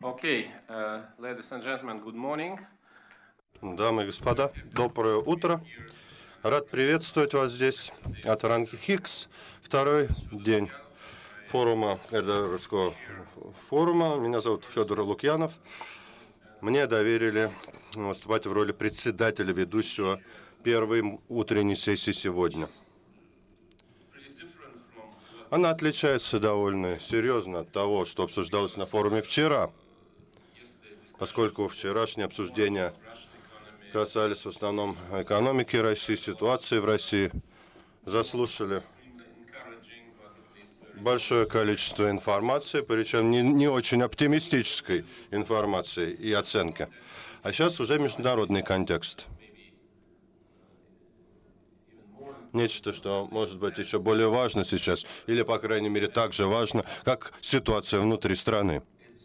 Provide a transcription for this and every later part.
Okay, ladies and gentlemen, good morning. Дамы и господа, доброе утро. Рад приветствовать вас здесь от Ранки Хикс. Второй день форума, Эрдоровского форума. Меня зовут Федор Лукьянов. Мне доверили выступать в роли председателя, ведущего первой утренней сессии сегодня. Она отличается довольно серьезно от того, что обсуждалось на форуме вчера, поскольку вчерашние обсуждения касались в основном экономики России, ситуации в России, заслушали большое количество информации, причем не очень оптимистической информации и оценки. А сейчас уже международный контекст. Нечто, что может быть еще более важно сейчас, или, по крайней мере, так же важно, как ситуация внутри страны.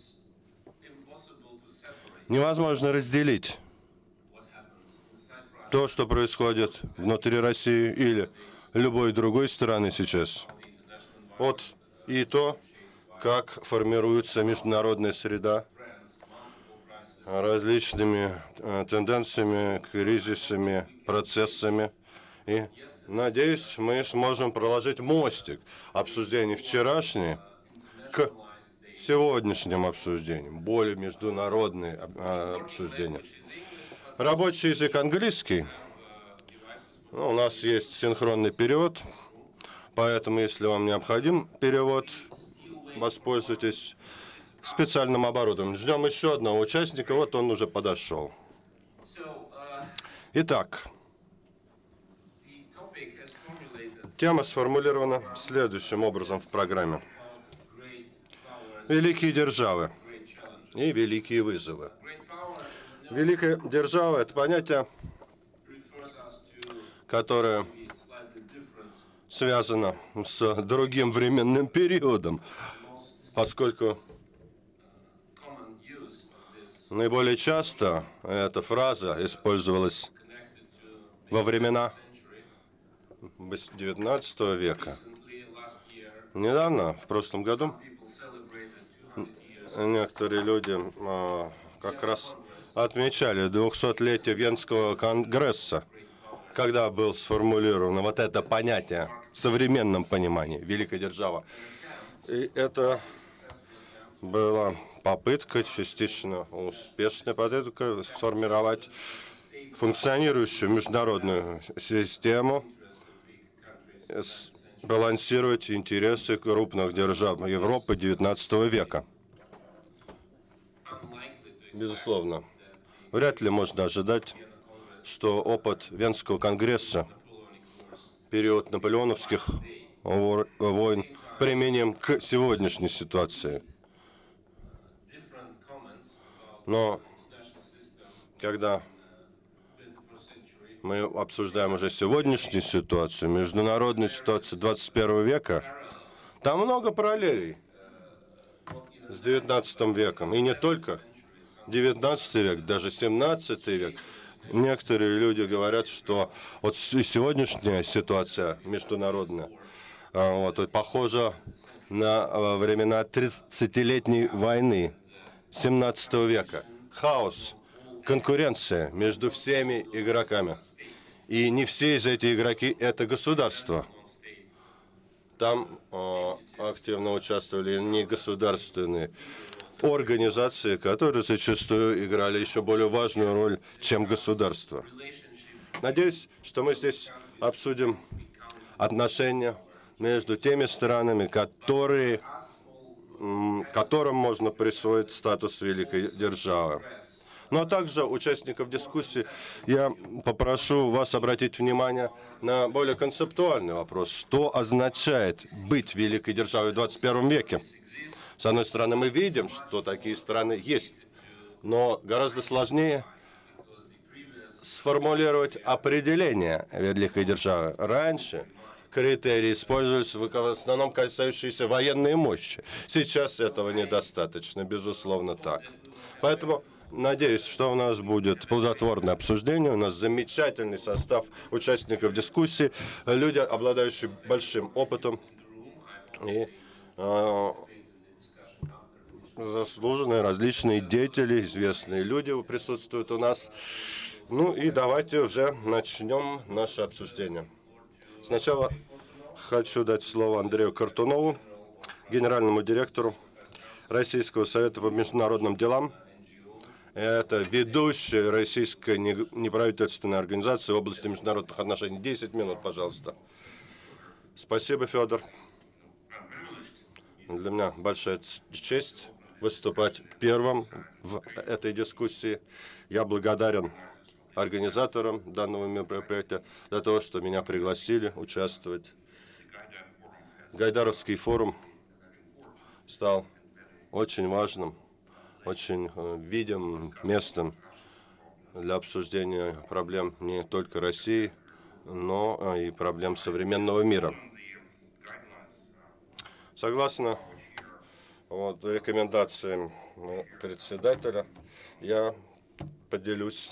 Невозможно разделить то, что происходит внутри России или любой другой страны сейчас, и то, как формируется международная среда различными тенденциями, кризисами, процессами. И, надеюсь, мы сможем проложить мостик обсуждений вчерашних к сегодняшним обсуждениям, более международные обсуждения. Рабочий язык английский. У нас есть синхронный перевод, поэтому, если вам необходим перевод, воспользуйтесь специальным оборудованием. Ждем еще одного участника, вот он уже подошел. Итак, тема сформулирована следующим образом в программе. Великие державы и великие вызовы. Великая держава – это понятие, которое связано с другим временным периодом, поскольку наиболее часто эта фраза использовалась во времена XIX века. Недавно, в прошлом году, некоторые люди как раз отмечали 200-летие Венского конгресса, когда был сформулировано вот это понятие в современном понимании «великая держава». И это была попытка, частично успешная попытка, сформировать функционирующую международную систему, балансировать интересы крупных держав Европы XIX века. Безусловно, вряд ли можно ожидать, что опыт Венского конгресса, период наполеоновских войн, применим к сегодняшней ситуации. Но когда мы обсуждаем уже сегодняшнюю ситуацию, международную ситуацию 21 века, там много параллелей с XIX веком. И не только 19 век, даже 17 век. Некоторые люди говорят, что вот сегодняшняя ситуация международная похожа на времена 30-летней войны 17 века. Хаос, конкуренция между всеми игроками. И не все из этих игроки – это государства. Там активно участвовали негосударственные организации, которые зачастую играли еще более важную роль, чем государство. Надеюсь, что мы здесь обсудим отношения между теми странами, которым можно присвоить статус великой державы. Но также участников дискуссии я попрошу вас обратить внимание на более концептуальный вопрос. Что означает быть великой державой в 21 веке? С одной стороны, мы видим, что такие страны есть, но гораздо сложнее сформулировать определение великой державы. Раньше критерии использовались в основном касающиеся военной мощи. Сейчас этого недостаточно, безусловно, так. Поэтому надеюсь, что у нас будет плодотворное обсуждение. У нас замечательный состав участников дискуссии, люди, обладающие большим опытом. И заслуженные различные деятели, известные люди присутствуют у нас. Ну и давайте уже начнем наше обсуждение. Сначала хочу дать слово Андрею Картунову, генеральному директору Российского совета по международным делам. Это ведущая российская неправительственная организация в области международных отношений. 10 минут, пожалуйста. Спасибо, Федор. Для меня большая честь выступать первым в этой дискуссии. Я благодарен организаторам данного мероприятия за то, что меня пригласили участвовать. Гайдаровский форум стал очень важным, очень видимым местом для обсуждения проблем не только России, но и проблем современного мира. Согласно рекомендациям председателя, я поделюсь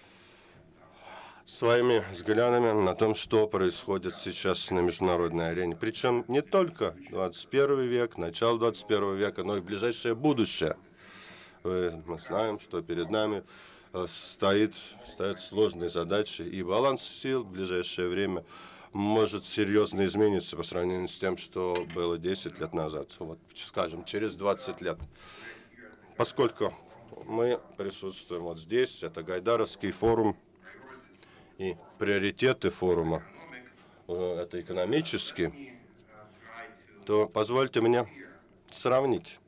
своими взглядами на том, что происходит сейчас на международной арене. Причем не только 21 век, начало 21 века, но и ближайшее будущее. Мы знаем, что перед нами стоят сложные задачи, и баланс сил в ближайшее время может серьезно измениться по сравнению с тем, что было 10 лет назад. Вот, скажем, через 20 лет. Поскольку мы присутствуем вот здесь, это Гайдаровский форум, и приоритеты форума это экономические, то позвольте мне сравнить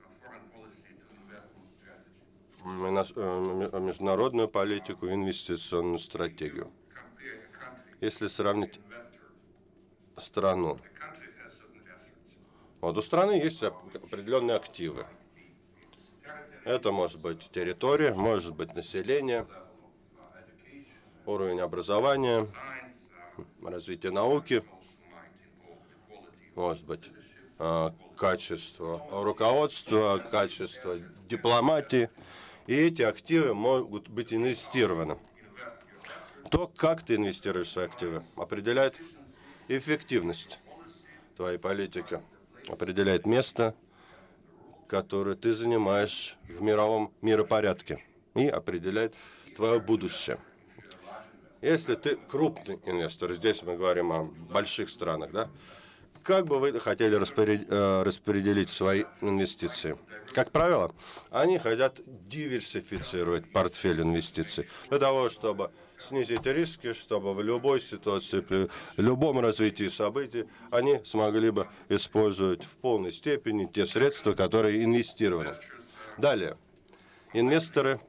международную политику и инвестиционную стратегию. Если сравнить страну, вот у страны есть определенные активы. Это может быть территория, может быть население, уровень образования, развитие науки, может быть качество руководства, качество дипломатии. И эти активы могут быть инвестированы. То, как ты инвестируешь в свои активы, определяет эффективность твоей политики, определяет место, которое ты занимаешь в мировом миропорядке, и определяет твое будущее. Если ты крупный инвестор, здесь мы говорим о больших странах, да, как бы вы хотели распределить свои инвестиции? Как правило, они хотят диверсифицировать портфель инвестиций для того, чтобы снизить риски, чтобы в любой ситуации, при любом развитии событий, они смогли бы использовать в полной степени те средства, которые инвестированы. Далее, инвесторы,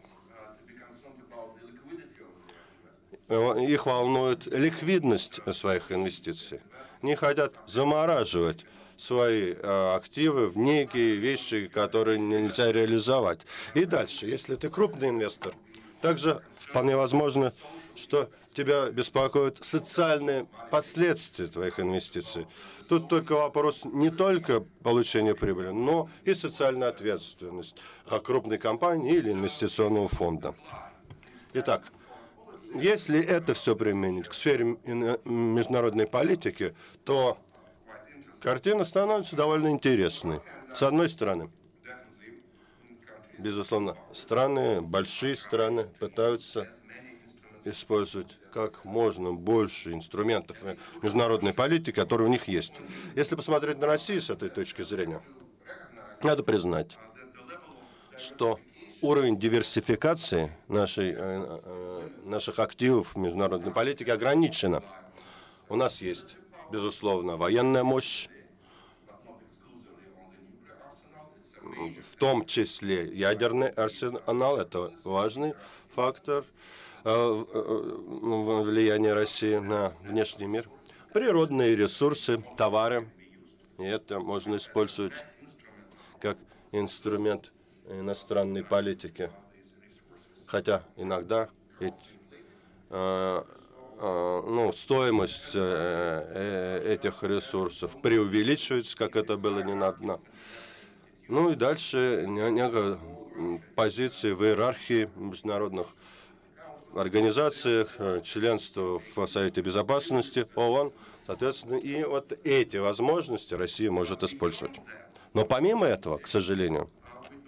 их волнует ликвидность своих инвестиций. Не хотят замораживать свои активы в некие вещи, которые нельзя реализовать. И дальше, если ты крупный инвестор, также вполне возможно, что тебя беспокоят социальные последствия твоих инвестиций. Тут только вопрос не только получения прибыли, но и социальная ответственность крупной компании или инвестиционного фонда. Итак, если это все применить к сфере международной политики, то картина становится довольно интересной. С одной стороны, безусловно, большие страны пытаются использовать как можно больше инструментов международной политики, которые у них есть. Если посмотреть на Россию с этой точки зрения, надо признать, что уровень диверсификации наших активов в международной политике ограничен. У нас есть, безусловно, военная мощь, в том числе ядерный арсенал. Это важный фактор влияния России на внешний мир. Природные ресурсы, товары. И это можно использовать как инструмент иностранной политики. Хотя иногда стоимость этих ресурсов преувеличивается, как это было недавно. Ну и дальше некая позиции в иерархии международных организациях, членство в Совете Безопасности ООН, соответственно, и вот эти возможности Россия может использовать. Но помимо этого, к сожалению,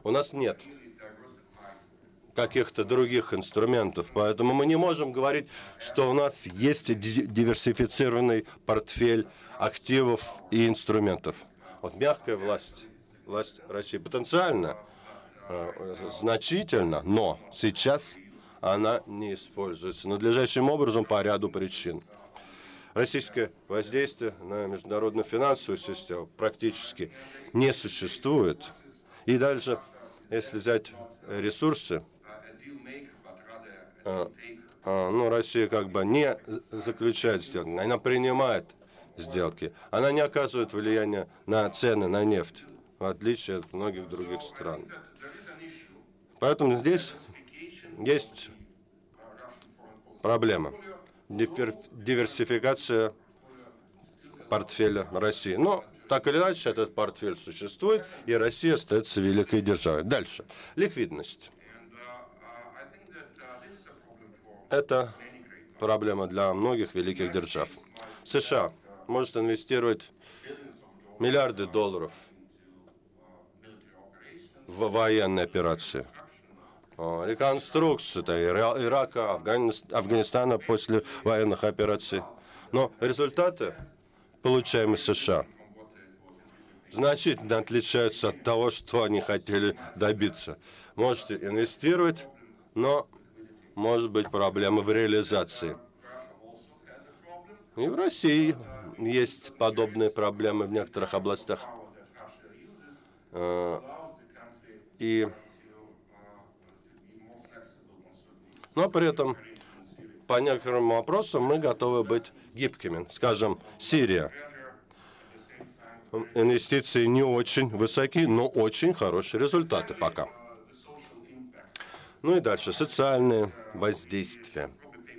У нас нет каких-то других инструментов, поэтому мы не можем говорить, что у нас есть диверсифицированный портфель активов и инструментов. Вот мягкая власть России потенциально значительно, но сейчас она не используется надлежащим образом по ряду причин. Российское воздействие на международную финансовую систему практически не существует. И дальше, если взять ресурсы, Россия как бы не заключает сделки, она принимает сделки, она не оказывает влияния на цены на нефть, в отличие от многих других стран. Поэтому здесь есть проблема. Диверсификация портфеля России. Но так или иначе этот портфель существует, и Россия остается великой державой. Дальше. Ликвидность. Это проблема для многих великих держав. США может инвестировать миллиарды долларов в военные операции. Реконструкцию Ирака, Афганистана после военных операций. Но результаты, получаемые США, значительно отличаются от того, что они хотели добиться. Можете инвестировать, но может быть проблема в реализации. И в России есть подобные проблемы в некоторых областях. Но при этом по некоторым вопросам мы готовы быть гибкими. Скажем, Сирия. Инвестиции не очень высоки, но очень хорошие результаты пока. Ну и дальше. Социальные воздействия.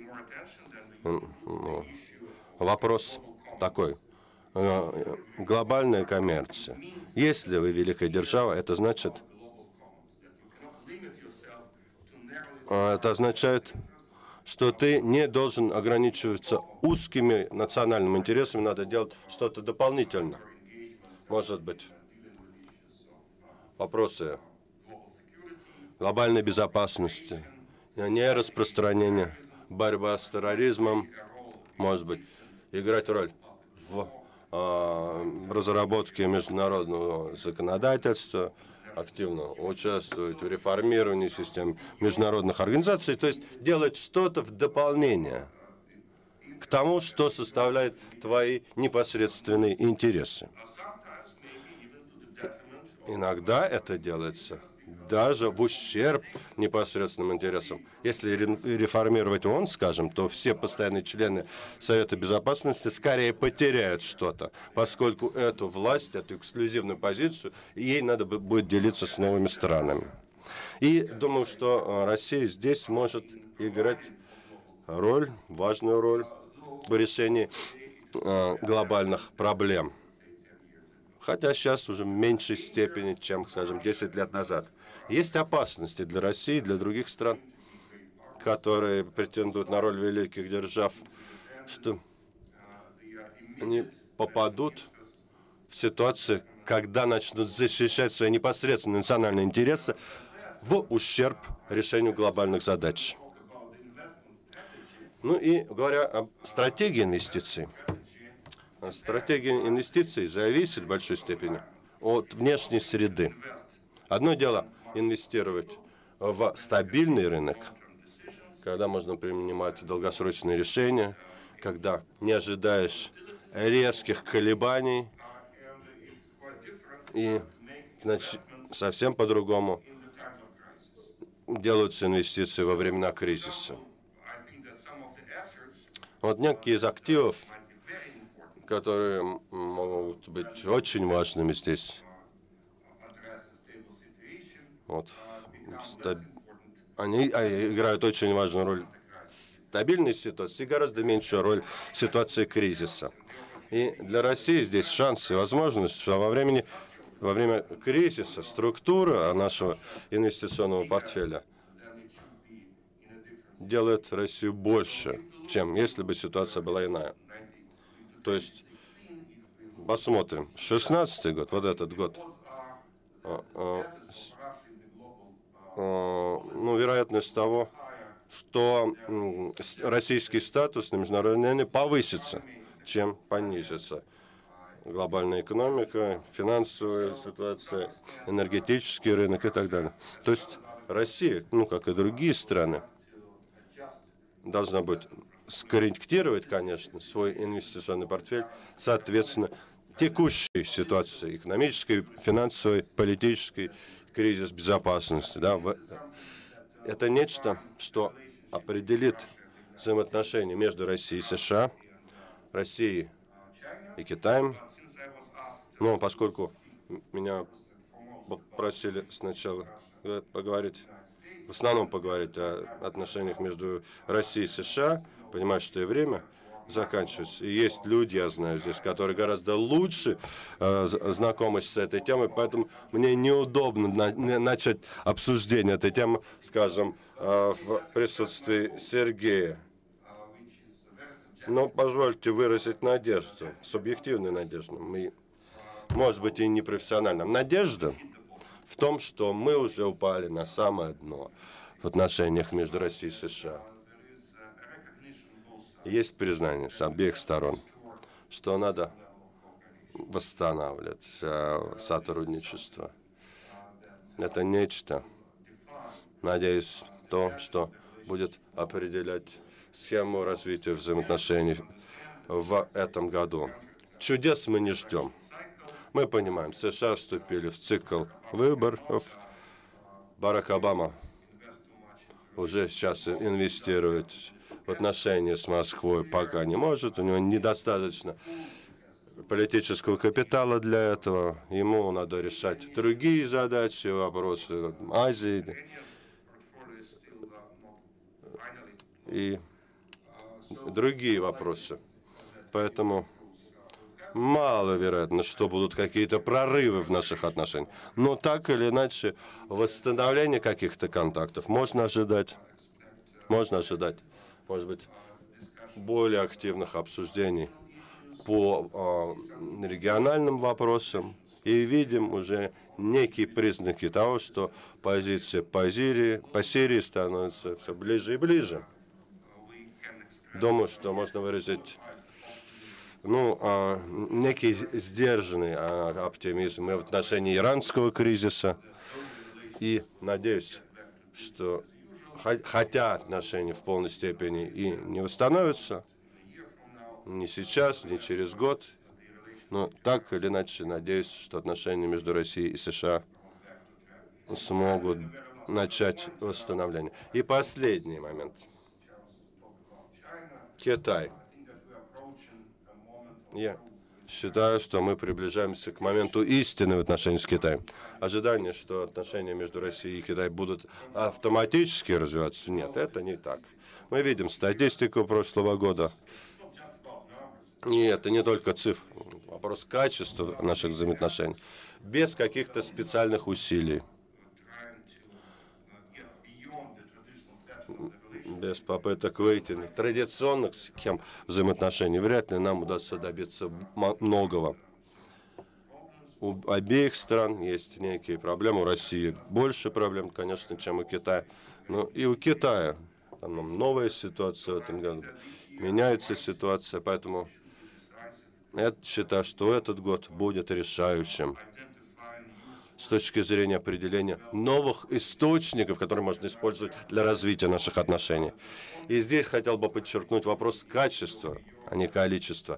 Вопрос такой. Глобальная коммерция. Если вы великая держава, это означает, что ты не должен ограничиваться узкими национальными интересами, надо делать что-то дополнительно. Может быть, вопросы глобальной безопасности, нераспространения, борьба с терроризмом, может быть, играть роль в разработке международного законодательства, активно участвовать в реформировании систем международных организаций, то есть делать что-то в дополнение к тому, что составляет твои непосредственные интересы. Иногда это делается даже в ущерб непосредственным интересам. Если реформировать ООН, скажем, то все постоянные члены Совета Безопасности скорее потеряют что-то, поскольку эту власть, эту эксклюзивную позицию, ей надо будет делиться с новыми странами. И думаю, что Россия здесь может играть важную роль в решении глобальных проблем. Хотя сейчас уже в меньшей степени, чем, скажем, 10 лет назад. Есть опасности для России и для других стран, которые претендуют на роль великих держав, что они попадут в ситуацию, когда начнут защищать свои непосредственные национальные интересы в ущерб решению глобальных задач. Ну и говоря о стратегии инвестиций. Стратегия инвестиций зависит в большой степени от внешней среды. Одно дело инвестировать в стабильный рынок, когда можно принимать долгосрочные решения, когда не ожидаешь резких колебаний, и значит, совсем по-другому делаются инвестиции во времена кризиса. Вот некие из активов, которые могут быть очень важными здесь. Они играют очень важную роль в стабильной ситуации и гораздо меньшую роль в ситуации кризиса. И для России здесь шанс и возможность, что во время кризиса структура нашего инвестиционного портфеля делает Россию больше, чем если бы ситуация была иная. То есть, посмотрим, 16-й год, вот этот год, вероятность того, что российский статус на международной арене повысится, чем понизится. Глобальная экономика, финансовая ситуация, энергетический рынок и так далее. То есть Россия, как и другие страны, должна будет скорректировать, конечно, свой инвестиционный портфель, соответственно, текущей ситуации, экономической, финансовой, политической, кризис безопасности. Да? Это нечто, что определит взаимоотношения между Россией и США, Россией и Китаем. Но поскольку меня попросили сначала поговорить, в основном поговорить о отношениях между Россией и США, понимаю, что и время заканчивается. И есть люди, я знаю здесь, которые гораздо лучше знакомы с этой темой, поэтому мне неудобно начать обсуждение этой темы, скажем, в присутствии Сергея. Но позвольте выразить надежду, субъективную надежду, может быть, и непрофессиональную. Надежда в том, что мы уже упали на самое дно в отношениях между Россией и США. Есть признание с обеих сторон, что надо восстанавливать сотрудничество. Это нечто, надеюсь, то, что будет определять схему развития взаимоотношений в этом году. Чудес мы не ждем. Мы понимаем, США вступили в цикл выборов. Барак Обама уже сейчас инвестирует в отношения с Москвой, пока не может. У него недостаточно политического капитала для этого. Ему надо решать другие задачи, вопросы Азии и другие вопросы. Поэтому маловероятно, что будут какие-то прорывы в наших отношениях. Но так или иначе, восстановление каких-то контактов можно ожидать. Можно ожидать, может быть, более активных обсуждений по региональным вопросам. И видим уже некие признаки того, что позиция по Сирии становится все ближе и ближе. Думаю, что можно выразить некий сдержанный оптимизм и в отношении иранского кризиса. И надеюсь, что хотя отношения в полной степени и не восстановятся, ни сейчас, ни через год, но так или иначе надеюсь, что отношения между Россией и США смогут начать восстановление. И последний момент. Китай. Я считаю, что мы приближаемся к моменту истины в отношениях с Китаем. Ожидание, что отношения между Россией и Китаем будут автоматически развиваться, нет, это не так. Мы видим статистику прошлого года. И это не только цифры, вопрос качества наших взаимоотношений, без каких-то специальных усилий, без попыток выйти на традиционных схем взаимоотношений, вряд ли нам удастся добиться многого. У обеих стран есть некие проблемы. У России больше проблем, конечно, чем у Китая. Но и у Китая там новая ситуация в этом году. Меняется ситуация, поэтому я считаю, что этот год будет решающим с точки зрения определения новых источников, которые можно использовать для развития наших отношений. И здесь хотел бы подчеркнуть вопрос качества, а не количества.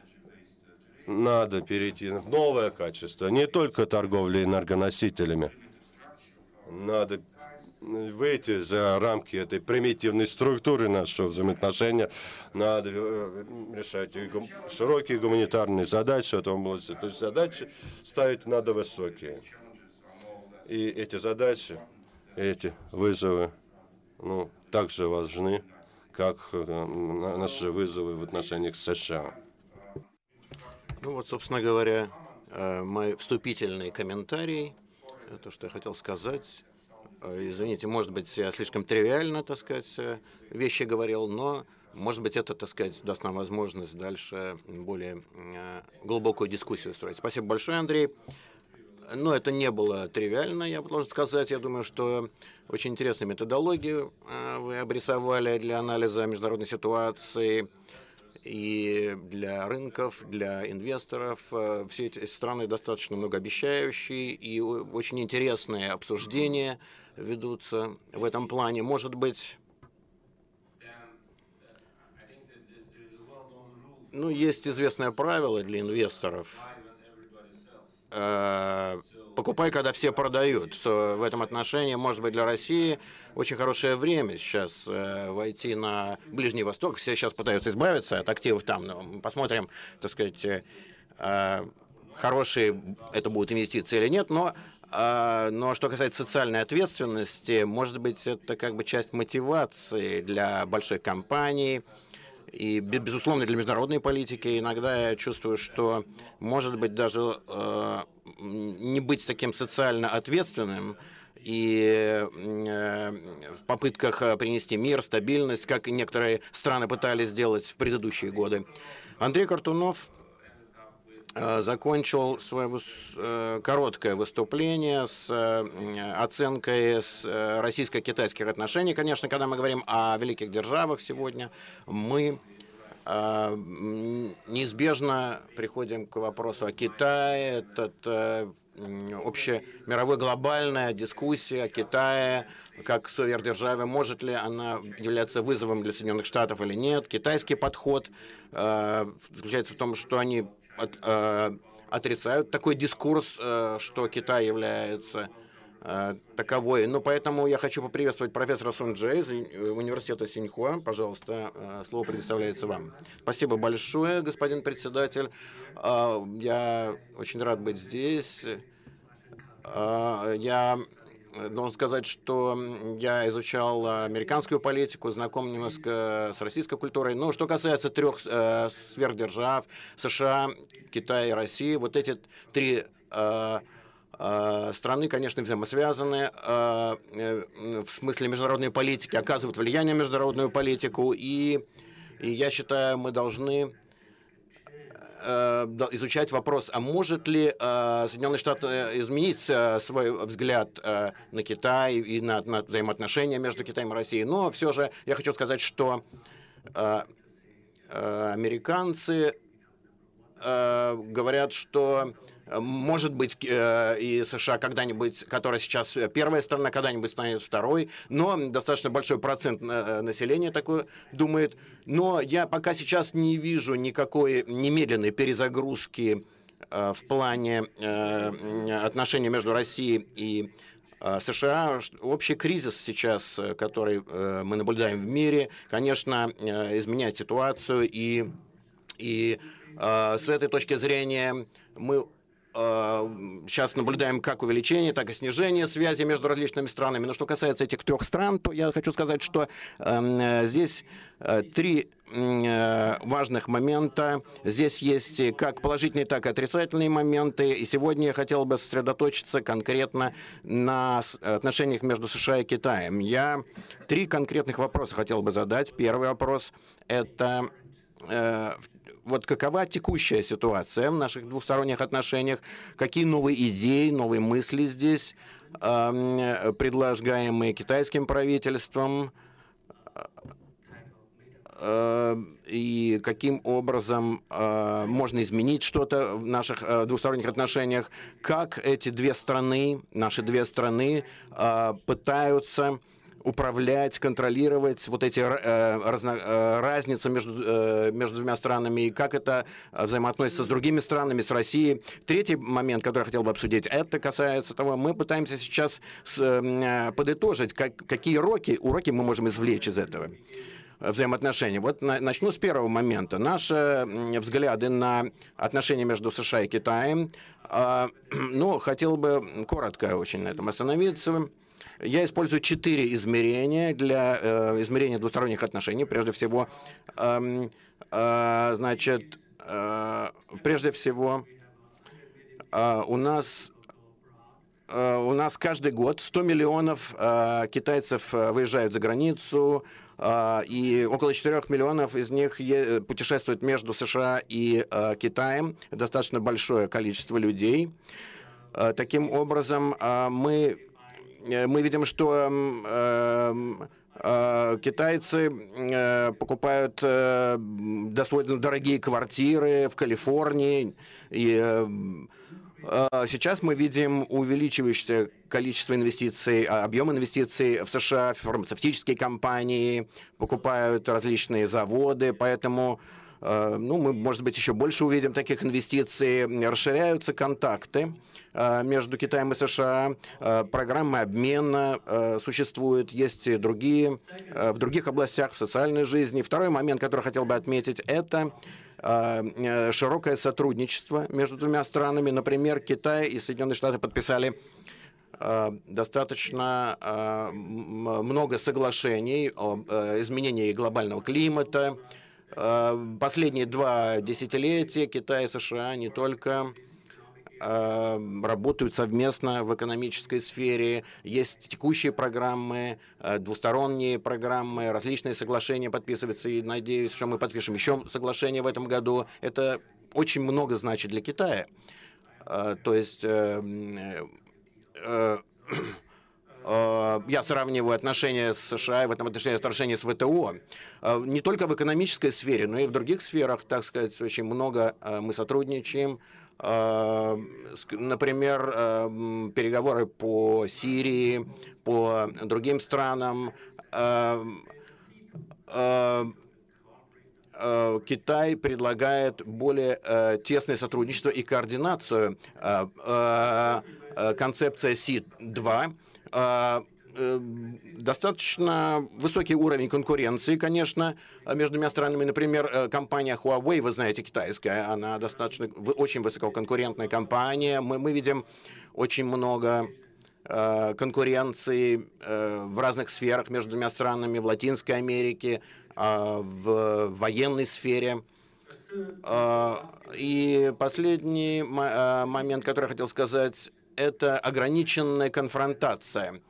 Надо перейти в новое качество, не только торговли энергоносителями. Надо выйти за рамки этой примитивной структуры нашего взаимоотношения. Надо решать широкие гуманитарные задачи в этом области. То есть задачи ставить надо высокие. И эти задачи, эти вызовы, также важны, как наши вызовы в отношениях с США. Собственно говоря, мой вступительный комментарий, то, что я хотел сказать. Извините, может быть, я слишком тривиально, так сказать, вещи говорил, но, может быть, это, так сказать, даст нам возможность дальше более глубокую дискуссию устроить. Спасибо большое, Андрей. Но это не было тривиально, я должен сказать. Я думаю, что очень интересную методологию вы обрисовали для анализа международной ситуации и для рынков, для инвесторов. Все эти страны достаточно многообещающие, и очень интересные обсуждения ведутся в этом плане. Может быть, есть известное правило для инвесторов. Покупай, когда все продают. В этом отношении, может быть, для России очень хорошее время сейчас войти на Ближний Восток. Все сейчас пытаются избавиться от активов там, но мы посмотрим, так сказать, хорошие это будут инвестиции или нет. Но что касается социальной ответственности, может быть, это как бы часть мотивации для больших компаний. И, безусловно, для международной политики иногда я чувствую, что, может быть, даже не быть таким социально ответственным и в попытках принести мир, стабильность, как и некоторые страны пытались сделать в предыдущие годы. Андрей Картунов закончил свое короткое выступление с оценкой российско-китайских отношений. Конечно, когда мы говорим о великих державах сегодня, мы неизбежно приходим к вопросу о Китае. Это общемировая глобальная дискуссия о Китае как сувердержаве. Может ли она являться вызовом для Соединенных Штатов или нет? Китайский подход заключается в том, что они отрицают такой дискурс, что Китай является таковой. Но поэтому я хочу поприветствовать профессора Сун Джэ из университета Синьхуа. Пожалуйста, слово предоставляется вам. Спасибо большое, господин председатель. Я очень рад быть здесь. Я должен сказать, что я изучал американскую политику, знаком немножко с российской культурой. Но что касается трех сверхдержав, США, Китая и России, вот эти три страны, конечно, взаимосвязаны в смысле международной политики, оказывают влияние на международную политику. И я считаю, мы должны изучать вопрос, а может ли Соединенные Штаты изменить свой взгляд на Китай и на взаимоотношения между Китаем и Россией. Но все же я хочу сказать, что американцы говорят, что может быть, и США когда-нибудь, которая сейчас первая страна, когда-нибудь станет второй, но достаточно большой процент населения такое думает. Но я пока сейчас не вижу никакой немедленной перезагрузки в плане отношений между Россией и США. Общий кризис сейчас, который мы наблюдаем в мире, конечно, изменяет ситуацию, и с этой точки зрения мы сейчас наблюдаем как увеличение, так и снижение связи между различными странами. Но что касается этих трех стран, то я хочу сказать, что здесь три важных момента. Здесь есть как положительные, так и отрицательные моменты. И сегодня я хотел бы сосредоточиться конкретно на отношениях между США и Китаем. Я три конкретных вопроса хотел бы задать. Первый вопрос – это вот какова текущая ситуация в наших двусторонних отношениях, какие новые идеи, новые мысли здесь, предлагаемые китайским правительством, и каким образом можно изменить что-то в наших двусторонних отношениях, как эти две страны, наши две страны, пытаются управлять, контролировать вот эти разницы между двумя странами, и как это взаимоотносится с другими странами, с Россией. Третий момент, который я хотел бы обсудить, это касается того, мы пытаемся сейчас подытожить, какие уроки мы можем извлечь из этого взаимоотношений. Вот начну с первого момента. Наши взгляды на отношения между США и Китаем, хотел бы коротко очень на этом остановиться. Я использую 4 измерения для измерения двусторонних отношений. Прежде всего, у нас каждый год 100 миллионов китайцев выезжают за границу, и около 4 миллионов из них путешествуют между США и Китаем. Достаточно большое количество людей. Таким образом, мы видим, что китайцы покупают достаточно дорогие квартиры в Калифорнии. И сейчас мы видим увеличивающееся количество инвестиций, объем инвестиций в США, фармацевтические компании покупают различные заводы, поэтому мы, может быть, еще больше увидим таких инвестиций. Расширяются контакты между Китаем и США, программы обмена существуют, есть и другие, в других областях, в социальной жизни. Второй момент, который хотел бы отметить, это широкое сотрудничество между двумя странами. Например, Китай и Соединенные Штаты подписали достаточно много соглашений о изменении глобального климата. Последние 2 десятилетия Китай и США не только работают совместно в экономической сфере. Есть текущие программы, двусторонние программы, различные соглашения подписываются. И надеюсь, что мы подпишем еще соглашение в этом году. Это очень много значит для Китая. То есть я сравниваю отношения с США, в этом отношении отношения с ВТО. Не только в экономической сфере, но и в других сферах, так сказать, очень много мы сотрудничаем. Например, переговоры по Сирии, по другим странам. Китай предлагает более тесное сотрудничество и координацию. Концепция Си-2 достаточно высокий уровень конкуренции, конечно, между двумя странами. Например, компания Huawei, вы знаете, китайская, она достаточно очень высококонкурентная компания. Мы видим очень много конкуренции в разных сферах между двумя странами, в Латинской Америке, в военной сфере. И последний момент, который я хотел сказать, это ограниченная конфронтация.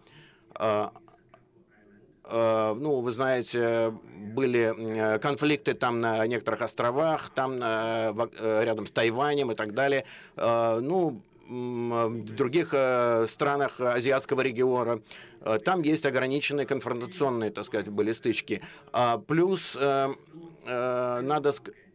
Вы знаете, были конфликты там на некоторых островах, там рядом с Тайванем и так далее. В других странах азиатского региона там есть ограниченные конфронтационные, так сказать, были стычки. Плюс надо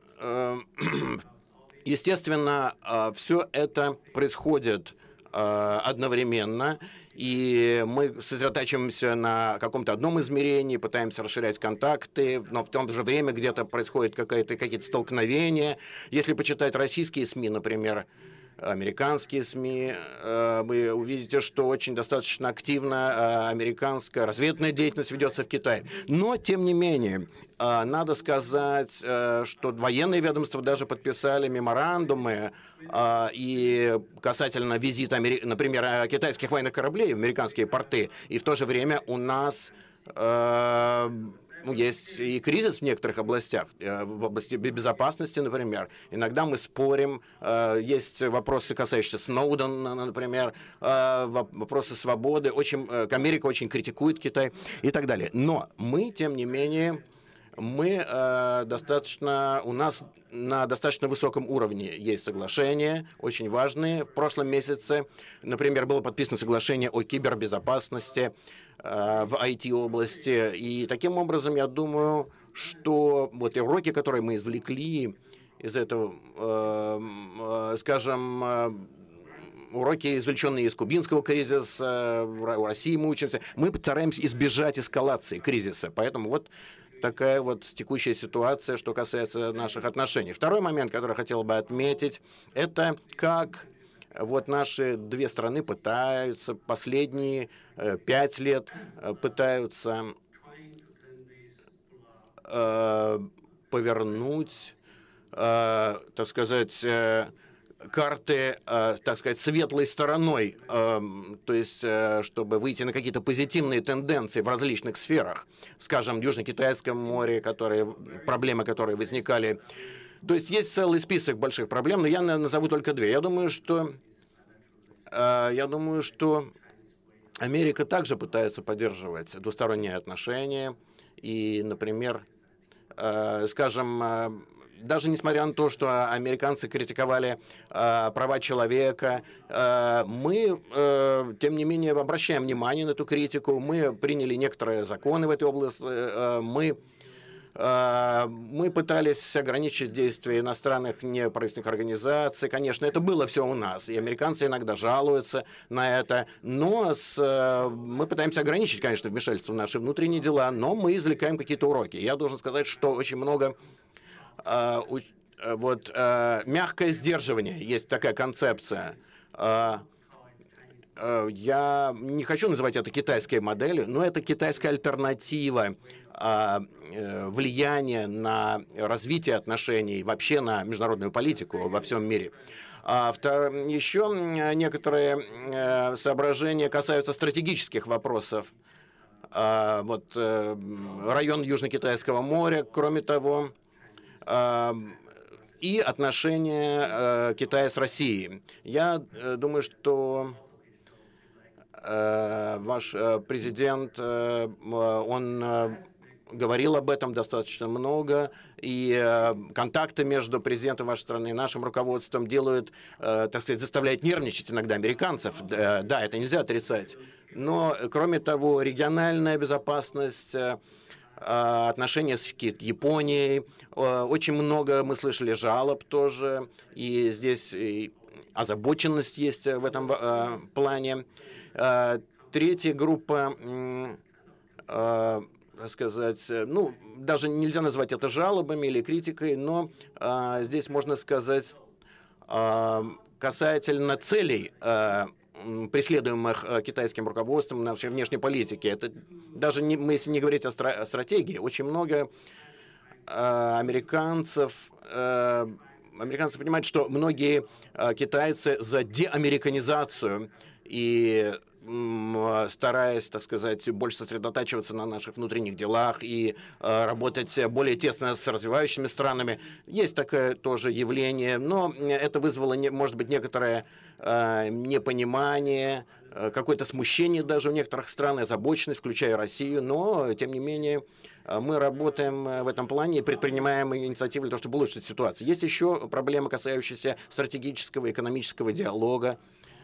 естественно, все это происходит одновременно, и мы сосредотачиваемся на каком-то одном измерении, пытаемся расширять контакты, но в то же время где-то происходят какие-то столкновения. Если почитать российские СМИ, например, американские СМИ, вы увидите, что очень достаточно активно американская разведывательная деятельность ведется в Китае. Но, тем не менее, надо сказать, что военные ведомства даже подписали меморандумы и касательно визита, например, китайских военных кораблей в американские порты. И в то же время у нас есть и кризис в некоторых областях, в области безопасности, например. Иногда мы спорим, есть вопросы, касающиеся Сноудена, например, вопросы свободы. Америка очень критикует Китай и так далее. Но мы, тем не менее, у нас на достаточно высоком уровне есть соглашения, очень важные. В прошлом месяце, например, было подписано соглашение о кибербезопасности в IT-области. И таким образом, я думаю, что вот уроки, которые мы извлекли из этого, скажем, уроки, извлеченные из кубинского кризиса, в России мы учимся, мы постараемся избежать эскалации кризиса. Поэтому вот такая вот текущая ситуация, что касается наших отношений. Второй момент, который я хотел бы отметить, это как вот наши две страны пытаются последние 5 лет пытаются повернуть, так сказать, карты, так сказать, светлой стороной, то есть, чтобы выйти на какие-то позитивные тенденции в различных сферах, скажем, в Южно-Китайском море, проблемы, которые возникали. То есть целый список больших проблем, но я назову только две. Я думаю, что Америка также пытается поддерживать двусторонние отношения. И, например, скажем, даже несмотря на то, что американцы критиковали права человека, мы, тем не менее, обращаем внимание на эту критику. Мы приняли некоторые законы в этой области. Мы пытались ограничить действия иностранных неправительственных организаций. Конечно, это было все у нас, и американцы иногда жалуются на это. Но мы пытаемся ограничить, конечно, вмешательство в наши внутренние дела, но мы извлекаем какие-то уроки. Я должен сказать, что очень много мягкое сдерживание, есть такая концепция. Я не хочу называть это китайской моделью, но это китайская альтернатива влияния на развитие отношений, вообще на международную политику во всем мире. Еще некоторые соображения касаются стратегических вопросов. Район Южно-Китайского моря, кроме того, и отношения Китая с Россией. Я думаю, что ваш президент, он говорил об этом достаточно много, и контакты между президентом вашей страны и нашим руководством делают, так сказать, заставляют нервничать иногда американцев. Да, это нельзя отрицать. Но, кроме того, региональная безопасность, отношения с Японией, очень много мы слышали жалоб тоже, и здесь озабоченность есть в этом плане. Третья группа, так сказать, ну, даже нельзя назвать это жалобами или критикой, но здесь можно сказать касательно целей, преследуемых китайским руководством нашей внешней политики. Это даже мы, если не говорить о стратегии, очень много американцы понимают, что многие китайцы за деамериканизацию и стараясь, так сказать, больше сосредотачиваться на наших внутренних делах и работать более тесно с развивающими странами. Есть такое тоже явление, но это вызвало, может быть, некоторое непонимание, какое-то смущение даже у некоторых стран, озабоченность, включая Россию, но, тем не менее, мы работаем в этом плане и предпринимаем инициативы для того, чтобы улучшить ситуацию. Есть еще проблемы, касающиеся стратегического и экономического диалога.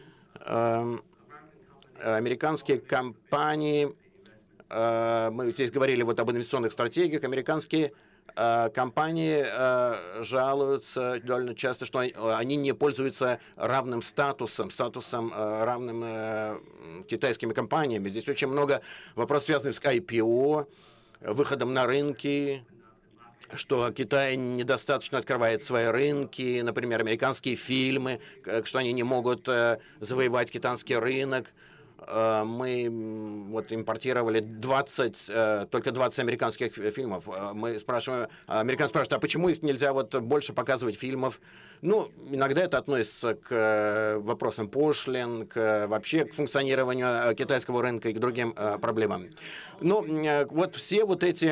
Американские компании, мы здесь говорили вот об инвестиционных стратегиях, американские компании жалуются довольно часто, что они не пользуются равным статусом равным китайскими компаниями. Здесь очень много вопросов, связанных с IPO, выходом на рынки, что Китай недостаточно открывает свои рынки, например, американские фильмы, что они не могут завоевать китайский рынок. Мы вот импортировали только 20 американских фильмов. Мы спрашиваем, американцы спрашивают, а почему их нельзя вот больше показывать фильмов? Ну, иногда это относится к вопросам пошлин, вообще к функционированию китайского рынка и к другим проблемам. Ну, вот все вот эти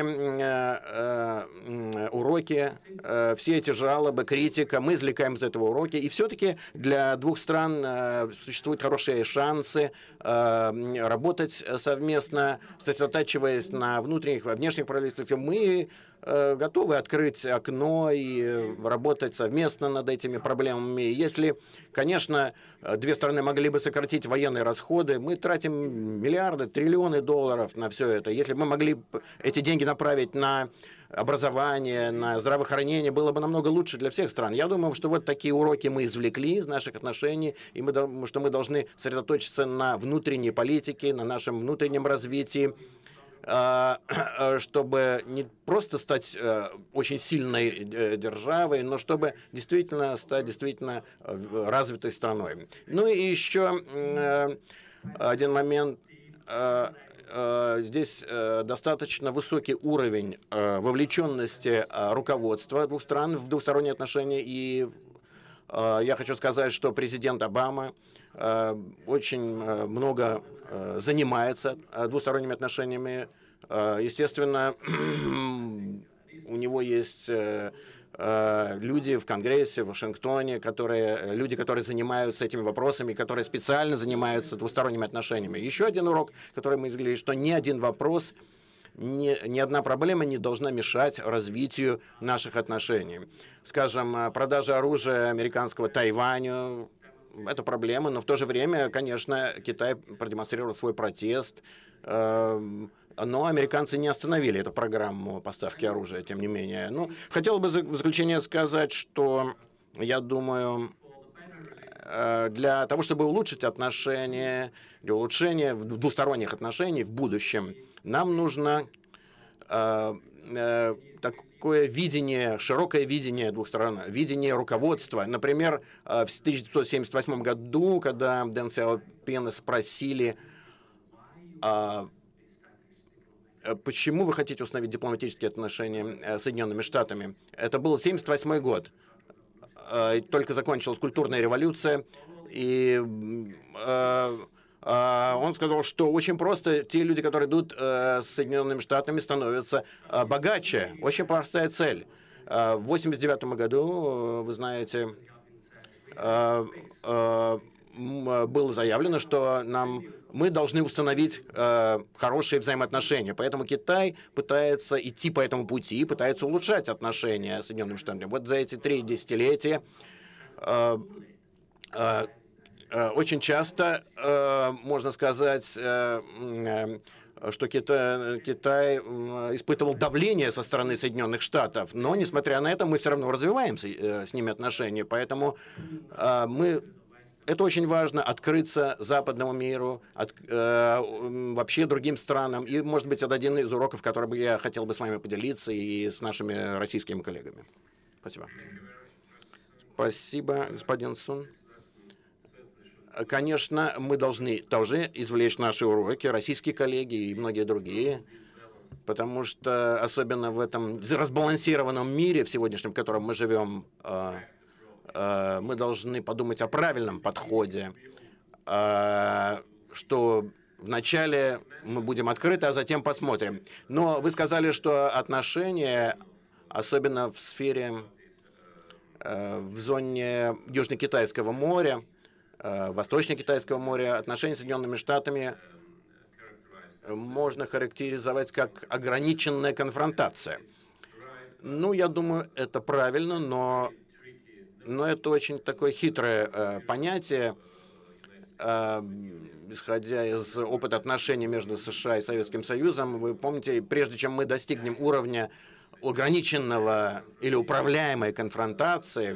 уроки, все эти жалобы, критика, мы извлекаем из этого уроки, и все-таки для двух стран существуют хорошие шансы работать совместно, сосредотачиваясь на внутренних, внешних правительствах. Мы готовы открыть окно и работать совместно над этими проблемами. Если, конечно, две страны могли бы сократить военные расходы, мы тратим миллиарды, триллионы долларов на все это. Если бы мы могли эти деньги направить на образование, на здравоохранение, было бы намного лучше для всех стран. Я думаю, что вот такие уроки мы извлекли из наших отношений, и что мы должны сосредоточиться на внутренней политике, на нашем внутреннем развитии, чтобы не просто стать очень сильной державой, но чтобы действительно стать развитой страной. Ну и еще один момент. Здесь достаточно высокий уровень вовлеченности руководства двух стран в двусторонние отношения. И я хочу сказать, что президент Обама очень много занимается двусторонними отношениями. Естественно, у него есть люди в Конгрессе, в Вашингтоне, люди, которые занимаются этими вопросами, которые специально занимаются двусторонними отношениями. Еще один урок, который мы извлекли, что ни один вопрос ни одна проблема не должна мешать развитию наших отношений. Скажем, продажа оружия американского Тайваню — это проблема, но в то же время, конечно, Китай продемонстрировал свой протест, но американцы не остановили эту программу поставки оружия, тем не менее. Ну, хотел бы в заключение сказать, что я думаю, для того, чтобы улучшить отношения, для улучшения двусторонних отношений в будущем, нам нужно такое видение, широкое видение двух сторон, видение руководства. Например, в 1978 году, когда Дэн Сяопина спросили, почему вы хотите установить дипломатические отношения с Соединенными Штатами, это был 1978 год. Только закончилась культурная революция, и он сказал, что очень просто те люди, которые идут с Соединенными Штатами, становятся богаче. Очень простая цель. В 1989 году, вы знаете, было заявлено, что мы должны установить хорошие взаимоотношения. Поэтому Китай пытается идти по этому пути, пытается улучшать отношения с Соединенными Штатами. Вот за эти 3 десятилетия очень часто можно сказать, что Китай испытывал давление со стороны Соединенных Штатов, но, несмотря на это, мы все равно развиваем с ними отношения. Поэтому это очень важно — открыться западному миру, вообще другим странам. И, может быть, это один из уроков, который бы я хотел бы с вами поделиться и с нашими российскими коллегами. Спасибо. Спасибо, господин Сун. Конечно, мы должны тоже извлечь наши уроки, российские коллеги и многие другие, потому что особенно в этом разбалансированном мире, в сегодняшнем, в котором мы живем, мы должны подумать о правильном подходе, что вначале мы будем открыты, а затем посмотрим. Но вы сказали, что отношения, особенно в сфере, в зоне Южно-Китайского моря, Восточно-Китайского моря, отношения с Соединенными Штатами можно характеризовать как ограниченная конфронтация. Ну, я думаю, это правильно, но это очень такое хитрое понятие, исходя из опыта отношений между США и Советским Союзом. Вы помните, прежде чем мы достигнем уровня ограниченного или управляемой конфронтации,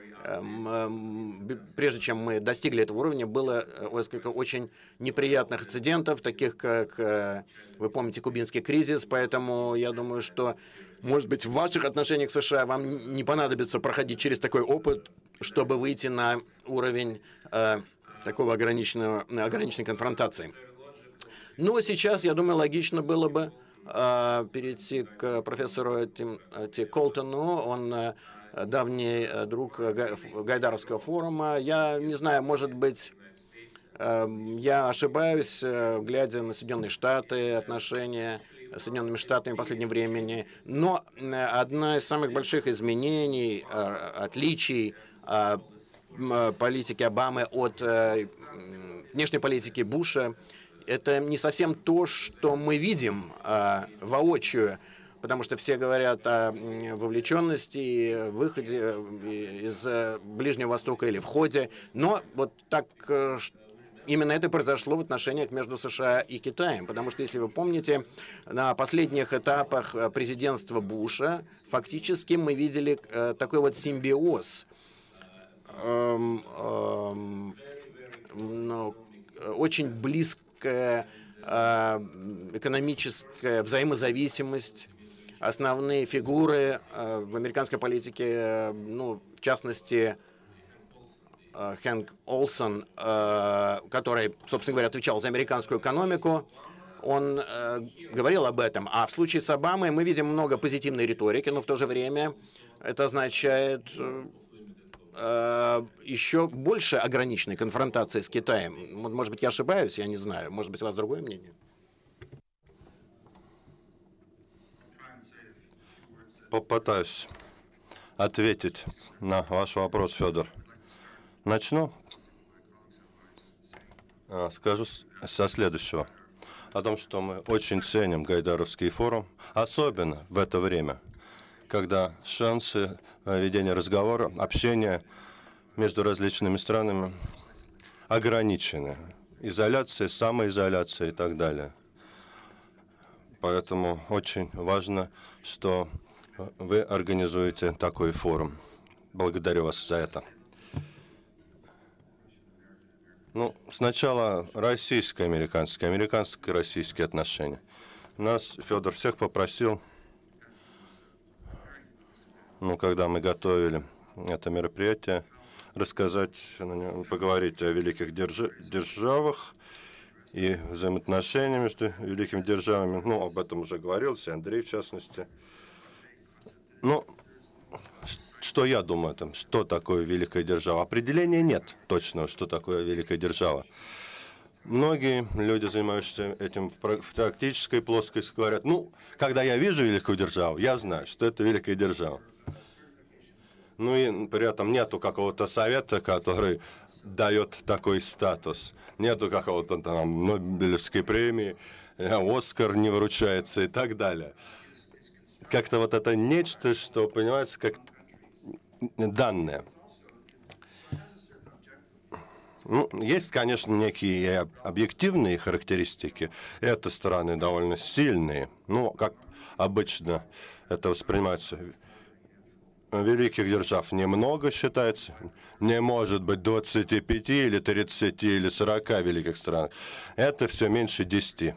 прежде чем мы достигли этого уровня, было несколько очень неприятных инцидентов, таких как, вы помните, кубинский кризис. Поэтому я думаю, что, может быть, в ваших отношениях с США вам не понадобится проходить через такой опыт, чтобы выйти на уровень такого ограниченной конфронтации. Но сейчас, я думаю, логично было бы перейти к профессору Ти Колтону. Он давний друг Гайдаровского форума. Я не знаю, может быть, я ошибаюсь, глядя на Соединенные Штаты, отношения с Соединенными Штатами в последнем времени, но одна из самых больших изменений, отличий политики Обамы от внешней политики Буша, это не совсем то, что мы видим воочию, потому что все говорят о вовлеченности, выходе из Ближнего Востока или входе. Но вот так именно это произошло в отношениях между США и Китаем. Потому что, если вы помните, на последних этапах президентства Буша фактически мы видели такой вот симбиоз. Очень близкая экономическая взаимозависимость. Основные фигуры в американской политике, ну, в частности, Хэнк Олсон, который, собственно говоря, отвечал за американскую экономику, он говорил об этом. А в случае с Обамой мы видим много позитивной риторики, но в то же время это означает еще больше ограниченной конфронтации с Китаем. Может быть, я ошибаюсь, я не знаю. Может быть, у вас другое мнение? Попытаюсь ответить на ваш вопрос, Федор. Начну. Скажу со следующего. о том, что мы очень ценим Гайдаровский форум, особенно в это время, когда шансы ведения разговора, общения между различными странами ограничены. Изоляция, самоизоляция и так далее. Поэтому очень важно, что вы организуете такой форум. Благодарю вас за это. Ну, сначала российско-американские, американско-российские отношения. Нас Федор всех попросил, когда мы готовили это мероприятие, рассказать, поговорить о великих державах и взаимоотношениях между великими державами. Ну, об этом уже говорился, Андрей в частности. Ну, что я думаю о том, что такое великая держава? Определения нет точного, что такое великая держава. Многие люди, занимающиеся этим в практической плоскости, говорят, когда я вижу великую державу, я знаю, что это великая держава. Ну и при этом нету какого-то совета, который дает такой статус. Нету какого-то там Нобелевской премии, Оскар не вручается и так далее. Как-то вот это нечто, что понимается как данные. Ну, есть, конечно, некие объективные характеристики. Это страны довольно сильные. Ну, как обычно это воспринимается. Великих держав немного считается. Не может быть 25 или 30 или 40 великих стран. Это все меньше 10.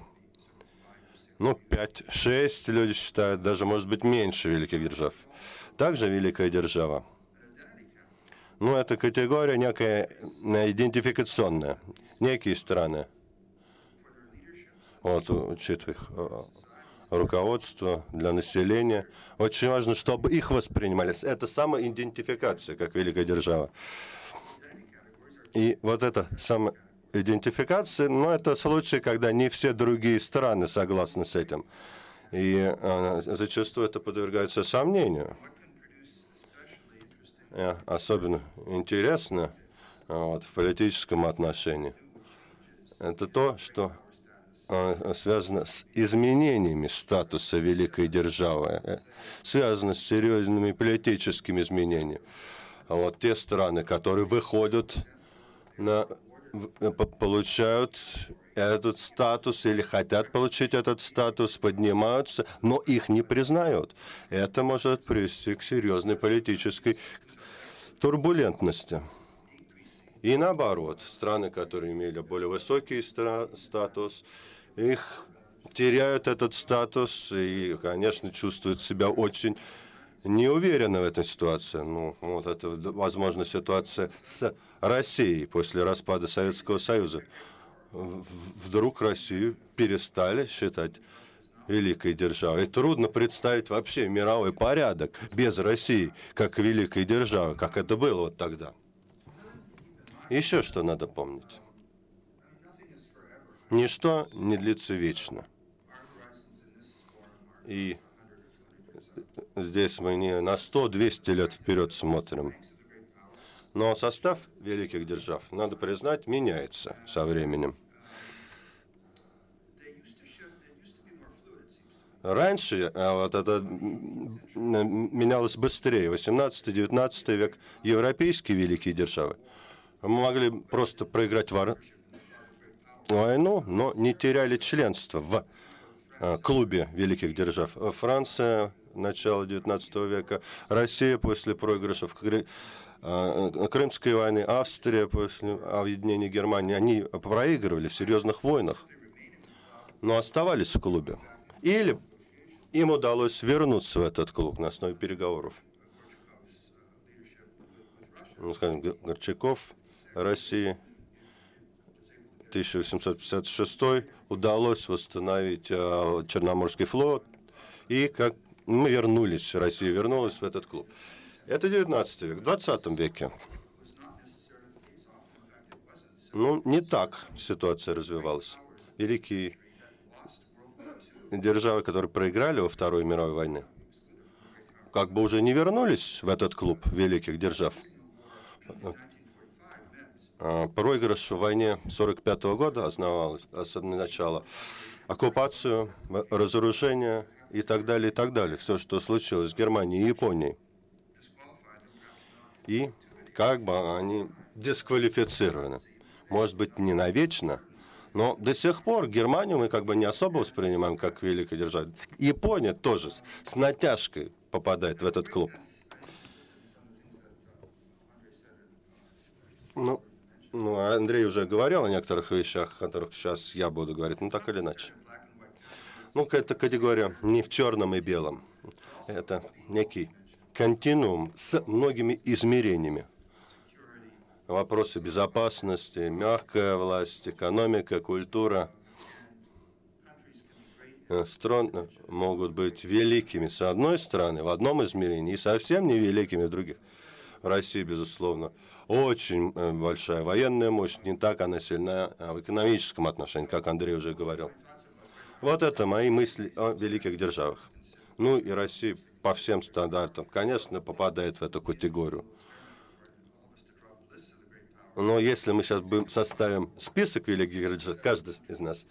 5-6 люди считают, даже может быть меньше великих держав. Также великая держава. Это категория некая идентификационная. Некие страны, учитывая их руководство для населения, очень важно, чтобы их воспринимали. Это самоидентификация, как великая держава. И вот эта самоидентификация, это случай, когда не все другие страны согласны с этим. И зачастую это подвергается сомнению. Особенно интересно в политическом отношении. Это то, что связано с изменениями статуса великой державы, связано с серьезными политическими изменениями. А те страны, которые выходят, получают этот статус или хотят получить этот статус, поднимаются, но их не признают. Это может привести к серьезной политической турбулентности. И наоборот, страны, которые имели более высокий статус, их теряют этот статус и, конечно, чувствуют себя очень неуверенно в этой ситуации. Это, возможно, ситуация с Россией после распада Советского Союза. Вдруг Россию перестали считать великой державой. И трудно представить вообще мировой порядок без России, как великой державы, как это было вот тогда. Еще что надо помнить. Ничто не длится вечно. И здесь мы не на 100-200 лет вперед смотрим. Но состав великих держав, надо признать, меняется со временем. Раньше это менялось быстрее. 18-19 век европейские великие державы могли просто проиграть войну, но не теряли членство в клубе великих держав. Франция, начало 19 века, Россия после проигрышев Крымской войны, Австрия после объединения Германии, они проигрывали в серьезных войнах, но оставались в клубе. Или им удалось вернуться в этот клуб на основе переговоров. Скажем, Горчаков, Россия, 1856 удалось восстановить Черноморский флот, и как мы вернулись, Россия вернулась в этот клуб. Это 19 век. В 20 веке не так ситуация развивалась. Великие державы, которые проиграли во Второй мировой войне, как бы уже не вернулись в этот клуб великих держав. Проигрыш в войне 1945 года означало оккупацию, разоружение и так далее, и так далее. Все, что случилось с Германией и Японией. И как бы они дисквалифицированы. Может быть, не навечно, но до сих пор Германию мы как бы не особо воспринимаем как великую державу. Япония тоже с натяжкой попадает в этот клуб. Ну, Андрей уже говорил о некоторых вещах, о которых сейчас я буду говорить, но так или иначе. Ну, эта категория не в черном и белом. Это некий континуум с многими измерениями. Вопросы безопасности, мягкая власть, экономика, культура. Страны могут быть великими с одной стороны, в одном измерении, и совсем не великими в других. Россия, безусловно, очень большая военная мощь, не так она сильна в экономическом отношении, как Андрей уже говорил. Вот это мои мысли о великих державах. Ну и Россия по всем стандартам, конечно, попадает в эту категорию. Но если мы сейчас составим список великих держав, каждый из нас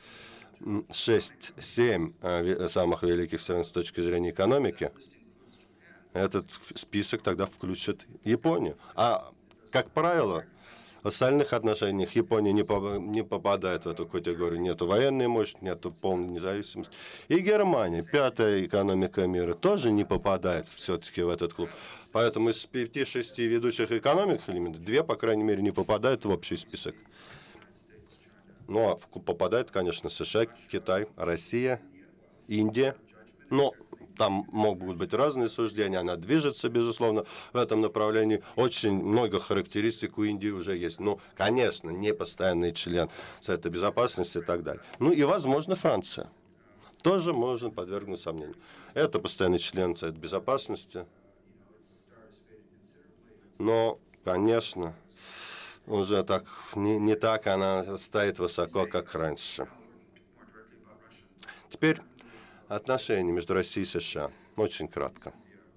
6-7 самых великих стран с точки зрения экономики, этот список тогда включит Японию. А, как правило, в остальных отношениях Япония не попадает в эту категорию. Нету военной мощи, нету полной независимости. И Германия, пятая экономика мира, тоже не попадает все-таки в этот клуб. Поэтому из 5-6 ведущих экономик, 2, по крайней мере, не попадают в общий список. Ну, а попадают, конечно, США, Китай, Россия, Индия. Но там могут быть разные суждения, она движется, безусловно, в этом направлении. Очень много характеристик у Индии уже есть. Ну, конечно, не постоянный член Совета Безопасности и так далее. Ну и, возможно, Франция. Тоже можно подвергнуть сомнению. Это постоянный член Совета Безопасности. Но, конечно, уже так не так она стоит высоко, как раньше. Теперь отношения между Россией и США. Очень кратко.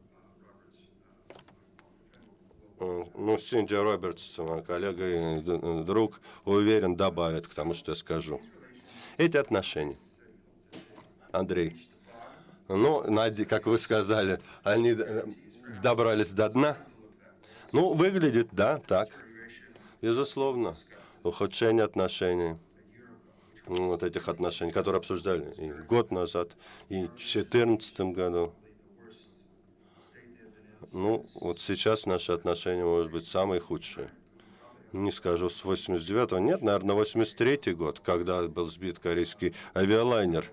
Ну, Синдия Робертс, коллега и друг, уверен, добавит к тому, что я скажу. Эти отношения, Андрей, ну, как вы сказали, они добрались до дна. Ну, выглядит, да, так. Безусловно, ухудшение отношений. Вот этих отношений, которые обсуждали и год назад, и в 2014 году. Ну, вот сейчас наши отношения, может быть, самые худшие. Не скажу, с 89-го, нет, наверное, 83-й год, когда был сбит корейский авиалайнер.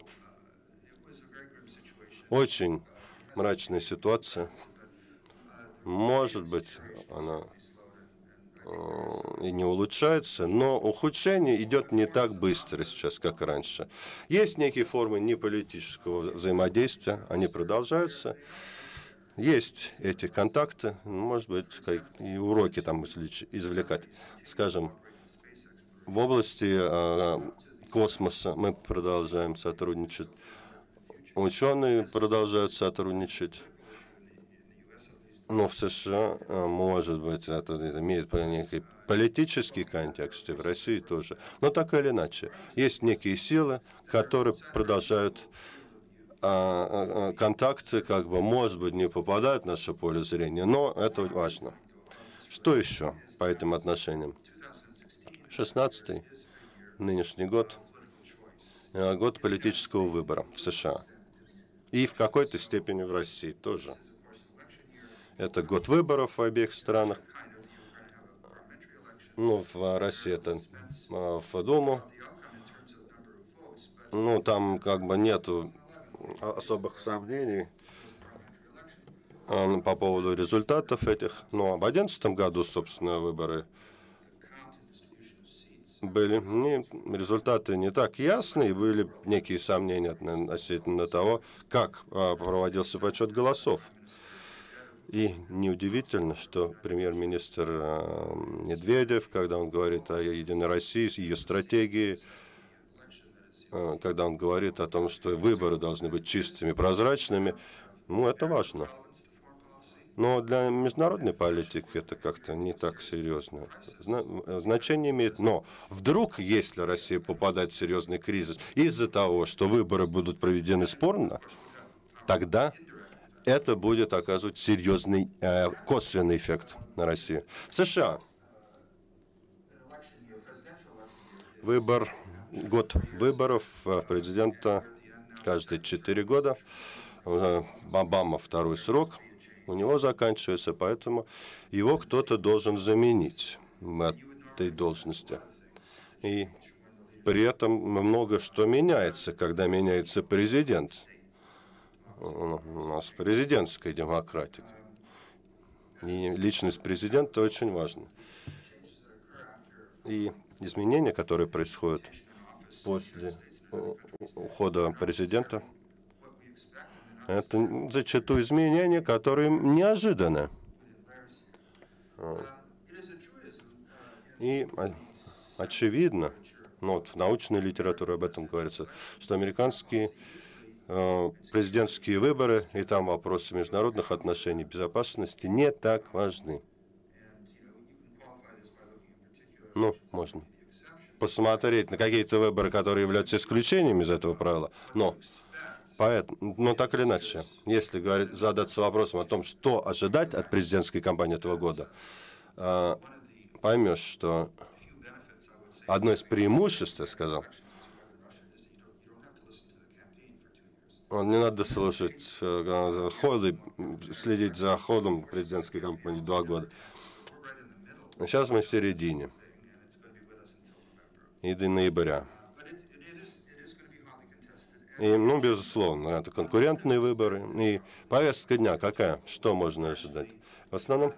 Очень мрачная ситуация. Может быть, она и не улучшается, но ухудшение идет не так быстро сейчас, как раньше. Есть некие формы неполитического взаимодействия, они продолжаются. Есть эти контакты, может быть, и уроки там извлекать. Скажем, в области космоса мы продолжаем сотрудничать, ученые продолжают сотрудничать. Но в США, может быть, это имеет некий политический контекст, и в России тоже. Но так или иначе, есть некие силы, которые продолжают контакты, как бы, может быть, не попадают в наше поле зрения, но это важно. Что еще по этим отношениям? 16-й, нынешний год, год политического выбора в США. И в какой-то степени в России тоже. Это год выборов в обеих странах. Ну, в России это в Думу. Ну, там как бы нету особых сомнений по поводу результатов этих. Но в 2011 году, собственно, выборы были, результаты не так ясны, и были некие сомнения относительно того, как проводился подсчет голосов. И неудивительно, что премьер-министр Медведев, когда он говорит о Единой России, ее стратегии, когда он говорит о том, что выборы должны быть чистыми, прозрачными, ну, это важно. Но для международной политики это как-то не так серьезно. Значение имеет. Но вдруг, если Россия попадает в серьезный кризис из-за того, что выборы будут проведены спорно, тогда это будет оказывать серьезный косвенный эффект на Россию. В США год выборов президента каждые 4 года. Обама второй срок у него заканчивается, поэтому его кто-то должен заменить в этой должности. И при этом много что меняется, когда меняется президент. У нас президентская демократия. И личность президента очень важна. И изменения, которые происходят после ухода президента, это зачастую изменения, которые неожиданны. И очевидно, вот в научной литературе об этом говорится, что американские президентские выборы и там вопросы международных отношений, безопасности не так важны. Ну, можно посмотреть на какие-то выборы, которые являются исключением из этого правила, но так или иначе, если задаться вопросом о том, что ожидать от президентской кампании этого года, поймешь, что одно из преимуществ, я сказал, не надо слушать ходы, следить за ходом президентской кампании 2 года. Сейчас мы в середине. И до ноября. И, безусловно, это конкурентные выборы. И повестка дня какая? Что можно ожидать? В основном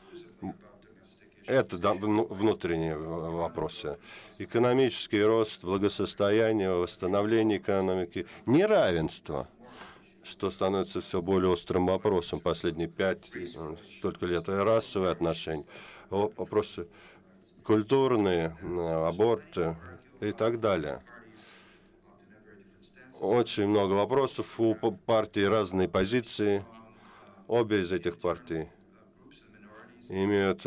это внутренние вопросы. Экономический рост, благосостояние, восстановление экономики, неравенство, что становится все более острым вопросом последние 5 столько лет, и расовые отношения, вопросы культурные, аборты и так далее. Очень много вопросов, у партий разные позиции, обе из этих партий имеют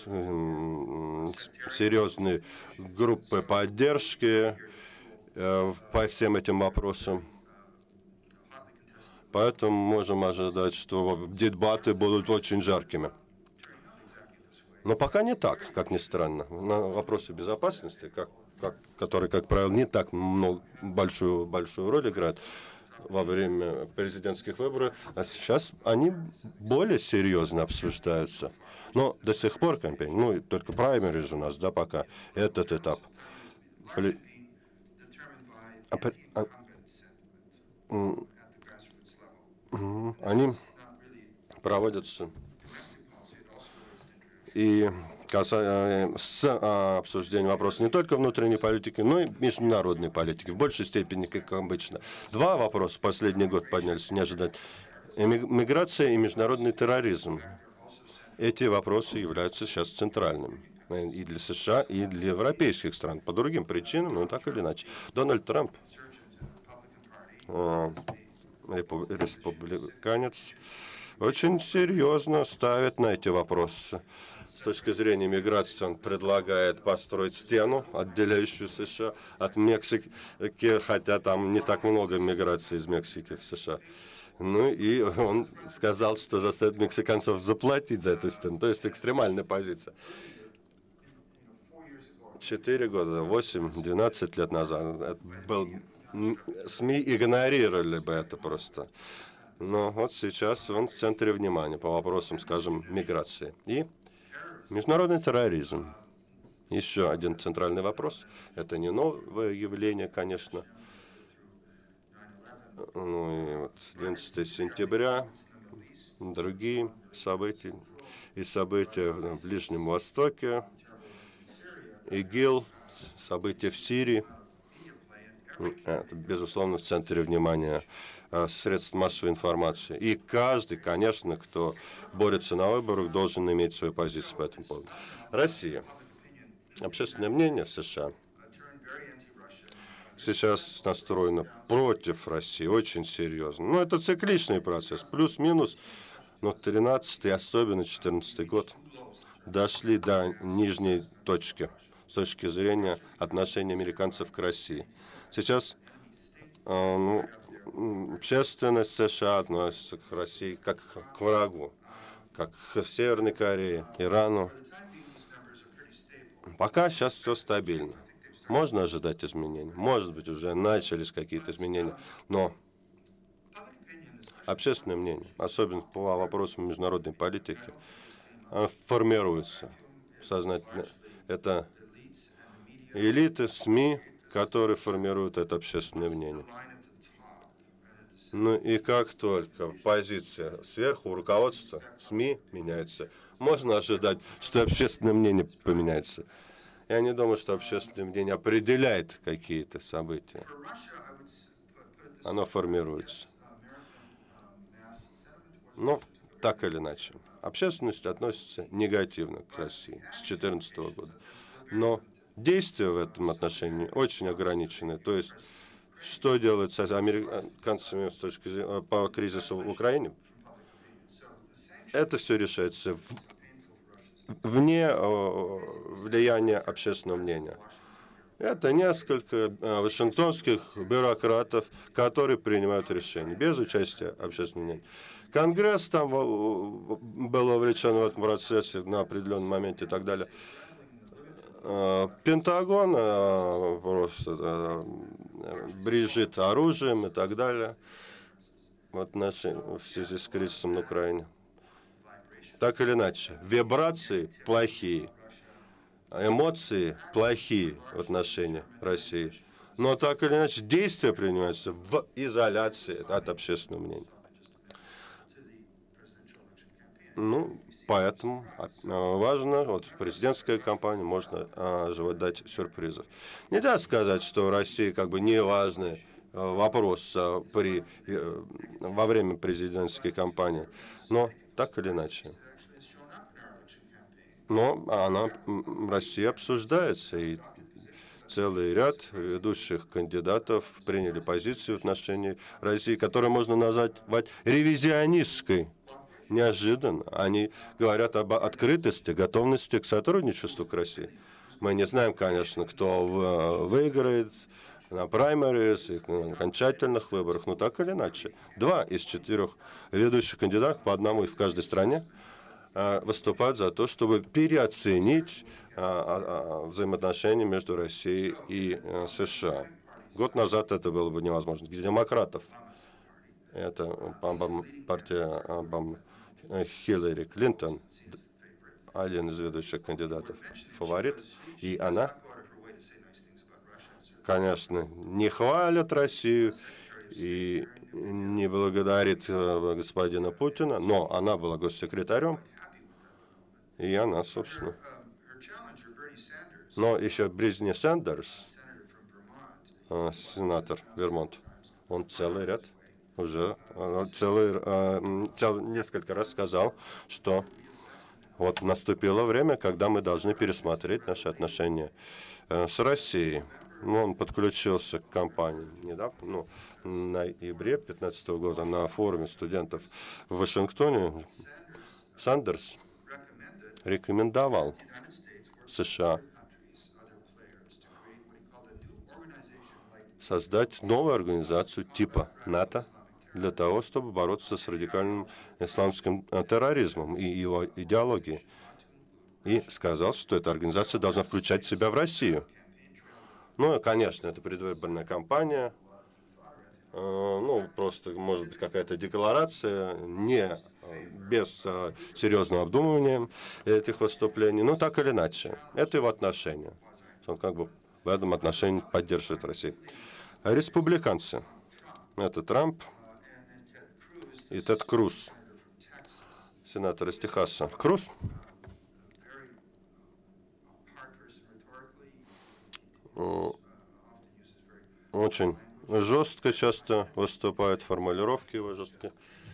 серьезные группы поддержки по всем этим вопросам. Поэтому можем ожидать, что дебаты будут очень жаркими. Но пока не так, как ни странно. На вопросы безопасности, которые, как правило, не так большую роль играют во время президентских выборов, а сейчас они более серьезно обсуждаются. Но до сих пор кампания, только праймериз у нас, пока этот этап. Они проводятся и с обсуждением вопросов не только внутренней политики, но и международной политики, в большей степени, как обычно. 2 вопроса в последний год поднялись неожиданно. Миграция и международный терроризм. Эти вопросы являются сейчас центральными и для США, и для европейских стран. По другим причинам, но так или иначе. Дональд Трамп, республиканец, очень серьезно ставит на эти вопросы. С точки зрения миграции он предлагает построить стену, отделяющую США от Мексики, хотя там не так много миграции из Мексики в США. И он сказал, что заставит мексиканцев заплатить за эту стену. То есть экстремальная позиция. 4 года, 8-12 лет назад СМИ игнорировали бы это просто. Но вот сейчас он в центре внимания по вопросам, скажем, миграции. И международный терроризм. Еще один центральный вопрос. Это не новое явление, конечно. И 11 сентября, другие события. И события в Ближнем Востоке, ИГИЛ, события в Сирии. Это, безусловно, в центре внимания средств массовой информации. И каждый, конечно, кто борется на выборах, должен иметь свою позицию по этому поводу. Россия. Общественное мнение в США сейчас настроено против России очень серьезно. Это цикличный процесс. Плюс-минус Но 13-й, особенно 14-й год, дошли до нижней точки с точки зрения отношений американцев к России. Сейчас общественность США относится к России как к врагу, как к Северной Корее, Ирану. Пока сейчас все стабильно. Можно ожидать изменений. Может быть, уже начались какие-то изменения. Но общественное мнение, особенно по вопросам международной политики, формируется сознательно. Это элиты, СМИ, которые формируют это общественное мнение. Ну и как только позиция сверху, руководства, СМИ меняется, можно ожидать, что общественное мнение поменяется. Я не думаю, что общественное мнение определяет какие-то события. Оно формируется. Но так или иначе, общественность относится негативно к России с 2014 года. Но действия в этом отношении очень ограничены. То есть, что делается с американцами с точки зрения по кризису в Украине? Это все решается вне влияния общественного мнения. Это несколько вашингтонских бюрократов, которые принимают решения без участия общественного мнения. Конгресс там был вовлечен в этом процессе на определенном моменте и так далее. Пентагон просто брежет оружием и так далее в связи с кризисом на Украине. Так или иначе, вибрации плохие, эмоции плохие в отношении России. Но так или иначе, действия принимаются в изоляции от общественного мнения. Ну, поэтому важно, вот в президентской кампании можно ожидать сюрпризов. Нельзя сказать, что в России как бы не важный вопрос во время президентской кампании, но так или иначе. Но Россия обсуждается, и целый ряд ведущих кандидатов приняли позицию в отношении России, которую можно назвать ревизионистской. Неожиданно. Они говорят об открытости, готовности к сотрудничеству к России. Мы не знаем, конечно, кто выиграет на праймерис и на окончательных выборах, но так или иначе. 2 из 4 ведущих кандидатов, по одному в каждой стране, выступают за то, чтобы переоценить взаимоотношения между Россией и США. Год назад это было бы невозможно. Для демократов это партия Хиллари Клинтон, один из ведущих кандидатов, фаворит, и она, конечно, не хвалит Россию и не благодарит господина Путина, но она была госсекретарем, и она, собственно. Но еще Берни Сандерс, сенатор Вермонт, он целый ряд уже несколько раз сказал, что вот наступило время, когда мы должны пересмотреть наши отношения с Россией. Ну, он подключился к кампании недавно, в ноябре 2015 года на форуме студентов в Вашингтоне. Сандерс рекомендовал США создать новую организацию типа НАТО для того, чтобы бороться с радикальным исламским терроризмом и его идеологией. И сказал, что эта организация должна включать себя в Россию. Ну, конечно, это предвыборная кампания. Ну, просто, может быть, какая-то декларация, без серьезного обдумывания этих выступлений. Но так или иначе, это его отношение. Он как бы в этом отношении поддерживает Россию. Республиканцы. Это Трамп и Тед Круз, сенатор из Техаса. Круз очень жестко часто выступает, формулировки его жесткие.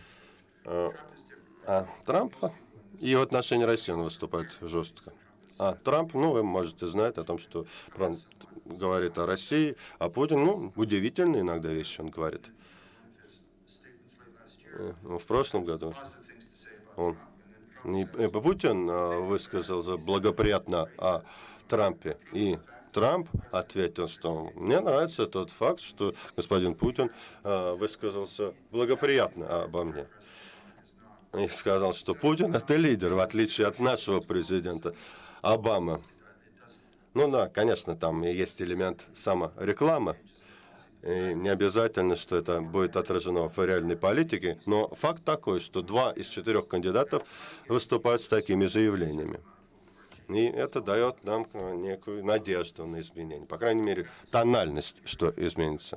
А Трамп и в отношении России он выступает жестко. А Трамп, ну, вы можете знать о том, что Трамп говорит о России, а Путин, ну, удивительные иногда вещи он говорит. В прошлом году И Путин высказался благоприятно о Трампе, и Трамп ответил, что мне нравится тот факт, что господин Путин высказался благоприятно обо мне. И сказал, что Путин – это лидер, в отличие от нашего президента Обамы. Ну да, конечно, там есть элемент саморекламы. И не обязательно, что это будет отражено в реальной политике, но факт такой, что 2 из 4 кандидатов выступают с такими заявлениями. И это дает нам некую надежду на изменение. По крайней мере, тональность, что изменится.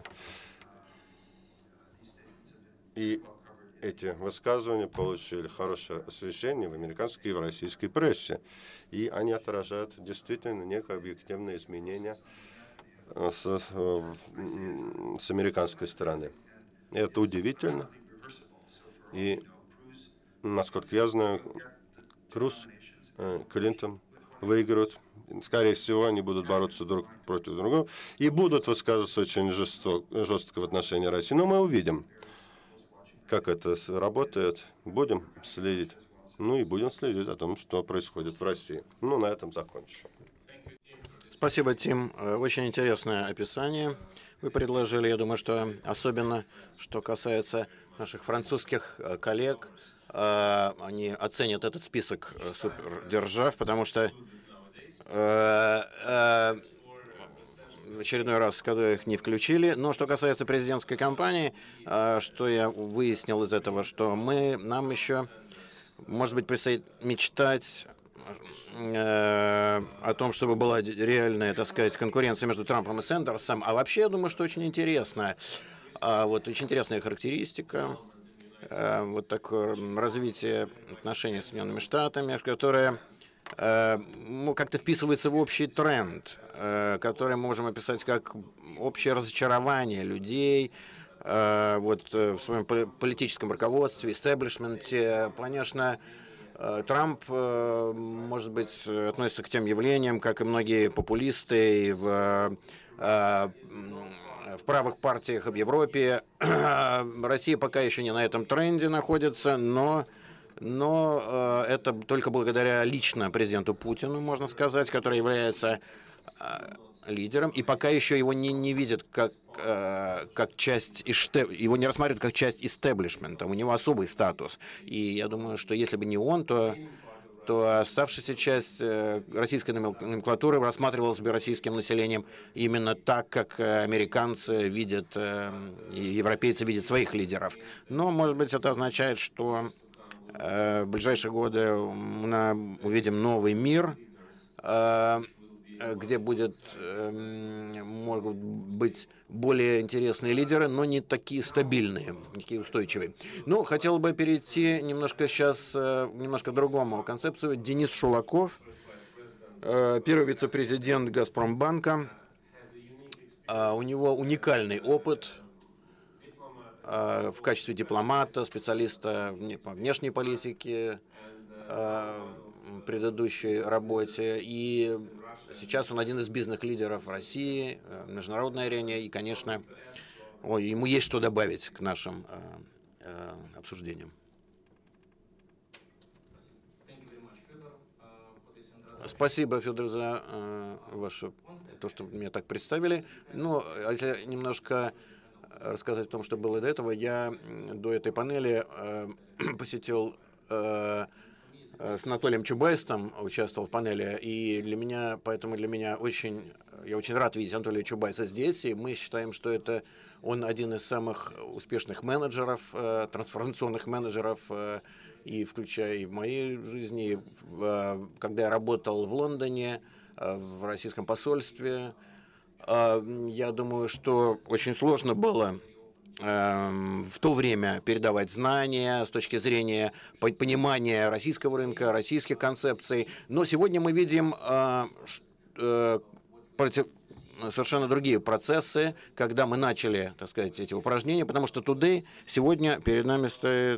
И эти высказывания получили хорошее освещение в американской и в российской прессе. И они отражают действительно некое объективное изменение с американской стороны. И это удивительно. И, насколько я знаю, Круз, Клинтон выиграют. Скорее всего, они будут бороться друг против друга и будут высказываться очень жестко в отношении России. Но мы увидим, как это работает. Будем следить. Ну и будем следить о том, что происходит в России. Ну, на этом закончу. Спасибо, Тим. Очень интересное описание вы предложили. Я думаю, что особенно, что касается наших французских коллег, они оценят этот список супердержав, потому что в очередной раз, когда их не включили. Но что касается президентской кампании, что я выяснил из этого, что нам еще, может быть, предстоит мечтать о том, чтобы была реальная, так сказать, конкуренция между Трампом и Сандерсом. А вообще, я думаю, что очень интересно. Очень интересная характеристика. Вот такое развитие отношений с Соединенными Штатами, которое как-то вписывается в общий тренд, который мы можем описать как общее разочарование людей в своем политическом руководстве, истеблишменте. Конечно, Трамп, может быть, относится к тем явлениям, как и многие популисты в правых партиях в Европе. Россия пока еще не на этом тренде находится, но это только благодаря лично президенту Путину, можно сказать, который является лидером, и пока еще его не видят как часть, его не рассматривают как часть истеблишмента, у него особый статус. И я думаю, что если бы не он, то оставшаяся часть российской номенклатуры рассматривалась бы российским населением именно так, как американцы видят, и европейцы видят своих лидеров. Но, может быть, это означает, что в ближайшие годы мы увидим новый мир, где могут быть более интересные лидеры, но не такие стабильные, не такие устойчивые. Ну, хотел бы перейти немножко к другому концепцию. Денис Шулаков, первый вице-президент «Газпромбанка». У него уникальный опыт в качестве дипломата, специалиста по внешней политике, в предыдущей работе. И сейчас он один из бизнес-лидеров России в международной арене. И, конечно, ему есть что добавить к нашим обсуждениям. Спасибо, Федор, за то, что меня так представили. Но если немножко рассказать о том, что было до этого, я до этой панели посетил с Анатолием Чубайсом, участвовал в панели, и я очень рад видеть Анатолия Чубайса здесь, и мы считаем, что он один из самых успешных менеджеров, трансформационных менеджеров, и включая и в моей жизни, когда я работал в Лондоне, в российском посольстве. Я думаю, что очень сложно было в то время передавать знания с точки зрения понимания российского рынка, российских концепций. Но сегодня мы видим совершенно другие процессы, когда мы начали, так сказать, эти упражнения, потому что сегодня перед нами стоят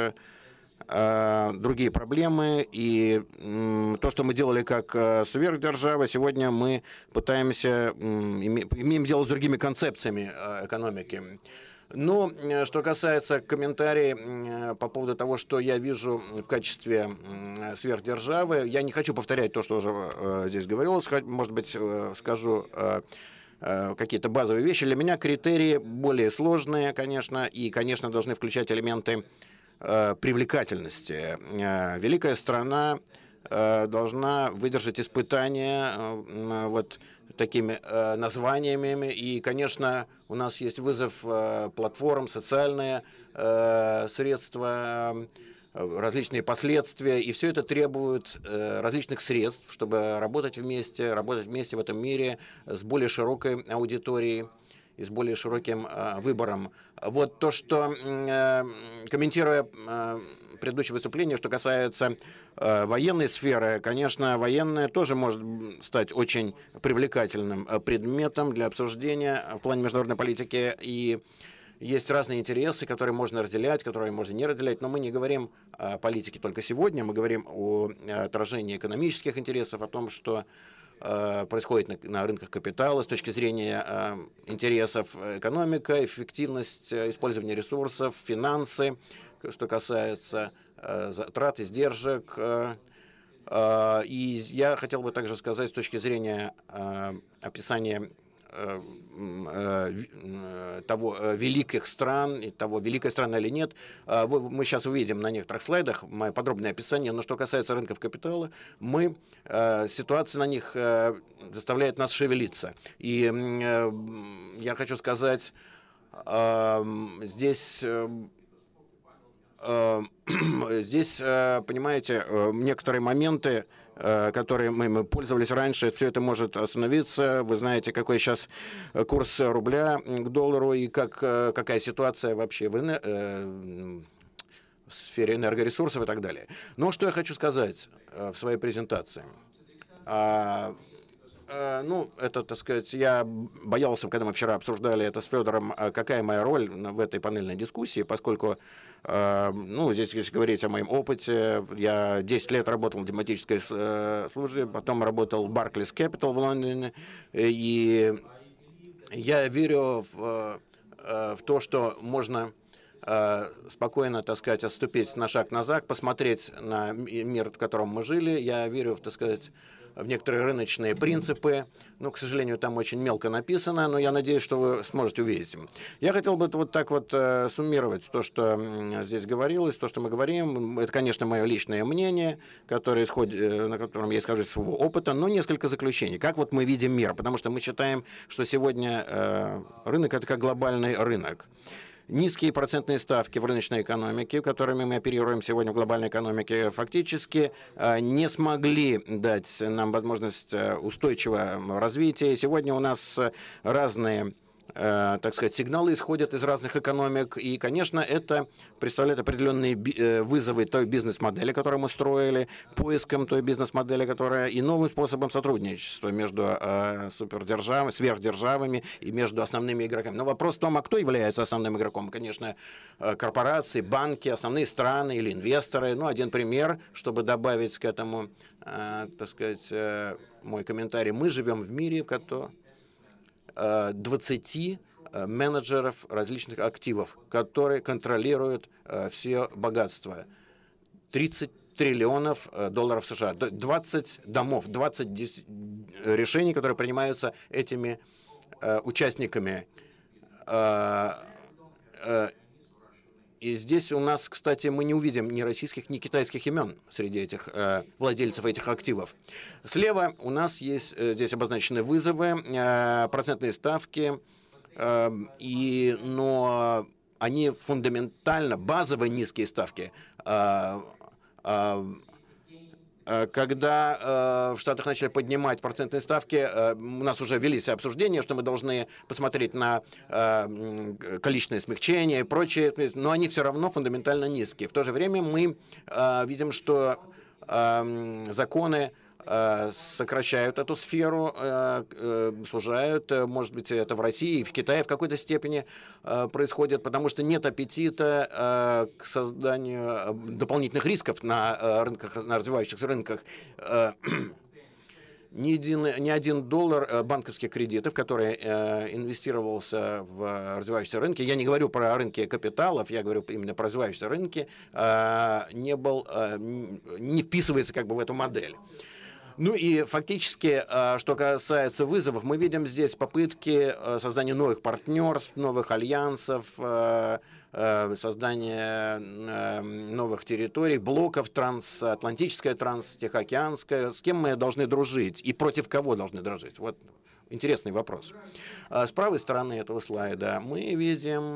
другие проблемы, и то, что мы делали как сверхдержава, сегодня мы пытаемся, имеем дело с другими концепциями экономики. Ну, что касается комментариев по поводу того, что я вижу в качестве сверхдержавы, я не хочу повторять то, что уже здесь говорилось, может быть, скажу какие-то базовые вещи. Для меня критерии более сложные, конечно, и, конечно, должны включать элементы привлекательности. Великая страна должна выдержать испытания вот такими названиями. И, конечно, у нас есть вызов платформ, социальные средства, различные последствия. И все это требует различных средств, чтобы работать вместе в этом мире с более широкой аудиторией и с более широким выбором. Вот то, что, комментируя предыдущее выступление, что касается военной сферы, конечно, военная тоже может стать очень привлекательным предметом для обсуждения в плане международной политики. И есть разные интересы, которые можно разделять, которые можно не разделять. Но мы не говорим о политике только сегодня, мы говорим о отражении экономических интересов, о том, что происходит на рынках капитала с точки зрения интересов экономика, эффективность использования ресурсов, финансы, что касается затрат, издержек. И я хотел бы также сказать с точки зрения описания того великих стран, и того, великая страна или нет. Мы сейчас увидим на некоторых слайдах мое подробное описание, но что касается рынков капитала, ситуация на них заставляет нас шевелиться. И я хочу сказать, здесь, понимаете, некоторые моменты, которые мы пользовались раньше, все это может остановиться. Вы знаете, какой сейчас курс рубля к доллару и какая ситуация вообще в сфере энергоресурсов и так далее. Но что я хочу сказать в своей презентации? Ну, это, так сказать, я боялся, когда мы вчера обсуждали это с Федором, какая моя роль в этой панельной дискуссии, поскольку, ну, здесь, если говорить о моем опыте, я 10 лет работал в дипломатической службе, потом работал в Barclays Capital в Лондоне, и я верю в то, что можно спокойно, так сказать, отступить на шаг назад, посмотреть на мир, в котором мы жили. Я верю, так сказать, в некоторые рыночные принципы. Ну, к сожалению, там очень мелко написано, но я надеюсь, что вы сможете увидеть. Я хотел бы вот так вот суммировать то, что здесь говорилось, то, что мы говорим. Это, конечно, мое личное мнение, которое на котором я исхожу из своего опыта, но несколько заключений. Как вот мы видим мир? Потому что мы считаем, что сегодня рынок – это как глобальный рынок. Низкие процентные ставки в рыночной экономике, которыми мы оперируем сегодня в глобальной экономике, фактически не смогли дать нам возможность устойчивого развития. Сегодня у нас разные, так сказать, сигналы исходят из разных экономик, и, конечно, это представляет определенные вызовы той бизнес-модели, которую мы строили, поиском той бизнес-модели, которая и новым способом сотрудничества между супердержавами, сверхдержавами и между основными игроками. Но вопрос в том, а кто является основным игроком? Конечно, корпорации, банки, основные страны или инвесторы. Ну, один пример, чтобы добавить к этому, так сказать, мой комментарий. Мы живем в мире, в котором 20 менеджеров различных активов, которые контролируют все богатство. 30 триллионов долларов США, 20 домов, 20 решений, которые принимаются этими участниками. И здесь у нас, кстати, мы не увидим ни российских, ни китайских имен среди этих владельцев этих активов. Слева у нас есть здесь обозначены вызовы, процентные ставки, но они фундаментально, базовые низкие ставки. Когда в Штатах начали поднимать процентные ставки, у нас уже велись обсуждения, что мы должны посмотреть на количественное смягчение и прочее, но они все равно фундаментально низкие. В то же время мы видим, что законы сокращают эту сферу, сужают. Может быть, это в России и в Китае в какой-то степени происходит, потому что нет аппетита к созданию дополнительных рисков на рынках, на развивающихся рынках. ни один доллар банковских кредитов, который инвестировался в развивающиеся рынки, я не говорю про рынки капиталов, я говорю именно про развивающиеся рынки, не вписывается как бы в эту модель. Ну и фактически, что касается вызовов, мы видим здесь попытки создания новых партнерств, новых альянсов, создания новых территорий, блоков трансатлантическая, транстихоокеанская. С кем мы должны дружить и против кого должны дружить? Вот интересный вопрос. С правой стороны этого слайда мы видим,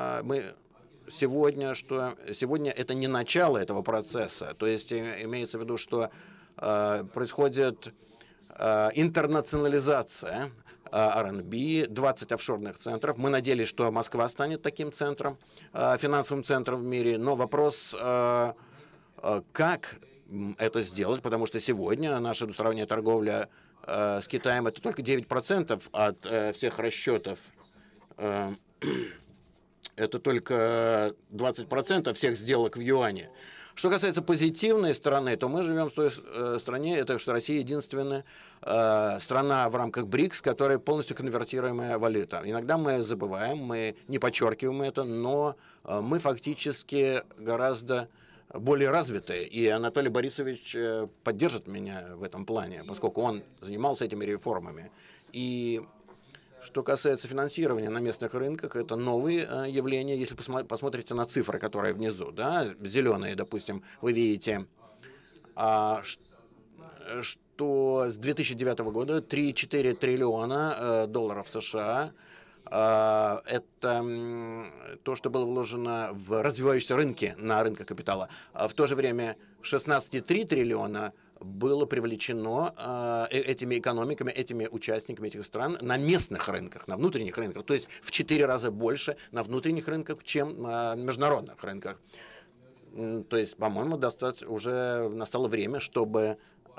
что сегодня это не начало этого процесса. То есть имеется в виду, что происходит интернационализация R&B, 20 офшорных центров. Мы надеялись, что Москва станет таким центром, финансовым центром в мире. Но вопрос, как это сделать, потому что сегодня наша двусторонняя торговля с Китаем это только 9% от всех расчетов. Это только 20% всех сделок в юане. Что касается позитивной стороны, то мы живем в той стране, это что Россия единственная страна в рамках БРИКС, которая полностью конвертируемая валюта. Иногда мы забываем, мы не подчеркиваем это, но мы фактически гораздо более развитые. И Анатолий Борисович поддержит меня в этом плане, поскольку он занимался этими реформами. И что касается финансирования на местных рынках, это новые явления. Если посмотрите на цифры, которые внизу, да, зеленые, допустим, вы видите, что с 2009 года 3-4 триллиона долларов США это то, что было вложено в развивающиеся рынки, на рынках капитала. В то же время 16,3 триллиона было привлечено этими экономиками, этими участниками этих стран на местных рынках, на внутренних рынках. То есть в 4 раза больше на внутренних рынках, чем на международных рынках. То есть, по-моему, уже настало время, чтобы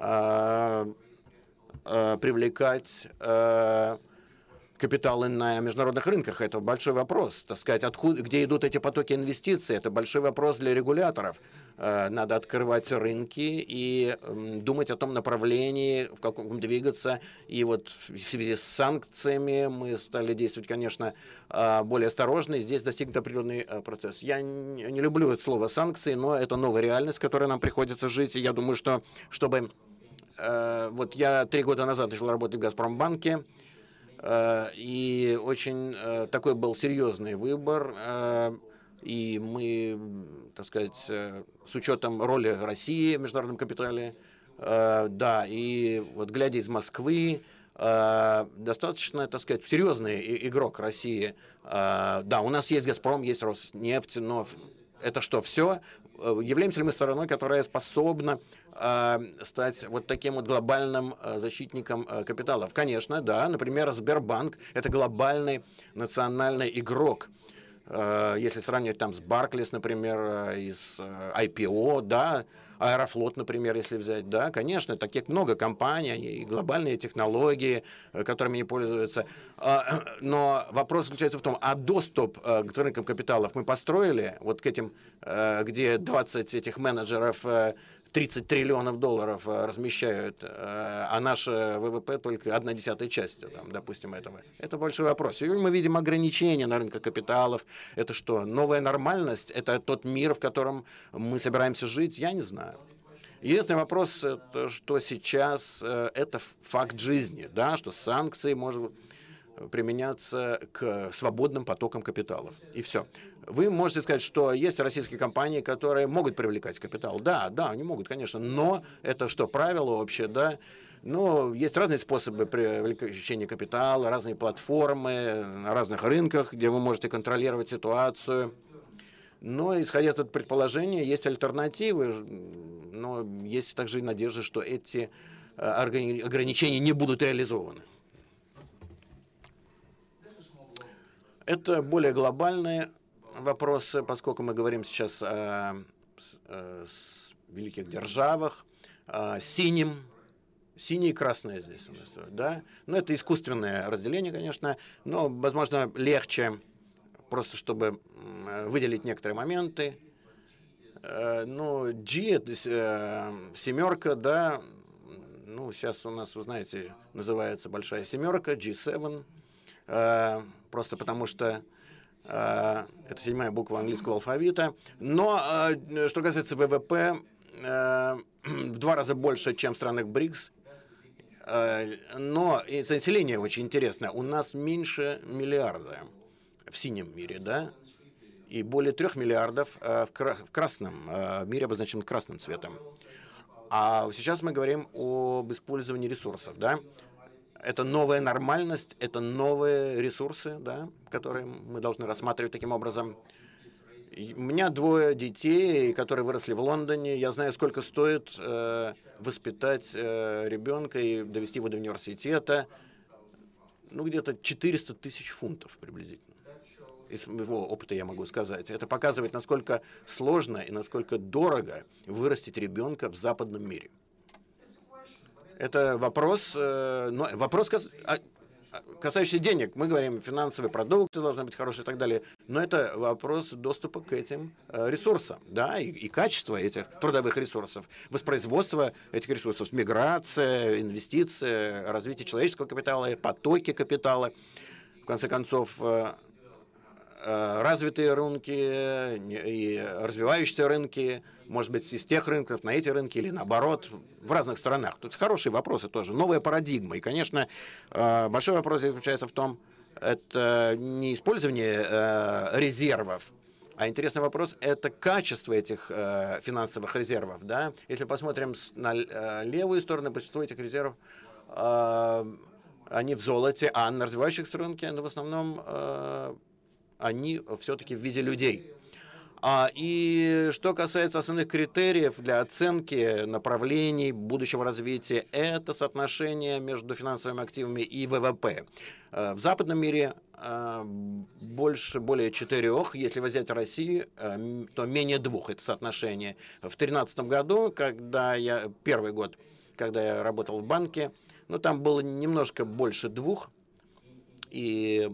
привлекать капиталы на международных рынках. Это большой вопрос. Так сказать, где идут эти потоки инвестиций, это большой вопрос для регуляторов. Надо открывать рынки и думать о том направлении, в каком двигаться. И вот в связи с санкциями мы стали действовать, конечно, более осторожно. И здесь достигнут определенный процесс. Я не люблю это слово «санкции», но это новая реальность, с которой нам приходится жить. И я думаю, что чтобы... Вот я 3 года назад начал работать в «Газпромбанке», и очень такой был серьезный выбор, и мы, так сказать, с учетом роли России в международном капитале, да, и вот глядя из Москвы, достаточно, так сказать, серьезный игрок России. Да, у нас есть «Газпром», есть «Роснефть», но это что, все? Являемся ли мы стороной, которая способна стать вот таким вот глобальным защитником капиталов? Конечно, да. Например, Сбербанк – это глобальный национальный игрок. Если сравнивать там с Barclays, например, из IPO, да, Аэрофлот, например, если взять, да, конечно, таких много компаний, и глобальные технологии, которыми они пользуются. Но вопрос заключается в том, а доступ к рынкам капиталов мы построили, вот к этим, где 20 этих менеджеров 30 триллионов долларов размещают, а наш ВВП только 1/10 часть, там, допустим, этого. Это большой вопрос. И мы видим ограничения на рынке капиталов. Это что, новая нормальность? Это тот мир, в котором мы собираемся жить? Я не знаю. Единственный вопрос, это, что сейчас это факт жизни, да, что санкции может применяться к свободным потокам капиталов. И все. Вы можете сказать, что есть российские компании, которые могут привлекать капитал. Да, они могут, конечно, но это что, правило общее, да? Ну, есть разные способы привлечения капитала, разные платформы на разных рынках, где вы можете контролировать ситуацию. Но, исходя из этого предположения, есть альтернативы, но есть также и надежда, что эти ограничения не будут реализованы. Это более глобальные вопросы, поскольку мы говорим сейчас о великих державах, синие и красное здесь у нас, да. Но это искусственное разделение, конечно, но, возможно, легче, просто чтобы выделить некоторые моменты. Ну, G, это семерка, да, ну, сейчас у нас, вы знаете, называется Большая Семерка, G7, просто потому что это 7-я буква английского алфавита. Но что касается ВВП, в 2 раза больше, чем в странах БРИКС. Но и население очень интересно. У нас меньше миллиарда в синем мире, да? И более 3 миллиардов в красном мире, обозначен красным цветом. А сейчас мы говорим об использовании ресурсов, да? Это новая нормальность, это новые ресурсы, да, которые мы должны рассматривать таким образом. У меня 2 детей, которые выросли в Лондоне. Я знаю, сколько стоит воспитать ребенка и довести его до университета. Ну, где-то 400 тысяч фунтов приблизительно. Из моего опыта я могу сказать. Это показывает, насколько сложно и насколько дорого вырастить ребенка в западном мире. Это вопрос, касающийся денег. Мы говорим, финансовые продукты должны быть хорошие и так далее. Но это вопрос доступа к этим ресурсам, да, и качества этих трудовых ресурсов, воспроизводство этих ресурсов, миграция, инвестиции, развитие человеческого капитала, потоки капитала. В конце концов, развитые рынки и развивающиеся рынки, может быть, из тех рынков на эти рынки или наоборот, в разных странах. Тут хорошие вопросы тоже, новая парадигма. И, конечно, большой вопрос заключается в том, это не использование резервов, а интересный вопрос – это качество этих финансовых резервов. Да? Если посмотрим на левую сторону, большинство этих резервов, они в золоте, а на развивающихся рынках в основном они все-таки в виде людей. И что касается основных критериев для оценки направлений будущего развития, это соотношение между финансовыми активами и ВВП. В западном мире более 4, если взять Россию, то менее 2 это соотношение. В 2013 году, первый год, когда я работал в банке, ну, там было немножко больше 2, и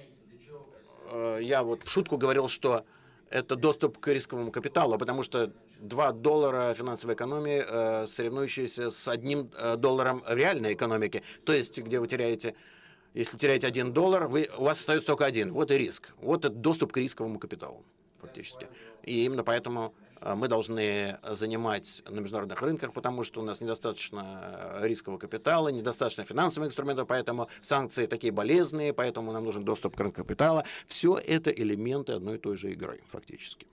я вот в шутку говорил, что это доступ к рисковому капиталу, потому что $2 финансовой экономии, соревнующиеся с $1 реальной экономики. То есть, где вы теряете, если теряете $1, у вас остается только 1. Вот и риск. Вот это доступ к рисковому капиталу, фактически. И именно поэтому мы должны занимать на международных рынках, потому что у нас недостаточно рискового капитала, недостаточно финансовых инструментов, поэтому санкции такие болезненные, поэтому нам нужен доступ к рынку капитала. Все это элементы одной и той же игры, фактически.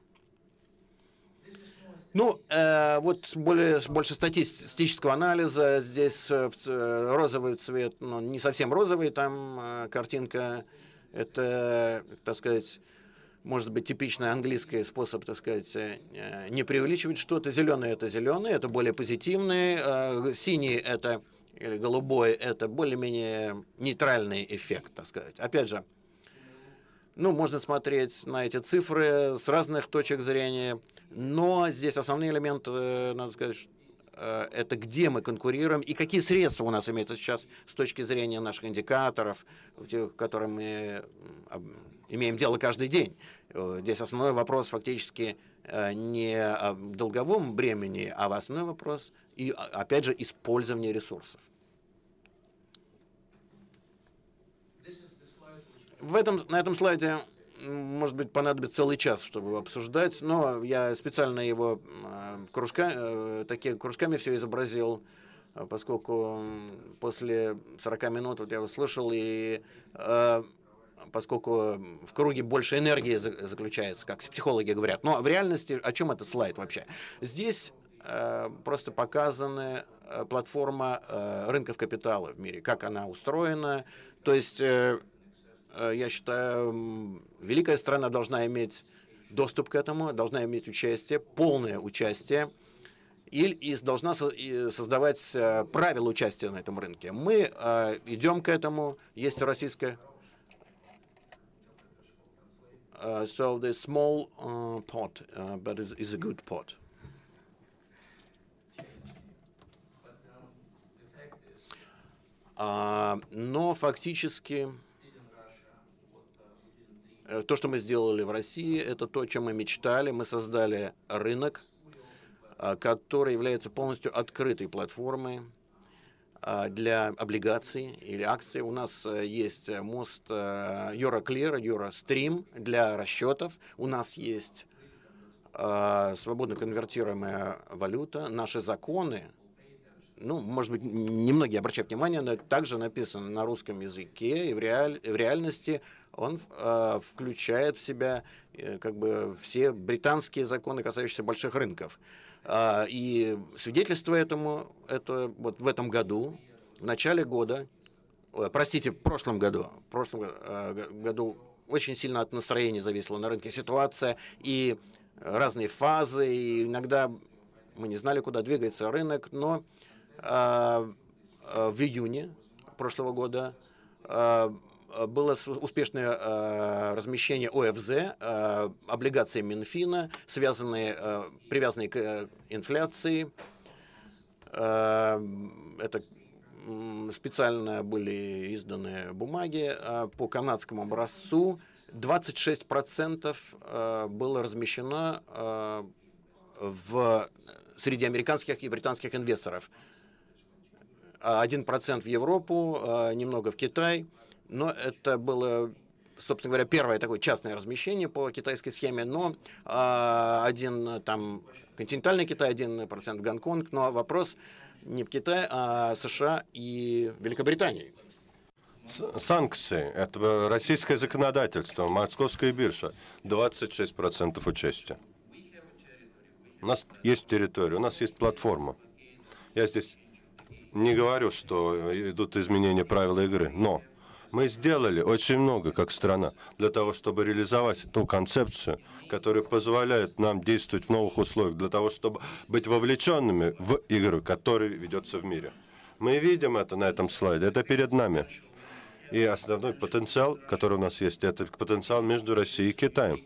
Ну, вот больше статистического анализа. Здесь розовый цвет, ну, не совсем розовый, там картинка, это, так сказать, может быть, типичный английский способ, так сказать, не преувеличивать что-то. Зеленый – это более позитивный, синий – это, или голубой – это более-менее нейтральный эффект, так сказать. Опять же, ну, можно смотреть на эти цифры с разных точек зрения, но здесь основные элементы, надо сказать, это где мы конкурируем и какие средства у нас имеются сейчас с точки зрения наших индикаторов, с которыми мы имеем дело каждый день. Здесь основной вопрос фактически не о долговом бремени, а основной вопрос, и опять же, использование ресурсов. На этом слайде, может быть, понадобится целый час, чтобы его обсуждать, но я специально его такими кружками все изобразил, поскольку после 40 минут вот я его слышал, и поскольку в круге больше энергии заключается, как психологи говорят. Но в реальности о чем этот слайд вообще? Здесь просто показана платформа рынков капитала в мире, как она устроена. То есть, я считаю, великая страна должна иметь доступ к этому, должна иметь участие, полное участие, и должна создавать правила участия на этом рынке. Мы идем к этому, есть российская... So the small pot, but is a good pot. Но фактически то, что мы сделали в России, это то, о чем мы мечтали. Мы создали рынок, который является полностью открытой платформой. для облигаций или акций. У нас есть мост Euroclear, Eurostream для расчетов. У нас есть свободно конвертируемая валюта. Наши законы, ну, может быть, немногие обращают внимание, но также написано на русском языке, и в реальности он включает в себя как бы все британские законы, касающиеся больших рынков. И свидетельство этому, это вот в этом году, в начале года, простите, в прошлом году очень сильно от настроения зависела на рынке ситуация, и разные фазы, и иногда мы не знали, куда двигается рынок, но в июне прошлого года было успешное размещение ОФЗ, облигаций Минфина, привязанные к инфляции. Это специально были изданы бумаги по канадскому образцу. 26% было размещено среди американских и британских инвесторов. 1% в Европу, немного в Китай. Но это было, собственно говоря, первое такое частное размещение по китайской схеме. Но один там континентальный Китай, 1% Гонконг. Но вопрос не в Китае, а США и Великобритании. Санкции. Это российское законодательство, московская биржа. 26% участия. У нас есть территория, у нас есть платформа. Я здесь не говорю, что идут изменения правил игры, но мы сделали очень много, как страна, для того, чтобы реализовать ту концепцию, которая позволяет нам действовать в новых условиях, для того, чтобы быть вовлеченными в игру, которая ведется в мире. Мы видим это на этом слайде, это перед нами. И основной потенциал, который у нас есть, это потенциал между Россией и Китаем.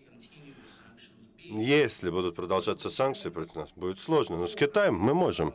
Если будут продолжаться санкции против нас, будет сложно, но с Китаем мы можем.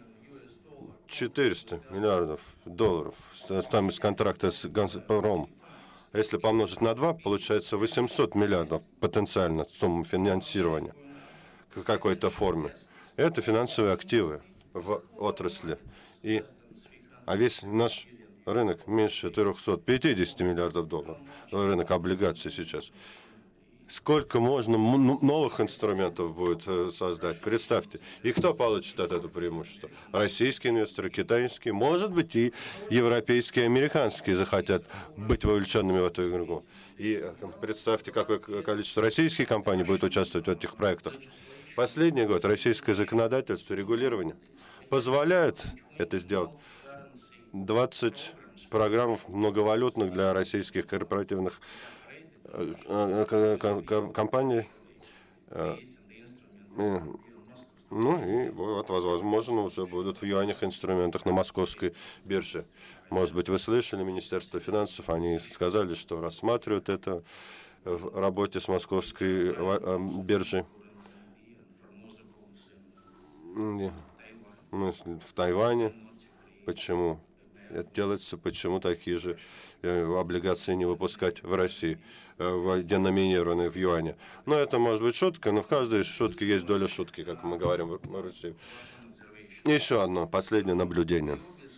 400 миллиардов долларов стоимость контракта с Газпромом. Если помножить на 2, получается 800 миллиардов потенциально сумма финансирования в какой-то форме. Это финансовые активы в отрасли. А весь наш рынок меньше 350 миллиардов долларов. Рынок облигаций сейчас. Сколько можно новых инструментов будет создать? Представьте. И кто получит от этого преимущество? Российские инвесторы, китайские, может быть, и европейские, и американские захотят быть вовлеченными в эту игру. И представьте, какое количество российских компаний будет участвовать в этих проектах. Последний год российское законодательство, регулирование позволяет это сделать. 20 программ многовалютных для российских корпоративных компаний. Ну и вот, возможно, уже будут в юанях инструментах на московской бирже. Может быть, вы слышали, Министерство финансов, они сказали, что рассматривают это в работе с московской биржей. В Тайване. Почему это делается, почему такие же облигации не выпускать в России, деноминированные в юане. Но это может быть шутка, но в каждой шутке есть доля шутки, как мы говорим в России. Еще одно, последнее наблюдение.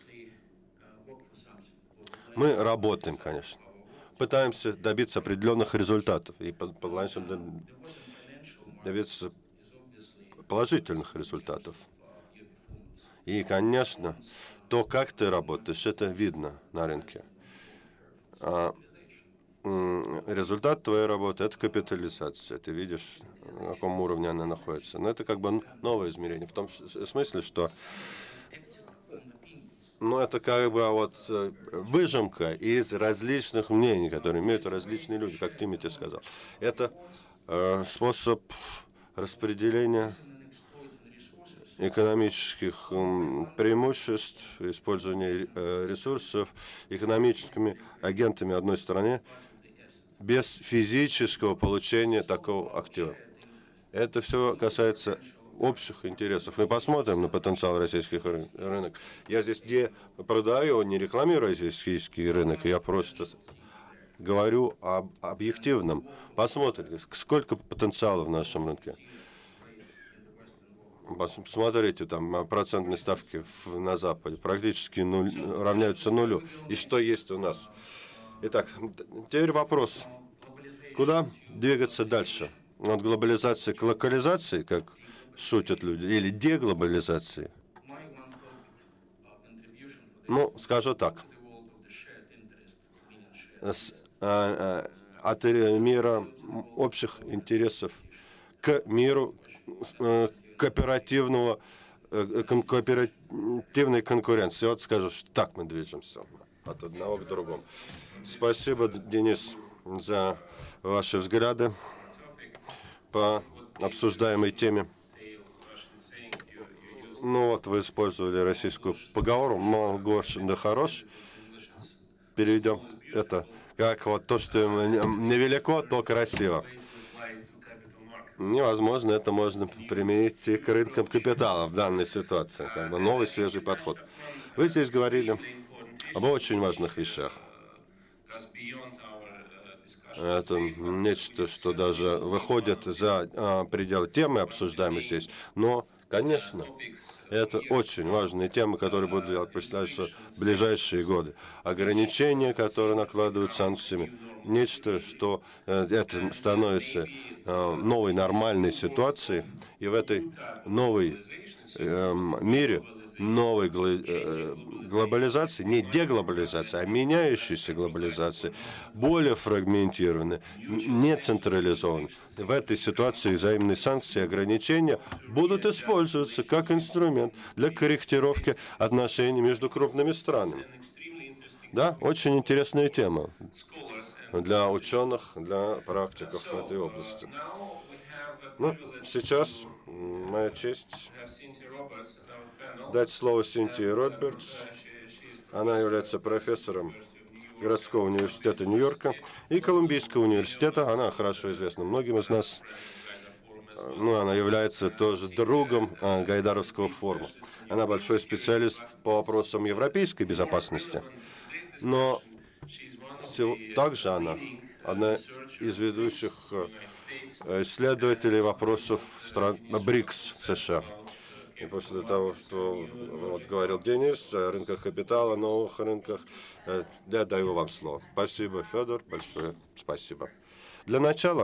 Мы работаем, конечно. Пытаемся добиться определенных результатов и пытаемся добиться положительных результатов. И, конечно, то, как ты работаешь, это видно на рынке. Результат твоей работы – это капитализация. Ты видишь, на каком уровне она находится. Но это как бы новое измерение. В том смысле, что это как бы вот выжимка из различных мнений, которые имеют различные люди, как Тимати сказал. Это способ распределения экономических преимуществ, использования ресурсов экономическими агентами одной стороны без физического получения такого актива. Это все касается общих интересов. Мы посмотрим на потенциал российских рынок. Я здесь не продаю, не рекламирую российский рынок, я просто говорю об объективном. Посмотрим, сколько потенциала в нашем рынке. Посмотрите, там процентные ставки на Западе практически равняются нулю. И что есть у нас? Итак, теперь вопрос. Куда двигаться дальше? От глобализации к локализации, как шутят люди, или деглобализации? Ну, скажу так. От мира общих интересов к миру кооперативной конкуренции. Вот скажу, что так мы движемся от одного к другому. Спасибо, Денис, за ваши взгляды по обсуждаемой теме. Ну вот, вы использовали российскую поговорку «Мол гош да хорош». Переведем это как вот то, что невелико, то красиво. Невозможно, это можно применить и к рынкам капитала в данной ситуации. Как бы новый, свежий подход. Вы здесь говорили об очень важных вещах. Это нечто, что даже выходит за пределы темы, обсуждаемой здесь. Но, конечно, это очень важные темы, которые будут обсуждаться в ближайшие годы. Ограничения, которые накладывают санкциями. Нечто, что это становится новой нормальной ситуацией. И в этой новой мире, новой глобализации, не деглобализации, а меняющейся глобализации, более фрагментированной, не централизованной. В этой ситуации взаимные санкции и ограничения будут использоваться как инструмент для корректировки отношений между крупными странами. Да, очень интересная тема для ученых, для практиков в этой области. Ну, сейчас моя честь дать слово Синтии Робертс. Она является профессором городского университета Нью-Йорка и Колумбийского университета. Она хорошо известна многим из нас. Ну, она является тоже другом Гайдаровского форума. Она большой специалист по вопросам европейской безопасности. Но также она одна из ведущих исследователей вопросов стран БРИКС США. И после того, что вот говорил Денис о рынках капитала, новых рынках, я даю вам слово. Спасибо, Федор, большое спасибо. Для начала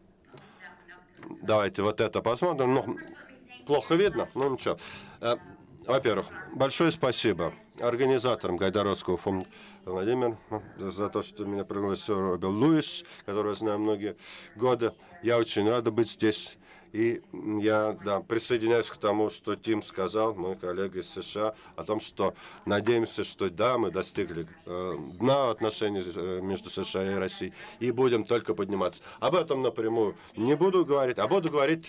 давайте вот это посмотрим. Ну, плохо видно, ну ничего. Во-первых, большое спасибо организаторам Гайдаровского фонда Владимир за то, что меня пригласил Роберт Луис, которого я знаю многие годы. Я очень рада быть здесь. И я присоединяюсь к тому, что Тим сказал, мой коллега из США, о том, что надеемся, что да, мы достигли дна отношений между США и Россией, и будем только подниматься. Об этом напрямую не буду говорить, а буду говорить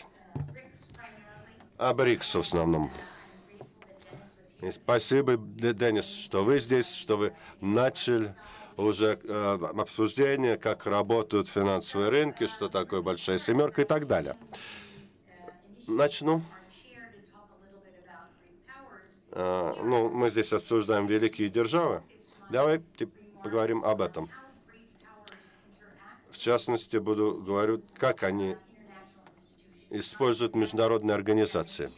о БРИКС в основном. И спасибо, Денис, что вы здесь, что вы начали уже обсуждение, как работают финансовые рынки, что такое большая семерка и так далее. Начну. Ну, мы здесь обсуждаем великие державы. Давайте поговорим об этом. В частности, буду говорить, как они используют международные организации.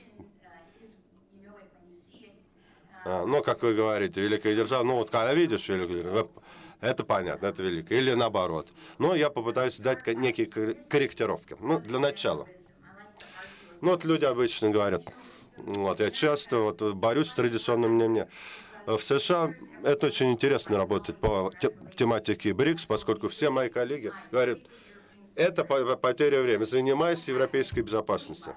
Ну, как вы говорите, великая держава, ну вот когда видишь великую державу, это понятно, это великая. Или наоборот. Но я попытаюсь дать некие корректировки. Ну, для начала. Ну, вот люди обычно говорят, вот я часто вот борюсь с традиционным мнением. В США это очень интересно работать по тематике БРИКС, поскольку все мои коллеги говорят, это потеря времени, занимайся европейской безопасностью.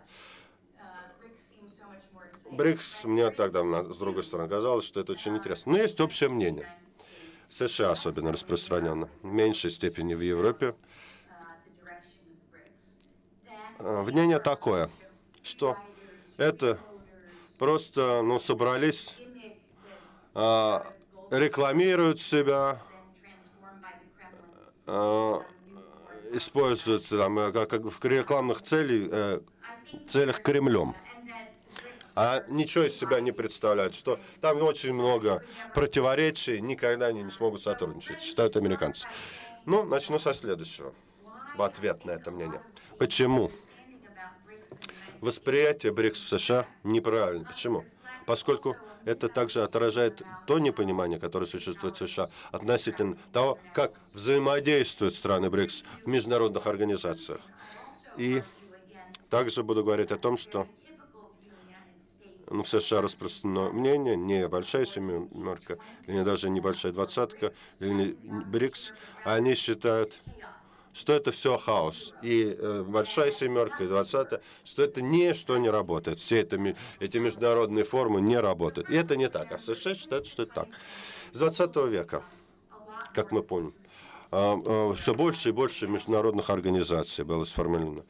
БРИКС мне тогда, с другой стороны, казалось, что это очень интересно. Но есть общее мнение. В США особенно распространено, в меньшей степени в Европе. Мнение такое, что это просто, ну, собрались, рекламируют себя, используются там, как в рекламных целях Кремлем. А ничего из себя не представляют, что там очень много противоречий, никогда они не смогут сотрудничать, считают американцы. Ну, начну со следующего, в ответ на это мнение. Почему восприятие БРИКС в США неправильно. Почему? Поскольку это также отражает то непонимание, которое существует в США относительно того, как взаимодействуют страны БРИКС в международных организациях. И также буду говорить о том, что в США распространено мнение, не большая семерка, или даже небольшая двадцатка, или не БРИКС, они считают, что это все хаос. И большая семерка, и двадцатая, что это ничто не работает. Все эти международные формы не работают. И это не так. А в США считают, что это так. С 20 века, как мы помним, все больше и больше международных организаций было сформировано.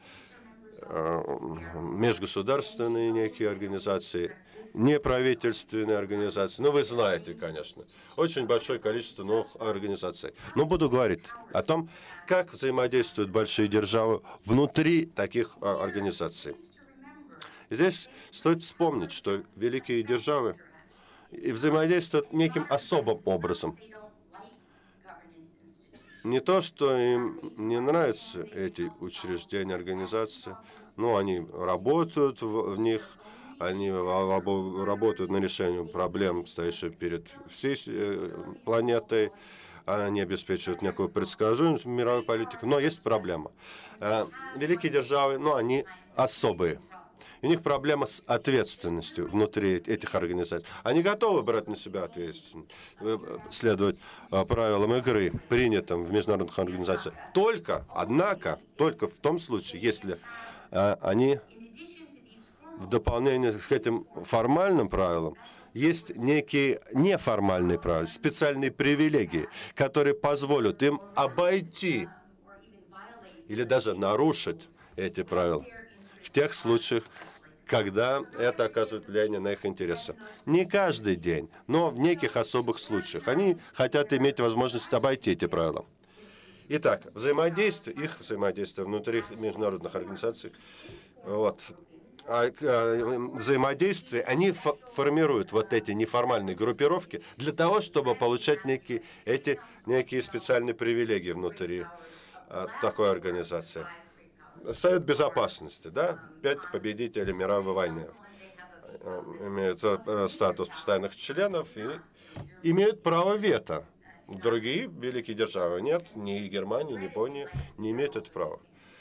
Межгосударственные некие организации, неправительственные организации. Ну, вы знаете, конечно. Очень большое количество новых организаций. Но буду говорить о том, как взаимодействуют большие державы внутри таких организаций. И здесь стоит вспомнить, что великие державы взаимодействуют неким особым образом. Не то, что им не нравятся эти учреждения, организации, но они работают в них, они работают на решение проблем, стоящих перед всей планетой, они обеспечивают некую предсказуемость в мировой политике, но есть проблема. Великие державы, они особые. У них проблема с ответственностью внутри этих организаций. Они готовы брать на себя ответственность, следовать правилам игры, принятым в международных организациях. Однако, только в том случае, если они в дополнение к этим формальным правилам есть некие неформальные правила, специальные привилегии, которые позволят им обойти или даже нарушить эти правила в тех случаях, когда это оказывает влияние на их интересы. Не каждый день, но в неких особых случаях. Они хотят иметь возможность обойти эти правила. Итак, их взаимодействие внутри международных организаций, взаимодействие, они формируют эти неформальные группировки для того, чтобы получать некие специальные привилегии внутри такой организации. Совет Безопасности, 5 победителей мировой войны имеют статус постоянных членов и имеют право вето. Другие великие державы нет, ни Германия, ни Япония не имеют это права.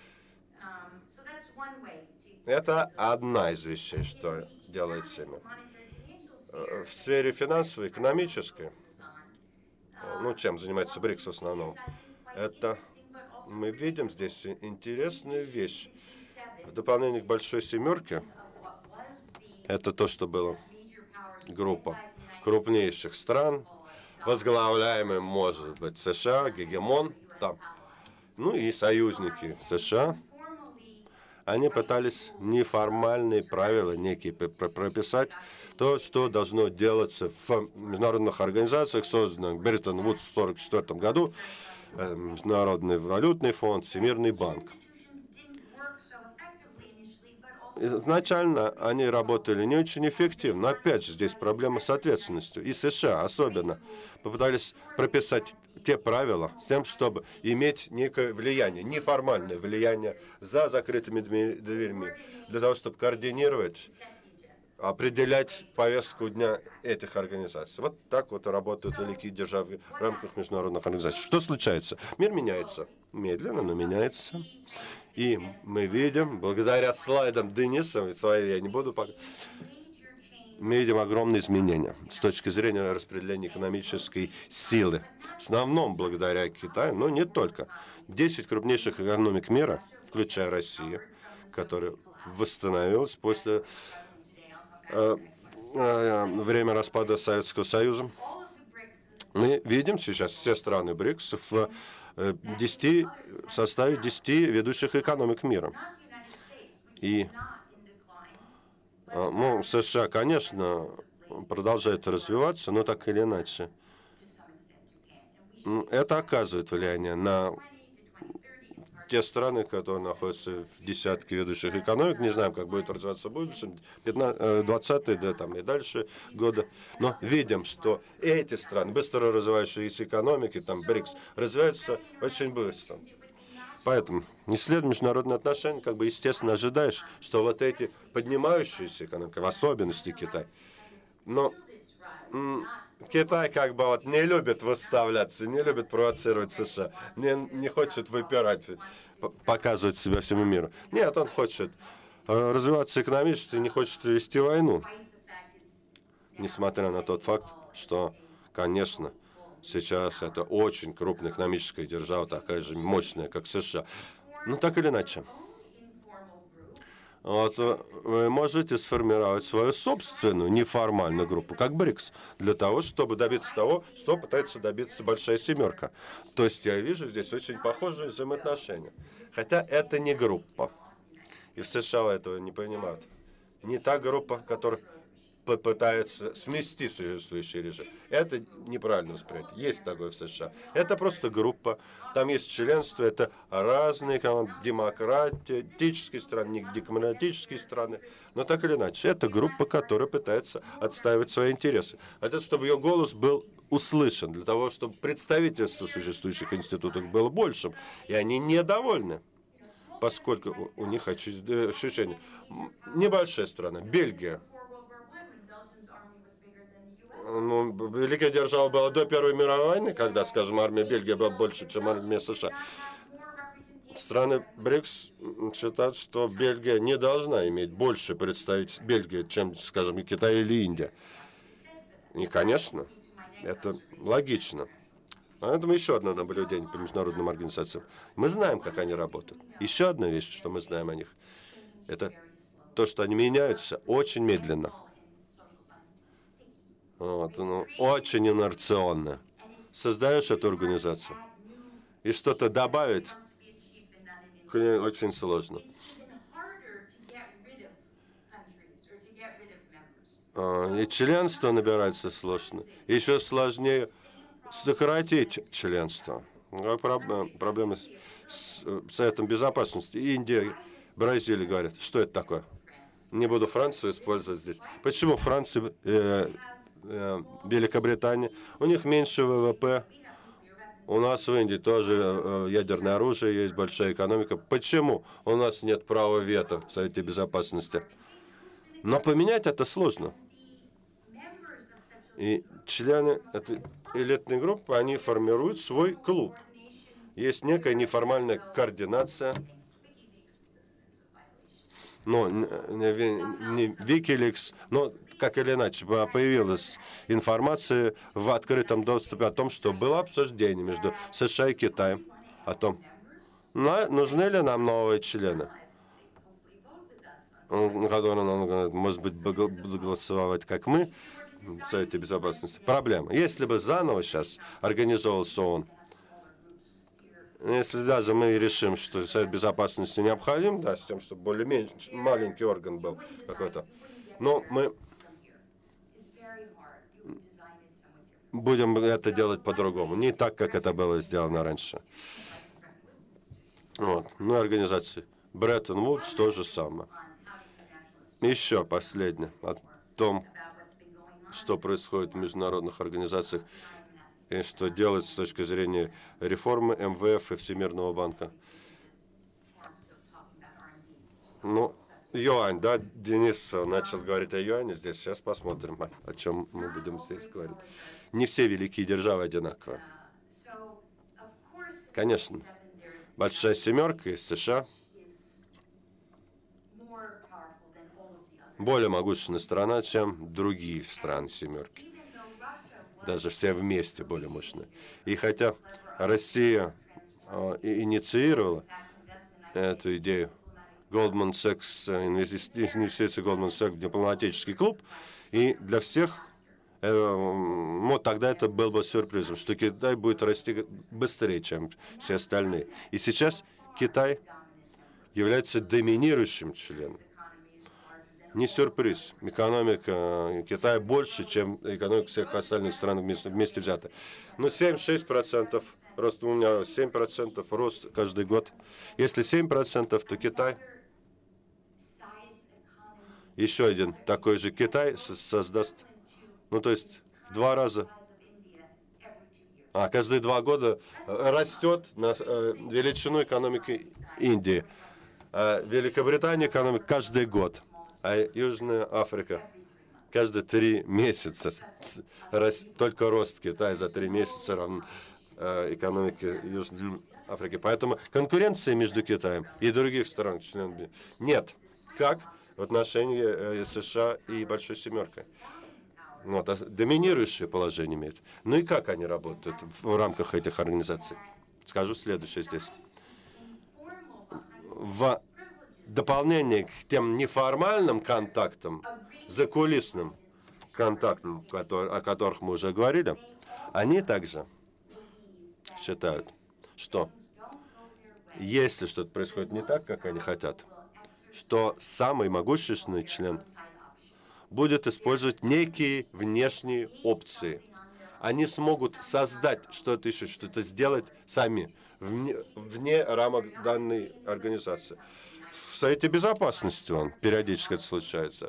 Это одна из вещей, что делается ими. В сфере финансовой, экономической, чем занимается БРИКС в основном, это мы видим здесь интересную вещь. В дополнение к большой семерке, это то, что было группа крупнейших стран, возглавляемая, может быть, США, гегемон там, и союзники в США. Они пытались неформальные правила некие прописать, то, что должно делаться в международных организациях, созданных Бреттон-Вудс в 1944 году, Международный валютный фонд, Всемирный банк. Изначально они работали не очень эффективно. Опять же, здесь проблема с ответственностью. И США особенно попытались прописать те правила с тем, чтобы иметь некое влияние, неформальное влияние за закрытыми дверьми, для того, чтобы координировать, определять повестку дня этих организаций. Вот так работают великие державы в рамках международных организаций. Что случается? Мир меняется. Медленно, но меняется. И мы видим, благодаря слайдам Дениса, слайды я не буду пока, мы видим огромные изменения с точки зрения распределения экономической силы. В основном благодаря Китаю, но не только. 10 крупнейших экономик мира, включая Россию, которая восстановилась после время распада Советского Союза. Мы видим сейчас все страны БРИКС в составе 10 ведущих экономик мира. И США, конечно, продолжают развиваться, но так или иначе. Это оказывает влияние на те страны, которые находятся в десятке ведущих экономик. Не знаем, как будет развиваться в будущем, 20-е, и дальше годы. Но видим, что эти страны, быстро развивающиеся экономики, БРИКС, развиваются очень быстро. Поэтому, исследуя международные отношения, как бы естественно ожидаешь, что вот эти поднимающиеся экономики, в особенности Китай, но Китай как бы вот не любит выставляться, не любит провоцировать США, не хочет выпирать, показывать себя всему миру. Нет, он хочет развиваться экономически, не хочет вести войну. Несмотря на тот факт, что, конечно, сейчас это очень крупная экономическая держава, такая же мощная, как США. Но так или иначе. Вот вы можете сформировать свою собственную неформальную группу, как БРИКС, для того, чтобы добиться того, что пытается добиться Большая Семерка. То есть я вижу здесь очень похожие взаимоотношения. Хотя это не группа. И в США этого не понимают. Не та группа, которая попытается смести существующий режим. Это неправильно восприятие. Есть такое в США. Это просто группа. Там есть членство, это разные демократические страны, не демократические страны. Но так или иначе, это группа, которая пытается отстаивать свои интересы. Хотят, чтобы ее голос был услышан, для того, чтобы представительство существующих институтов было большим. И они недовольны, поскольку у них ощущение. Небольшая страна, Бельгия. Ну, великая держава была до Первой мировой войны, когда, скажем, армия Бельгии была больше, чем армия США. Страны БРИКС считают, что Бельгия не должна иметь больше представителей Бельгии, чем, скажем, и Китай или Индия. И, конечно, это логично. Поэтому еще одно наблюдение по международным организациям. Мы знаем, как они работают. Еще одна вещь, что мы знаем о них, это то, что они меняются очень медленно. Вот, ну, очень инерционно. Создаешь эту организацию, и что-то добавить к ней очень сложно. И членство набирается сложно. Еще сложнее сократить членство. Проблемы с Советом Безопасности. Индия, Бразилия говорят, что это такое? Не буду Францию использовать здесь. Почему Франция, Великобритания, у них меньше ВВП, у нас в Индии тоже ядерное оружие, есть большая экономика. Почему у нас нет права вето в Совете Безопасности? Но поменять это сложно. И члены этой элитной группы, они формируют свой клуб. Есть некая неформальная координация. Но не Wikileaks, но как или иначе появилась информация в открытом доступе о том, что было обсуждение между США и Китаем о том, нужны ли нам новые члены, которые, может быть, будут голосовать, как мы, в Совете Безопасности. Проблема. Если бы заново сейчас организовался ООН, если даже мы решим, что Совет Безопасности необходим, да, с тем, чтобы более-менее маленький орган был какой-то, но мы будем это делать по-другому, не так, как это было сделано раньше. Вот. Ну и организации Бреттон-Вудс то же самое. Еще последнее о том, что происходит в международных организациях и что делать с точки зрения реформы МВФ и Всемирного банка. Ну, юань, да, Денис начал говорить о юане здесь. Сейчас посмотрим, о чем мы будем здесь говорить. Не все великие державы одинаковые. Конечно, Большая Семерка из США более могущественная страна, чем другие страны Семерки. Даже все вместе более мощные. И хотя Россия инициировала эту идею, Goldman Sachs, инвестиции Goldman Sachs в дипломатический клуб, и для всех, вот тогда это был бы сюрпризом, что Китай будет расти быстрее, чем все остальные. И сейчас Китай является доминирующим членом. Не сюрприз. Экономика Китая больше, чем экономика всех остальных стран вместе взята. Но 7-6% рост, у меня 7% рост каждый год. Если 7%, то Китай, еще один такой же Китай создаст, ну то есть в 2 раза а каждые 2 года растет на величину экономики Индии. А Великобритания экономика каждый год, а Южная Африка каждые 3 месяца. Только рост Китая за 3 месяца равен экономике Южной Африки. Поэтому конкуренции между Китаем и других стран-членов нет, как в отношении США и Большой Семеркой. Вот, доминирующее положение имеют. Ну и как они работают в рамках этих организаций? Скажу следующее здесь. В дополнение к тем неформальным контактам, закулисным контактам, о которых мы уже говорили, они также считают, что если что-то происходит не так, как они хотят, что самый могущественный член будет использовать некие внешние опции. Они смогут создать что-то еще, что-то сделать сами, вне рамок данной организации. В Совете Безопасности периодически это случается.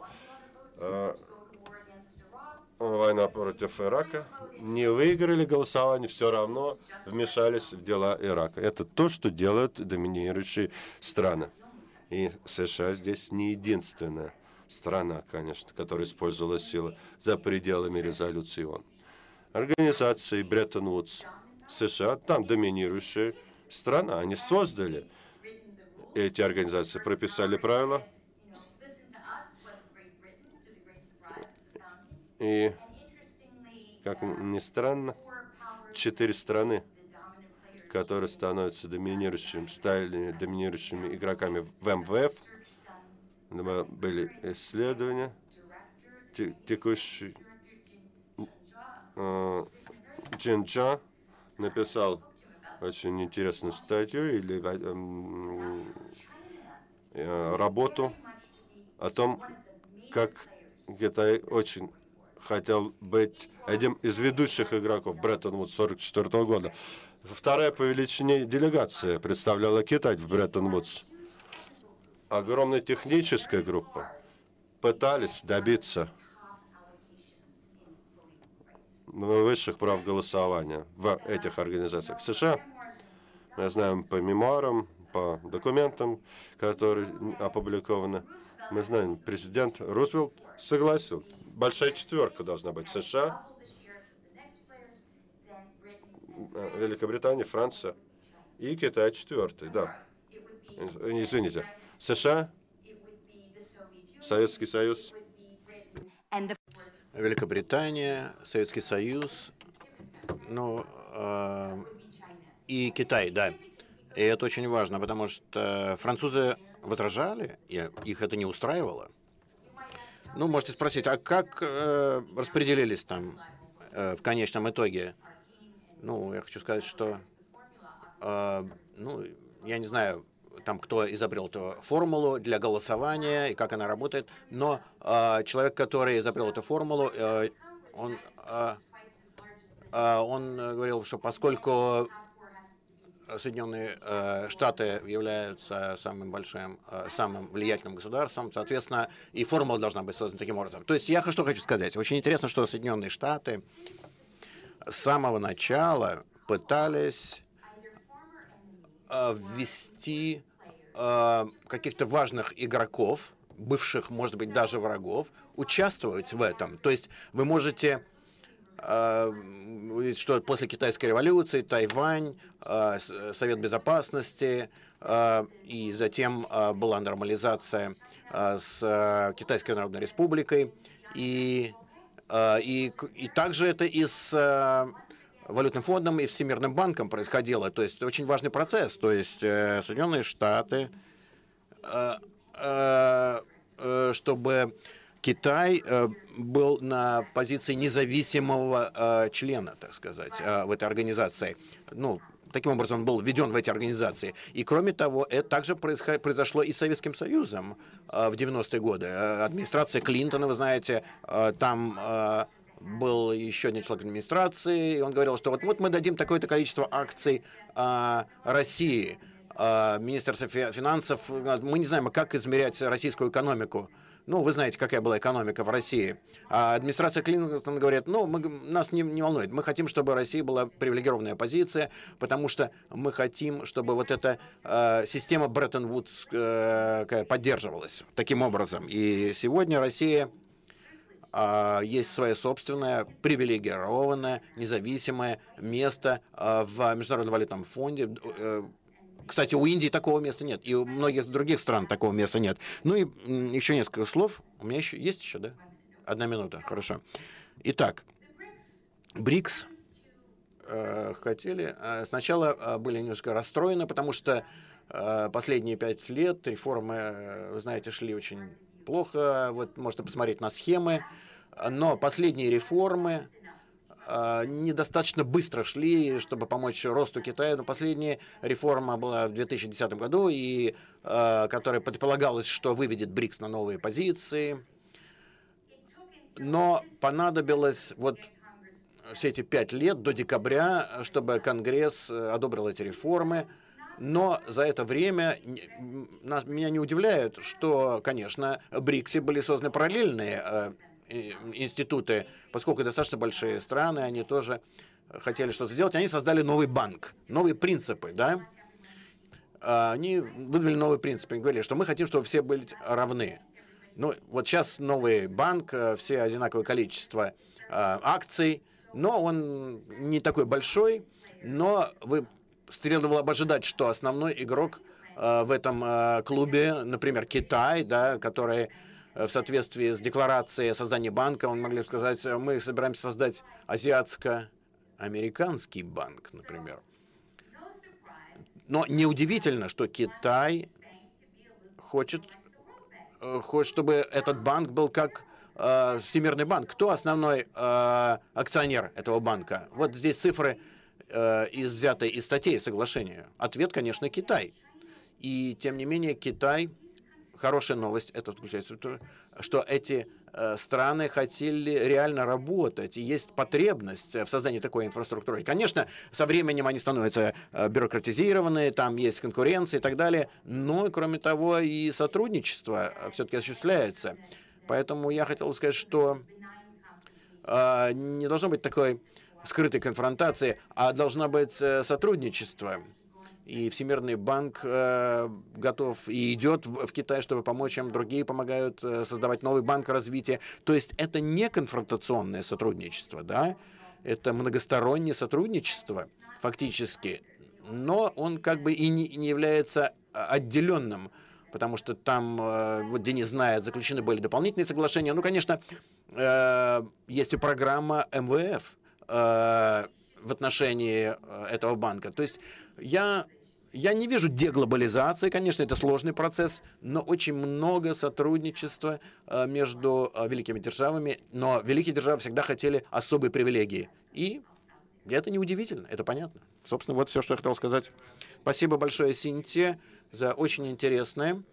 Война против Ирака. Не выиграли голосование, все равно вмешались в дела Ирака. Это то, что делают доминирующие страны. И США здесь не единственная страна, конечно, которая использовала силы за пределами резолюции ООН. Организации Бреттон-Вудс, США, там доминирующая страна. Они создали эти организации, прописали правила. И, как ни странно, 4 страны, которые становятся стали доминирующими игроками в МВФ, были исследования, текущий Джинджа написал очень интересную статью или работу о том, как Китай очень хотел быть одним из ведущих игроков Бреттон-Вудс 1944 года. Вторая по величине делегация представляла Китай в Бреттон-Вудс. Огромная техническая группа пытались добиться высших прав голосования в этих организациях. США, мы знаем по мемуарам, по документам, которые опубликованы, мы знаем, президент Рузвельт согласил. Большая четверка должна быть. США, Великобритания, Франция и Китай четвертый. Да. Извините. США, Советский Союз, Великобритания, Советский Союз, и Китай, да. И это очень важно, потому что французы возражали, и их это не устраивало. Ну, можете спросить, а как распределились там в конечном итоге? Ну, я хочу сказать, что, я не знаю, там, кто изобрел эту формулу для голосования и как она работает, но человек, который изобрел эту формулу, он говорил, что поскольку Соединенные Штаты являются самым большим, самым влиятельным государством, соответственно, и формула должна быть создана таким образом. То есть я что хочу сказать. Очень интересно, что Соединенные Штаты с самого начала пытались ввести каких-то важных игроков, бывших, может быть, даже врагов, участвовать в этом. То есть вы можете, что после Китайской революции, Тайвань, Совет Безопасности, и затем была нормализация с Китайской Народной Республикой, и также это и с Валютным фондом и Всемирным банком происходило. То есть очень важный процесс. То есть Соединенные Штаты, чтобы Китай был на позиции независимого члена, так сказать, в этой организации. Ну, таким образом, он был введен в эти организации. И кроме того, это также произошло и с Советским Союзом в 90-е годы. Администрация Клинтона, вы знаете, там был еще один человек администрации, и он говорил, что вот мы дадим такое-то количество акций России. Министерство финансов, мы не знаем, как измерять российскую экономику. Ну, вы знаете, какая была экономика в России. А администрация Клинтона говорит, ну, нас не волнует. Мы хотим, чтобы Россия была привилегированная позиция, потому что мы хотим, чтобы вот эта система Бреттон-Вудс поддерживалась таким образом. И сегодня Россия есть свое собственное привилегированное, независимое место в Международном валютном фонде. Кстати, у Индии такого места нет, и у многих других стран такого места нет. Ну и еще несколько слов. У меня есть еще, да? 1 минута, хорошо. Итак, БРИКС хотели... Сначала были немножко расстроены, потому что последние 5 лет реформы, вы знаете, шли очень плохо. Вот можете посмотреть на схемы. Но последние реформы недостаточно быстро шли, чтобы помочь росту Китая. Но последняя реформа была в 2010 году, и которая предполагалось, что выведет БРИКС на новые позиции. Но понадобилось вот все эти 5 лет до декабря, чтобы Конгресс одобрил эти реформы. Но за это время меня не удивляет, что, конечно, в БРИКСе были созданы параллельные институты, поскольку достаточно большие страны, они тоже хотели что-то сделать. Они создали новый банк, новые принципы, да? Они выдвинули новые принципы, говорили, что мы хотим, чтобы все были равны. Ну, вот сейчас новый банк, все одинаковое количество акций, но он не такой большой, но следовало бы ожидать, что основной игрок в этом клубе, например, Китай, да, который в соответствии с декларацией о создании банка, он могли сказать, мы собираемся создать азиатско-американский банк, например. Но неудивительно, что Китай хочет, чтобы этот банк был как Всемирный банк. Кто основной акционер этого банка? Вот здесь цифры, взятые из статей соглашения. Ответ, конечно, Китай. И, тем не менее, Китай... Хорошая новость, это заключается в том, что эти страны хотели реально работать, и есть потребность в создании такой инфраструктуры. И, конечно, со временем они становятся бюрократизированы, там есть конкуренция и так далее, но, кроме того, и сотрудничество все-таки осуществляется. Поэтому я хотел сказать, что не должно быть такой скрытой конфронтации, а должно быть сотрудничество. И Всемирный банк готов и идет в Китай, чтобы помочь им. Другие помогают создавать новый банк развития. То есть это не конфронтационное сотрудничество, да? Это многостороннее сотрудничество фактически. Но он как бы и не является отделенным, потому что там, вот Денис знает, заключены были дополнительные соглашения. Ну, конечно, есть и программа МВФ в отношении этого банка. То есть я не вижу деглобализации, конечно, это сложный процесс, но очень много сотрудничества между великими державами, но великие державы всегда хотели особые привилегии. И это неудивительно, это понятно. Собственно, вот все, что я хотел сказать. Спасибо большое, Синтия, за очень интересное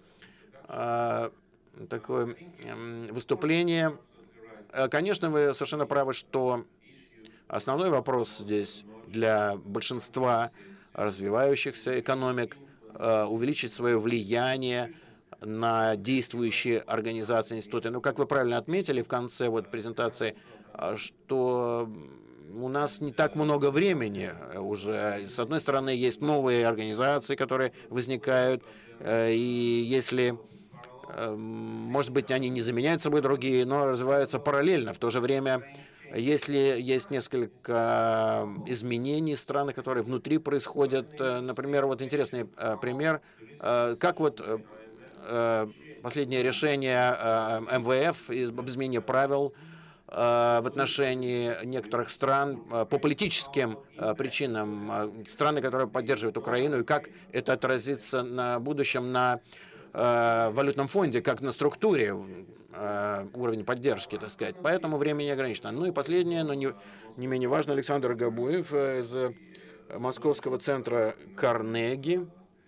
такое выступление. Конечно, вы совершенно правы, что основной вопрос здесь для большинства развивающихся экономик увеличить свое влияние на действующие организации, институты. Ну, как вы правильно отметили в конце вот презентации, что у нас не так много времени уже. С одной стороны, есть новые организации, которые возникают, и если, может быть, они не заменяют собой другие, но развиваются параллельно. В то же время, если есть несколько изменений в странах, которые внутри происходят, например, вот интересный пример, как вот последнее решение МВФ об изменении правил в отношении некоторых стран по политическим причинам, страны, которые поддерживают Украину, и как это отразится на будущем на валютном фонде, как на структуре, уровень поддержки, так сказать. Поэтому время не ограничено. Ну и последнее, но не менее важно, Александр Габуев из Московского центра Карнеги.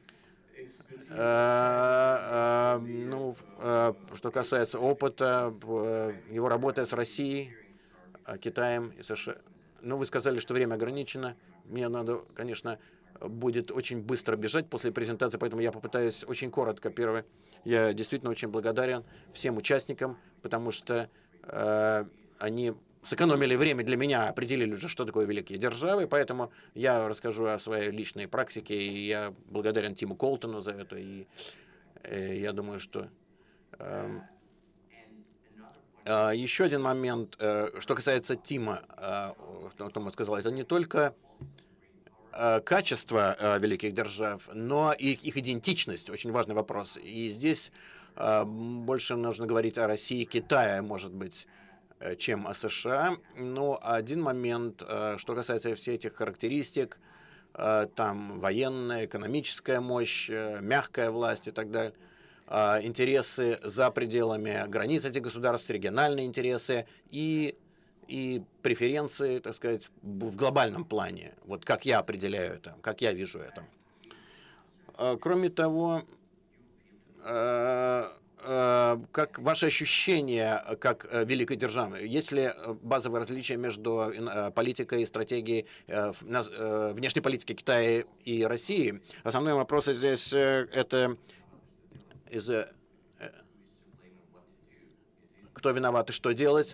Ну, что касается опыта, его работы с Россией, Китаем и США. Ну, вы сказали, что время ограничено. Мне надо, конечно, будет очень быстро бежать после презентации, поэтому я попытаюсь очень коротко. Первое, я действительно очень благодарен всем участникам, потому что они сэкономили время для меня, определили уже, что такое великие державы, поэтому я расскажу о своей личной практике, и я благодарен Тиму Колтону за это, и я думаю, что... Еще один момент, что касается Тима, что Тома сказал, это не только качество великих держав, но и их идентичность, очень важный вопрос. И здесь больше нужно говорить о России и Китае, может быть, чем о США. Но один момент, что касается всех этих характеристик, там военная, экономическая мощь, мягкая власть и так далее, интересы за пределами границ этих государств, региональные интересы и преференции, так сказать, в глобальном плане. Вот как я определяю это, как я вижу это. Кроме того, как ваше ощущение как великой державы? Есть ли базовые различия между политикой и стратегией внешней политики Китая и России? Основной вопрос здесь это кто виноват и что делать?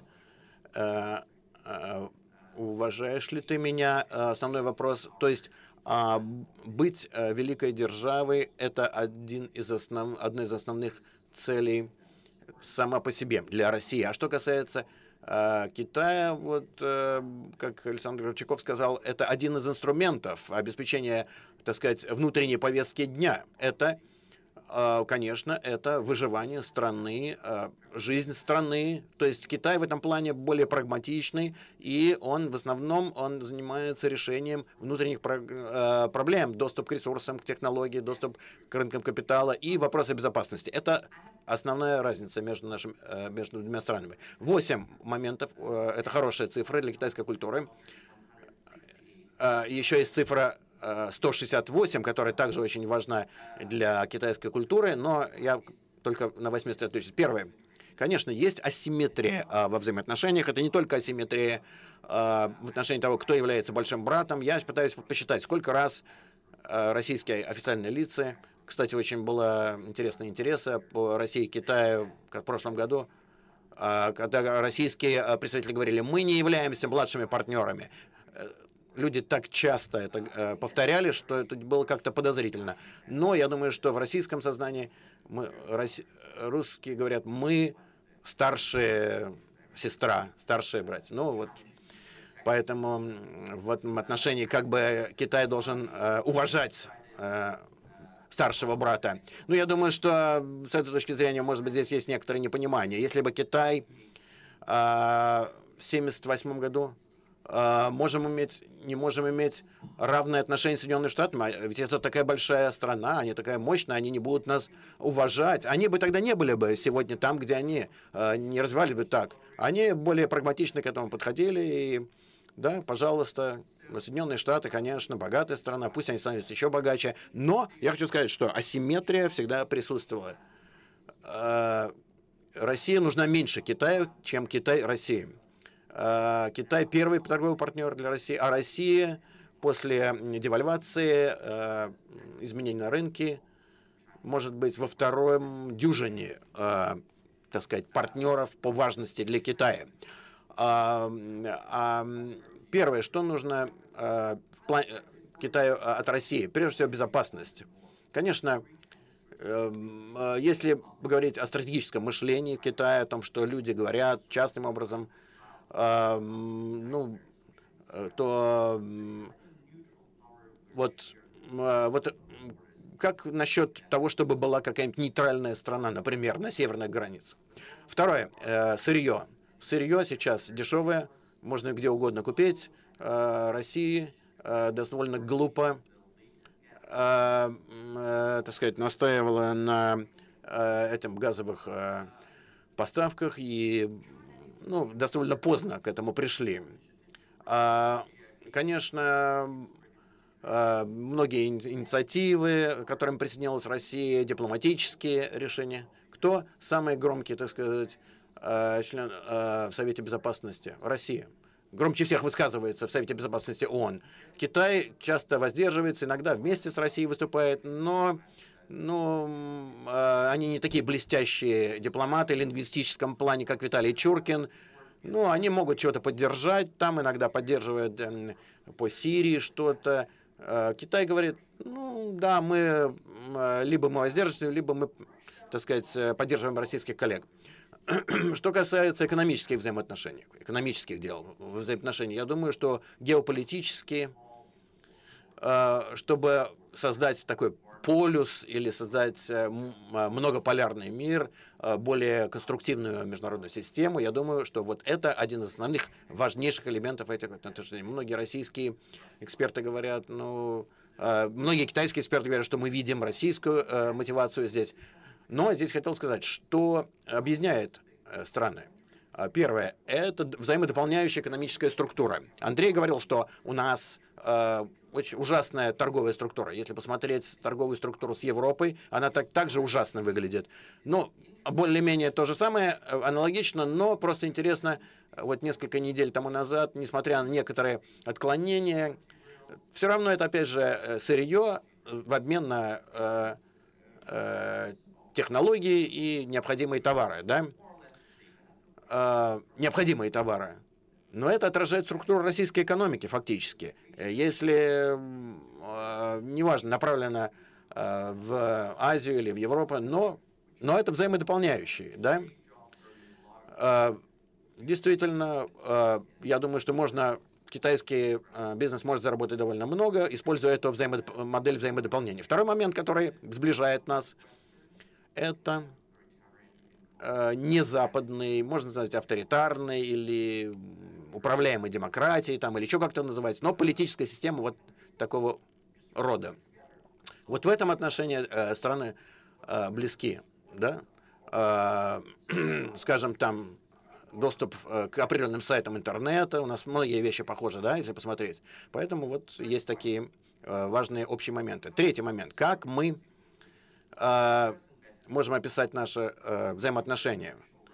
Уважаешь ли ты меня? Основной вопрос. То есть быть великой державой – это одна из основных целей сама по себе для России. А что касается Китая, вот как Александр Горчаков сказал, это один из инструментов обеспечения, так сказать, внутренней повестки дня. Это, конечно, это выживание страны, жизнь страны. То есть Китай в этом плане более прагматичный, и он в основном занимается решением внутренних проблем, доступ к ресурсам, к технологии, доступ к рынкам капитала и вопросы безопасности. Это основная разница между двумя странами. 8 моментов – это хорошие цифры для китайской культуры. Еще есть цифра 168, которая также очень важна для китайской культуры, но я только на 8 остановлюсь. Первое. Конечно, есть асимметрия во взаимоотношениях. Это не только асимметрия в отношении того, кто является большим братом. Я пытаюсь посчитать, сколько раз российские официальные лица, кстати, очень было интересное интереса по России и Китаю как в прошлом году, когда российские представители говорили, мы не являемся младшими партнерами. Люди так часто это повторяли, что это было как-то подозрительно. Но я думаю, что в российском сознании русские говорят, мы старшая сестра, старшие братья. Ну вот, поэтому в этом отношении как бы Китай должен уважать старшего брата. Но я думаю, что с этой точки зрения, может быть, здесь есть некоторое непонимание. Если бы Китай в 1978 году не можем иметь равные отношения с Соединенными Штатами, ведь это такая большая страна, они такая мощная, они не будут нас уважать. Они бы тогда не были бы сегодня там, где они, не развивались бы так. Они более прагматично к этому подходили, и да, пожалуйста, Соединенные Штаты, конечно, богатая страна, пусть они становятся еще богаче, но я хочу сказать, что асимметрия всегда присутствовала. Россия нужна меньше Китаю, чем Китай России. Китай первый торговый партнер для России, а Россия после девальвации, изменений на рынке, может быть, во втором дюжине, так сказать, партнеров по важности для Китая. Первое, что нужно Китаю от России, прежде всего безопасность. Конечно, если говорить о стратегическом мышлении Китая, о том, что люди говорят частным образом, ну, то вот как насчет того, чтобы была какая-нибудь нейтральная страна, например, на северных границах? Второе, сырье. Сырье сейчас дешевое, можно где угодно купить. Россия довольно глупо, так сказать, настаивала на этих газовых поставках и довольно поздно к этому пришли. Конечно, многие инициативы, к которым присоединилась Россия, дипломатические решения. Кто самый громкий, так сказать, член в Совете Безопасности? Россия. громче всех высказывается в Совете Безопасности ООН. Китай часто воздерживается, иногда вместе с Россией выступает, но они не такие блестящие дипломаты в лингвистическом плане, как Виталий Чуркин. Ну, они могут чего-то поддержать, там иногда поддерживают по Сирии что-то. Китай говорит, ну да, либо мы воздерживаемся, либо мы, так сказать, поддерживаем российских коллег. Что касается экономических взаимоотношений, экономических дел, взаимоотношений, я думаю, что геополитически, чтобы создать такой полюс или создать многополярный мир, более конструктивную международную систему, я думаю, что вот это один из основных, важнейших элементов этих отношений. Многие российские эксперты говорят, многие китайские эксперты говорят, что мы видим российскую мотивацию здесь. Но здесь хотел сказать, что объединяет страны. Первое – это взаимодополняющая экономическая структура. Андрей говорил, что у нас очень ужасная торговая структура. Если посмотреть торговую структуру с Европой, она также ужасно выглядит. Ну, более-менее то же самое, аналогично, но просто интересно, вот несколько недель тому назад, несмотря на некоторые отклонения, все равно это, опять же, сырье в обмен на технологии и необходимые товары, да? Необходимые товары. Но это отражает структуру российской экономики фактически. Если, неважно, направлено в Азию или в Европу, но это взаимодополняющие, да? Действительно, я думаю, что китайский бизнес может заработать довольно много, используя эту модель взаимодополнения. Второй момент, который сближает нас, это не западный, можно сказать, авторитарный или управляемой демократией, там, или еще как-то называется, но политическая система вот такого рода. Вот в этом отношении страны близки, да? Скажем, там доступ к определенным сайтам интернета, у нас многие вещи похожи, да, если посмотреть. Поэтому вот есть такие важные общие моменты. Третий момент. Как мы можем описать наши взаимоотношения?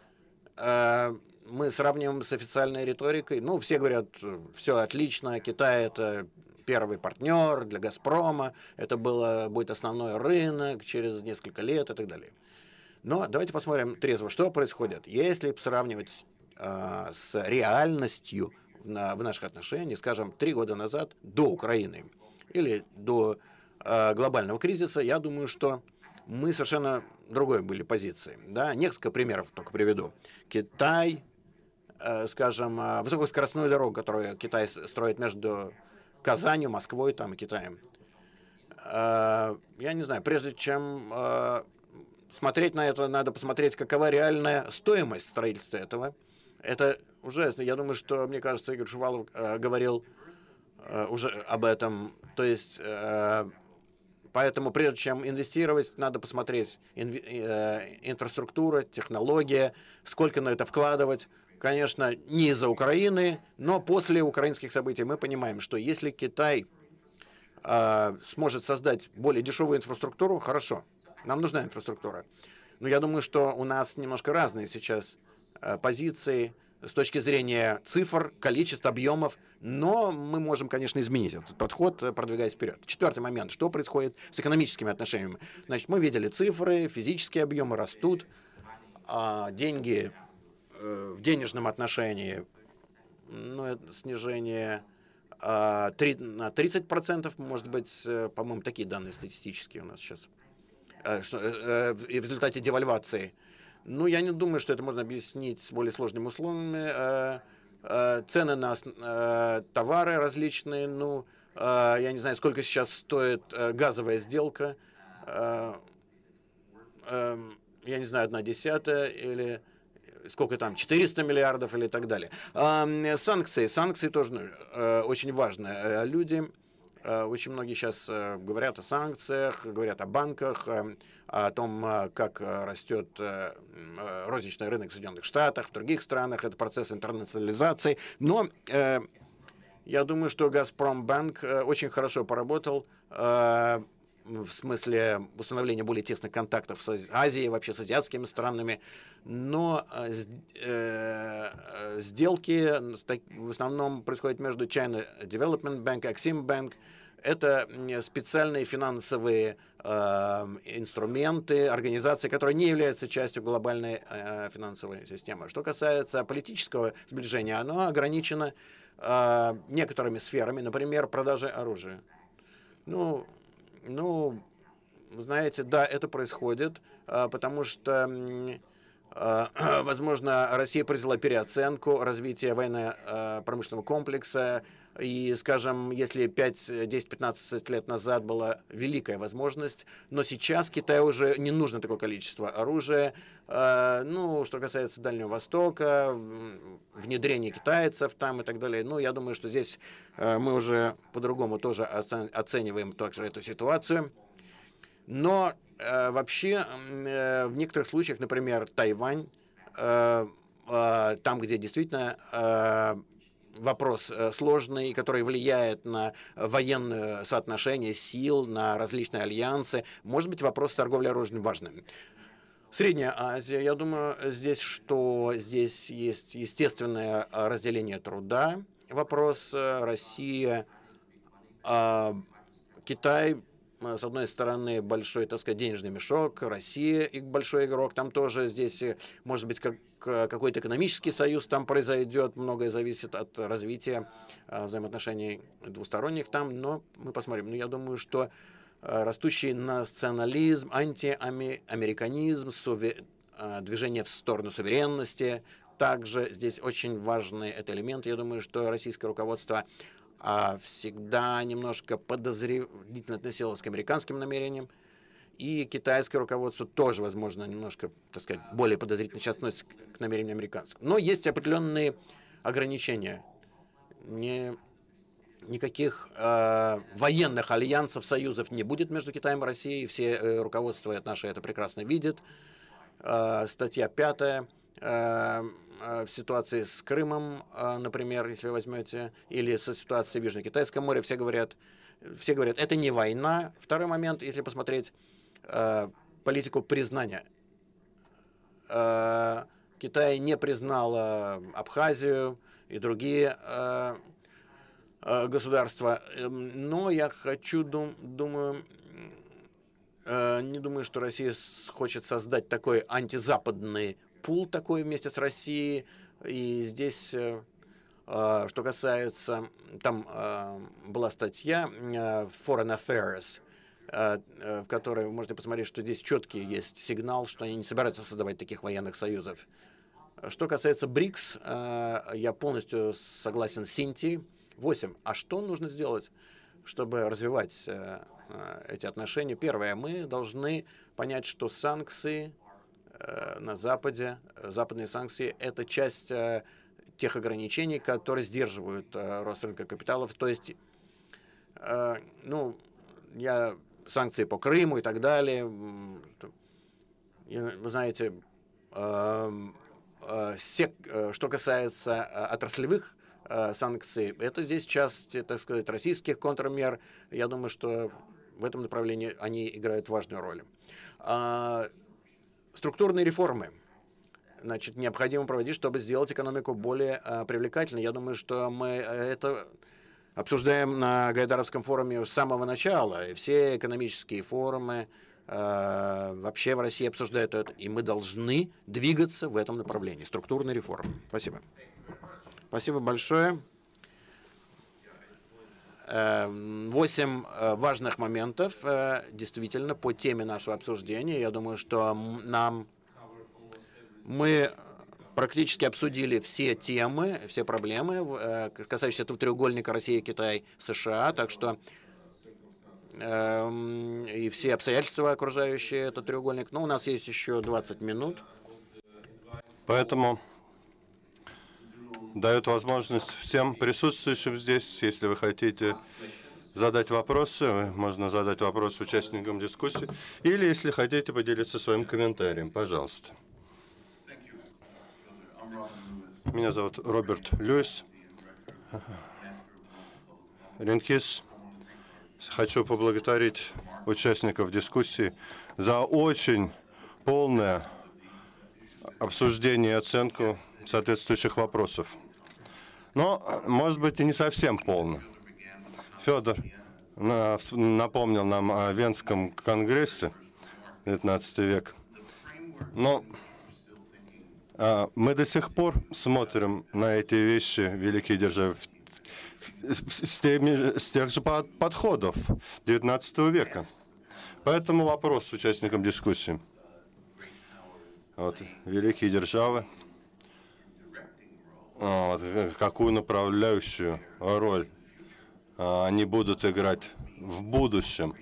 Мы сравниваем с официальной риторикой. Ну, все говорят, все отлично, Китай — это первый партнер для «Газпрома», это будет основной рынок через несколько лет и так далее. Но давайте посмотрим трезво, что происходит. Если сравнивать с реальностью в наших отношениях, скажем, 3 года назад, до Украины или до глобального кризиса, я думаю, что мы совершенно другой были позиции. Да? Несколько примеров только приведу. Китай, скажем, высокоскоростную дорогу, которую Китай строит между Казанью, Москвой там, и Китаем. Я не знаю, прежде чем смотреть на это, надо посмотреть, какова реальная стоимость строительства этого. Это ужасно. Я думаю, что, мне кажется, Игорь Шувалов говорил уже об этом. То есть, поэтому, прежде чем инвестировать, надо посмотреть инфраструктура, технология, сколько на это вкладывать. Конечно, не из-за Украины, но после украинских событий мы понимаем, что если Китай сможет создать более дешевую инфраструктуру, хорошо, нам нужна инфраструктура. Но я думаю, что у нас немножко разные сейчас позиции с точки зрения цифр, количеств, объемов, но мы можем, конечно, изменить этот подход, продвигаясь вперед. Четвертый момент. Что происходит с экономическими отношениями? Значит, мы видели цифры, физические объемы растут, а деньги в денежном отношении, ну, это снижение на 30%, может быть, по-моему, такие данные статистические у нас сейчас, в результате девальвации. Ну, я не думаю, что это можно объяснить с более сложными условиями. Цены на товары различные, ну, я не знаю, сколько сейчас стоит газовая сделка, я не знаю, 1/10 или сколько там, 400 миллиардов или так далее. Санкции тоже очень важны. Люди, очень многие сейчас говорят о санкциях, говорят о банках, о том, как растет розничный рынок в Соединенных Штатах, в других странах, это процесс интернационализации. Но я думаю, что Газпромбанк очень хорошо поработал. в смысле установления более тесных контактов с Азией, вообще с азиатскими странами, но сделки в основном происходят между China Development Bank и Exim Bank. Это специальные финансовые инструменты, организации, которые не являются частью глобальной финансовой системы. Что касается политического сближения, оно ограничено некоторыми сферами, например, продажей оружия. Ну, знаете, да, это происходит, потому что, возможно, Россия произвела переоценку развития военно-промышленного комплекса. И, скажем, если 5, 10, 15 лет назад была великая возможность, но сейчас Китаю уже не нужно такое количество оружия. Ну, что касается Дальнего Востока, внедрение китайцев там и так далее. Ну, я думаю, что здесь мы уже по-другому тоже оцениваем также эту ситуацию. Но вообще в некоторых случаях, например, Тайвань, там, где действительно вопрос сложный, который влияет на военное соотношение сил, на различные альянсы, может быть, вопрос торговли оружием важным. Средняя Азия, я думаю, здесь есть естественное разделение труда. Вопрос Россия, Китай, с одной стороны, большой, так сказать, денежный мешок, Россия и большой игрок, там тоже здесь, может быть, какой-то экономический союз там произойдет, многое зависит от развития взаимоотношений двусторонних там, но мы посмотрим. Но я думаю, что растущий национализм, антиамериканизм, движение в сторону суверенности, также здесь очень важный этот элемент. Я думаю, что российское руководство всегда немножко подозрительно относилось к американским намерениям, и китайское руководство тоже, возможно, немножко, так сказать, более подозрительно сейчас относится к намерениям американским. Но есть определенные ограничения. Никаких военных альянсов, союзов не будет между Китаем и Россией. Все руководства наши это прекрасно видят. Статья 5. В ситуации с Крымом, например, если вы возьмете, или со ситуацией в Южно-Китайском море, все говорят, это не война. Второй момент, если посмотреть политику признания. Китай не признал Абхазию и другие государства, но я не думаю, что Россия хочет создать такой антизападный пул такой вместе с Россией. И здесь, что касается, там была статья Foreign Affairs, в которой вы можете посмотреть, что здесь четкий есть сигнал, что они не собираются создавать таких военных союзов. Что касается БРИКС, я полностью согласен с Синтией. 8. А что нужно сделать, чтобы развивать эти отношения? Первое, мы должны понять, что санкции на Западе, западные санкции, это часть тех ограничений, которые сдерживают рост рынка капиталов. То есть, санкции по Крыму и так далее. Вы знаете, что касается отраслевых санкций, это здесь часть, так сказать, российских контрмер. Я думаю, что в этом направлении они играют важную роль. Структурные реформы, значит, необходимо проводить, чтобы сделать экономику более привлекательной. Я думаю, что мы это обсуждаем на Гайдаровском форуме с самого начала. И все экономические форумы вообще в России обсуждают это. И мы должны двигаться в этом направлении. Структурные реформы. Спасибо. Спасибо большое. 8 важных моментов действительно по теме нашего обсуждения. Я думаю, что мы практически обсудили все темы, все проблемы, касающиеся этого треугольника Россия, Китай, США. Так что и все обстоятельства, окружающие этот треугольник. Но у нас есть еще 20 минут. Поэтому дает возможность всем присутствующим здесь, если вы хотите задать вопросы, можно задать вопрос участникам дискуссии, или если хотите поделиться своим комментарием, пожалуйста. Меня зовут Роберт Льюис, Ренхис, Хочу поблагодарить участников дискуссии за очень полное обсуждение и оценку соответствующих вопросов. Но, может быть, и не совсем полно. Федор напомнил нам о Венском конгрессе, 19 век. Но мы до сих пор смотрим на эти вещи, великие державы, с тех же подходов 19 века. Поэтому вопрос участникам дискуссии. Вот, великие державы, какую направляющую роль они будут играть в будущем.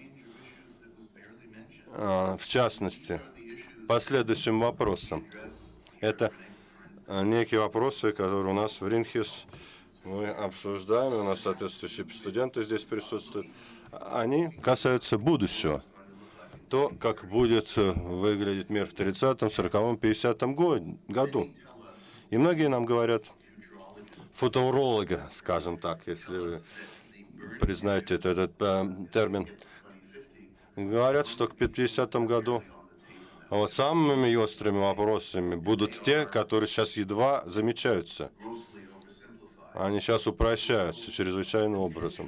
В частности, по следующим вопросам. Это некие вопросы, которые у нас в Ринхес мы обсуждаем, у нас соответствующие студенты здесь присутствуют. Они касаются будущего. То, как будет выглядеть мир в 30-м, 40-м, 50-м году. И многие нам говорят, футурологи, скажем так, если вы признаете этот термин, говорят, что к 50-му году вот самыми острыми вопросами будут те, которые сейчас едва замечаются. Они сейчас упрощаются чрезвычайным образом.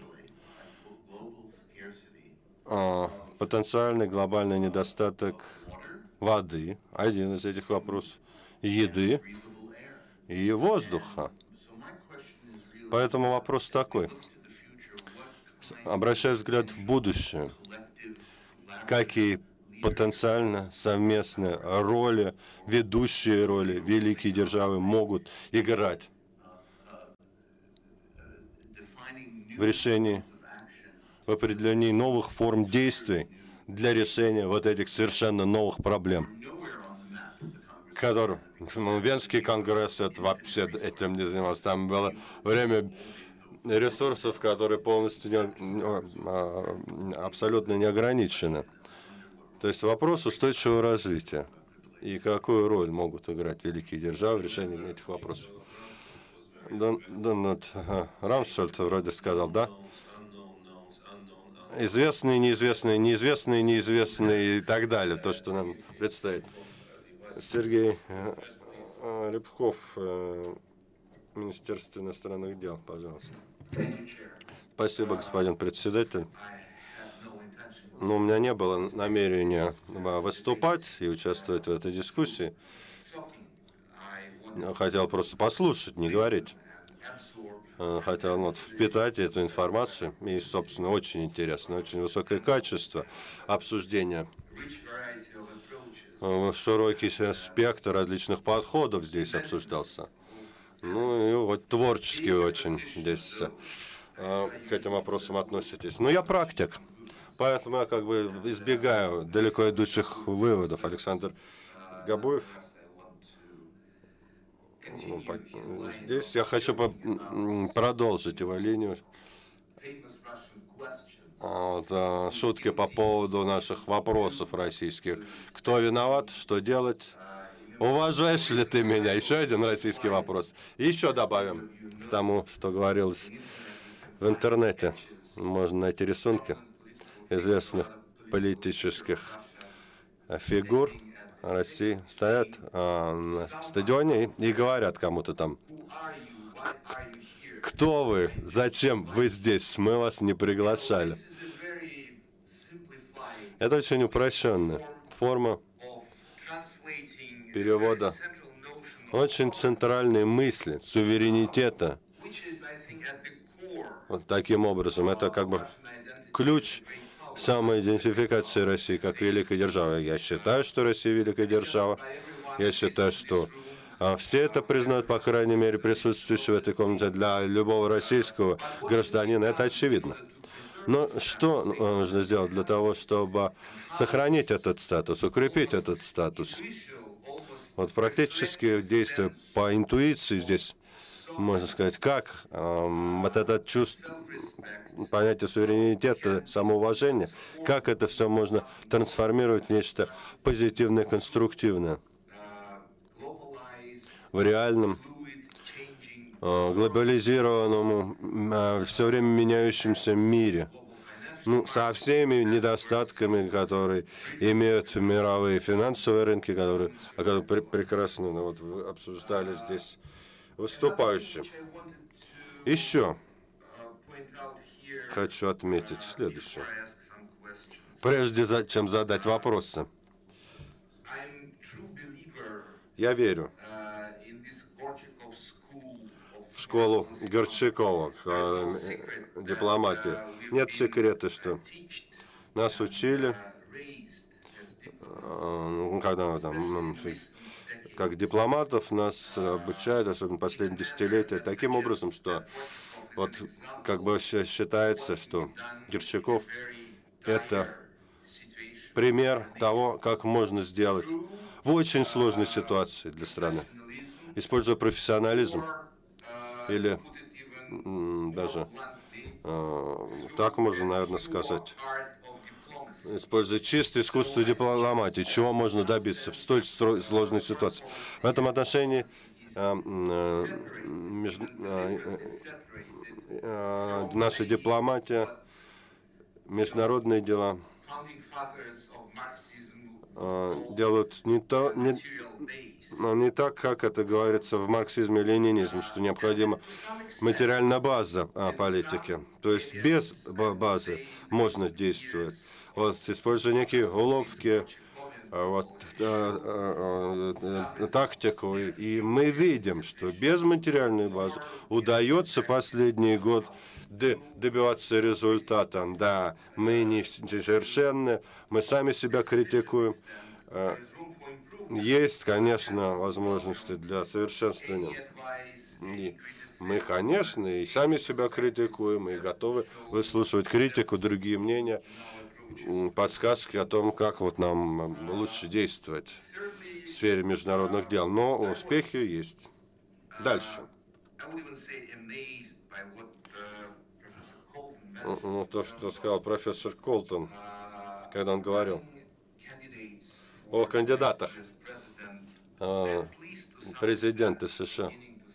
Потенциальный глобальный недостаток воды, один из этих вопросов, еды и воздуха. Поэтому вопрос такой. Обращая взгляд в будущее, какие потенциально совместные роли, ведущие роли великие державы могут играть в решении, в определении новых форм действий для решения вот этих совершенно новых проблем, которые Венский конгресс это вообще этим не занимался. Там было время ресурсов, которые полностью абсолютно не ограничены. То есть вопрос устойчивого развития и какую роль могут играть великие державы в решении этих вопросов. Дональд Рамсфельд вроде сказал, да? Известные, неизвестные, неизвестные, неизвестные и так далее. То, что нам предстоит. Сергей Рябков, Министерство иностранных дел, пожалуйста. Спасибо, господин председатель. Но у меня не было намерения выступать и участвовать в этой дискуссии. Я хотел просто послушать, не говорить. Хотел впитать эту информацию. И, собственно, очень интересно, очень высокое качество обсуждения. Широкий спектр различных подходов здесь обсуждался. Ну, и вот творчески очень здесь к этим вопросам относитесь. Но я практик, поэтому я как бы избегаю далеко идущих выводов. Александр Габуев. Здесь я хочу продолжить его линию. Вот, шутки по поводу наших вопросов российских. Кто виноват, что делать? Уважаешь ли ты меня? Еще один российский вопрос. И еще добавим к тому, что говорилось в интернете. Можно найти рисунки известных политических фигур России. Стоят на стадионе и говорят кому-то там: кто вы? Зачем вы здесь? Мы вас не приглашали. Это очень упрощенная форма перевода очень центральной мысли, суверенитета. Вот таким образом, это как бы ключ самоидентификации России как великой державы. Я считаю, что Россия великая держава. Я считаю, что все это признают, по крайней мере, присутствующие в этой комнате. Для любого российского гражданина это очевидно. Но что нужно сделать для того, чтобы сохранить этот статус, укрепить этот статус? Вот практически действия по интуиции здесь, можно сказать, как вот это чувство, понятие суверенитета, самоуважения, как это все можно трансформировать в нечто позитивное, конструктивное в реальном, глобализированном, все время меняющемся мире. ну, со всеми недостатками, которые имеют мировые финансовые рынки, которые прекрасно вот, обсуждали здесь выступающие. Еще хочу отметить следующее. Прежде чем задать вопросы, я верю в школу Горчакова, дипломатии. Нет секрета, что нас учили, когда там, как дипломатов нас обучают, особенно последние десятилетия, таким образом, что вот как бы считается, что Горчаков – это пример того, как можно сделать в очень сложной ситуации для страны, используя профессионализм или даже так можно, наверное, сказать, используя чистое искусство дипломатии, чего можно добиться в столь сложной ситуации. В этом отношении наша дипломатия, международные дела делают не так, как это говорится в марксизме и ленинизме, что необходима материальная база политики. То есть без базы можно действовать. Вот, используя некие уловки, вот, тактику. И мы видим, что без материальной базы удается последний год добиваться результата. Да, мы не совершенны, мы сами себя критикуем. Есть, конечно, возможности для совершенствования. И мы, конечно, и сами себя критикуем, и готовы выслушивать критику, другие мнения, подсказки о том, как вот нам лучше действовать в сфере международных дел. Но успехи есть. Дальше. Ну, то, что сказал профессор Колтон, когда он говорил о кандидатах президента США.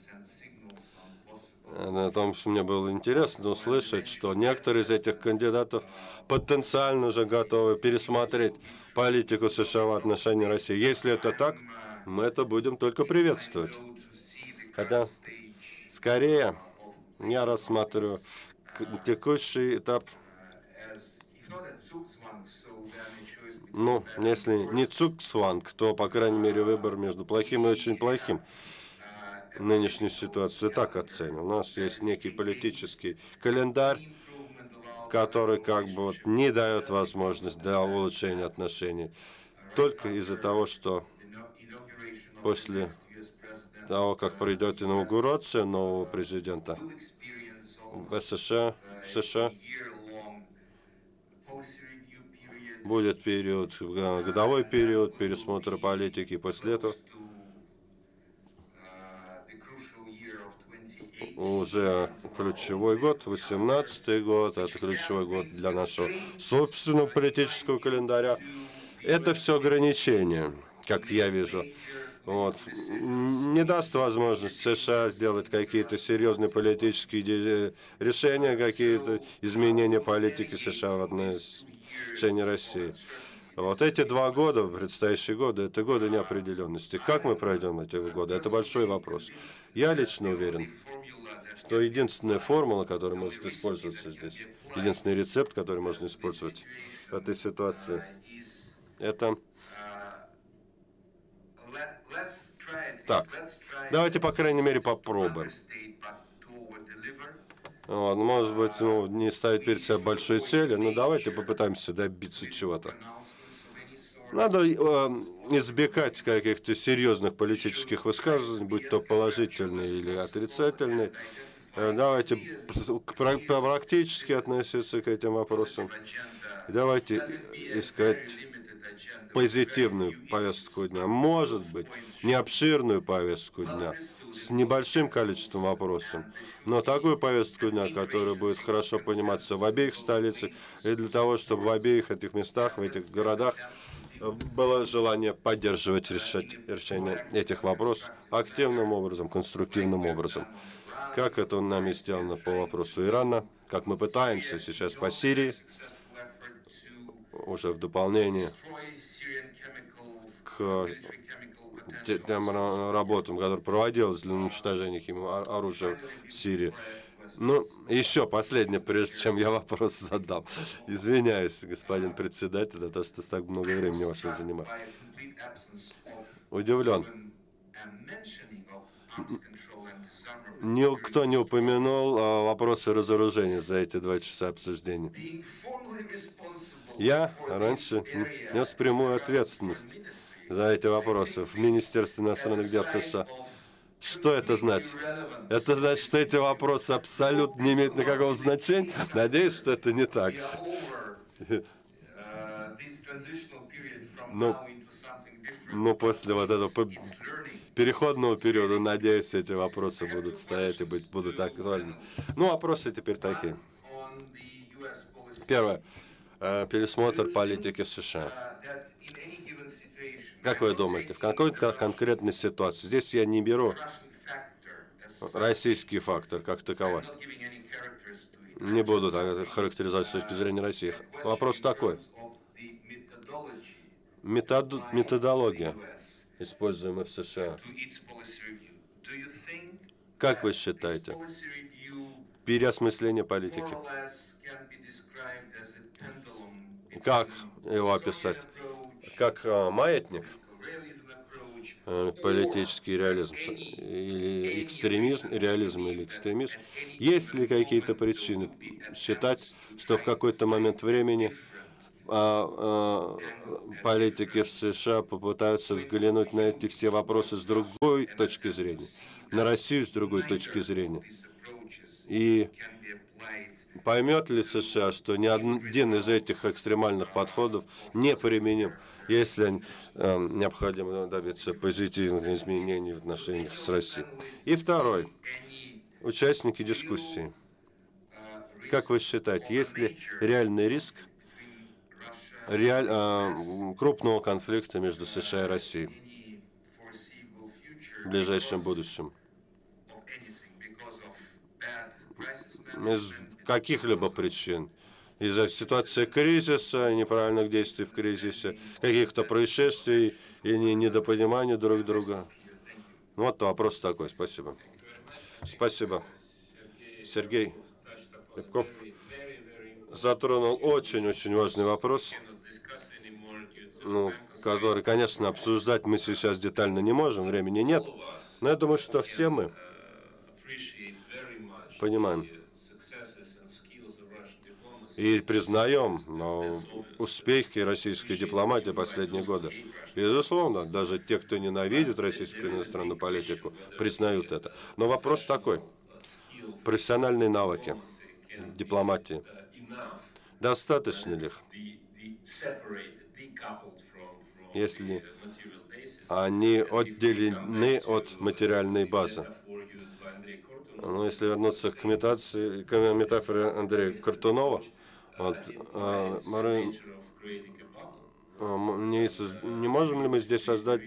О том, что мне было интересно услышать, что некоторые из этих кандидатов потенциально уже готовы пересмотреть политику США в отношении России. Если это так, мы это будем только приветствовать. Хотя, скорее, я рассматриваю текущий этап, ну, если не цукцванг, то, по крайней мере, выбор между плохим и очень плохим. Нынешнюю ситуацию так оценим. У нас есть некий политический календарь, который как бы вот не дает возможность для улучшения отношений. Только из-за того, что после того, как пройдет инаугурация нового президента в США, будет период, годовой период пересмотра политики, и после этого уже ключевой год, 18-й год, это ключевой год для нашего собственного политического календаря. Это все ограничения, как я вижу. Вот. Не даст возможность США сделать какие-то серьезные политические решения, какие-то изменения политики США в отношении России. Вот эти 2 года, предстоящие годы, это годы неопределенности. Как мы пройдем эти годы, это большой вопрос. Я лично уверен, что единственная формула, которая может использоваться здесь, единственный рецепт, который можно использовать в этой ситуации, это так. Давайте, по крайней мере, попробуем. Вот, может быть, не ставить перед собой большой цели, но давайте попытаемся добиться чего-то. Надо избегать каких-то серьезных политических высказываний, будь то положительные или отрицательные. Давайте практически относиться к этим вопросам. Давайте искать позитивную повестку дня. Может быть, не обширную повестку дня, с небольшим количеством вопросов, но такую повестку дня, которая будет хорошо пониматься в обеих столицах, и для того, чтобы в обеих этих местах, в этих городах было желание поддерживать решение этих вопросов активным образом, конструктивным образом. Как это нами сделано по вопросу Ирана, как мы пытаемся сейчас по Сирии, уже в дополнение к тем работам, которые проводились для уничтожения оружия в Сирии. Ну, еще последнее, прежде чем я вопрос задам. Извиняюсь, господин председатель, за то, что так много времени вашего занимает. Удивлен. Никто не упомянул вопросы разоружения за эти 2 часа обсуждения. Я раньше нес прямую ответственность за эти вопросы в Министерстве иностранных дел США. Что это значит? Это значит, что эти вопросы абсолютно не имеют никакого значения? Надеюсь, что это не так. Но после вот этого переходного периода, надеюсь, эти вопросы будут стоять и будут актуальны. Ну, вопросы теперь такие. Первое. Пересмотр политики США. Как вы думаете, в какой-то конкретной ситуации, здесь я не беру российский фактор как таковой, не буду так характеризовать с точки зрения России. Вопрос такой. Методология, используемая в США. Как вы считаете, переосмысление политики? Как его описать? Как маятник? Политический реализм или экстремизм, реализм или экстремизм. Есть ли какие-то причины считать, что в какой-то момент времени политики в США попытаются взглянуть на эти все вопросы с другой точки зрения, на Россию с другой точки зрения? И поймет ли США, что ни один из этих экстремальных подходов не применим, если необходимо добиться позитивных изменений в отношениях с Россией? И второй. Участники дискуссии. Как вы считаете, есть ли реальный риск крупного конфликта между США и Россией в ближайшем будущем? Из каких-либо причин. Из-за ситуации кризиса, неправильных действий в кризисе, каких-то происшествий и недопонимания друг друга. Ну, вот вопрос такой. Спасибо. Спасибо. Сергей Рябков затронул очень-очень важный вопрос, который, конечно, обсуждать мы сейчас детально не можем, времени нет. Но я думаю, что все мы понимаем и признаем успехи российской дипломатии последние годы. Безусловно, даже те, кто ненавидит российскую иностранную политику, признают это. Но вопрос такой. Профессиональные навыки дипломатии. Достаточно ли их? Если они отделены от материальной базы. Но если вернуться к метафоре Андрея Картунова, не можем ли мы здесь создать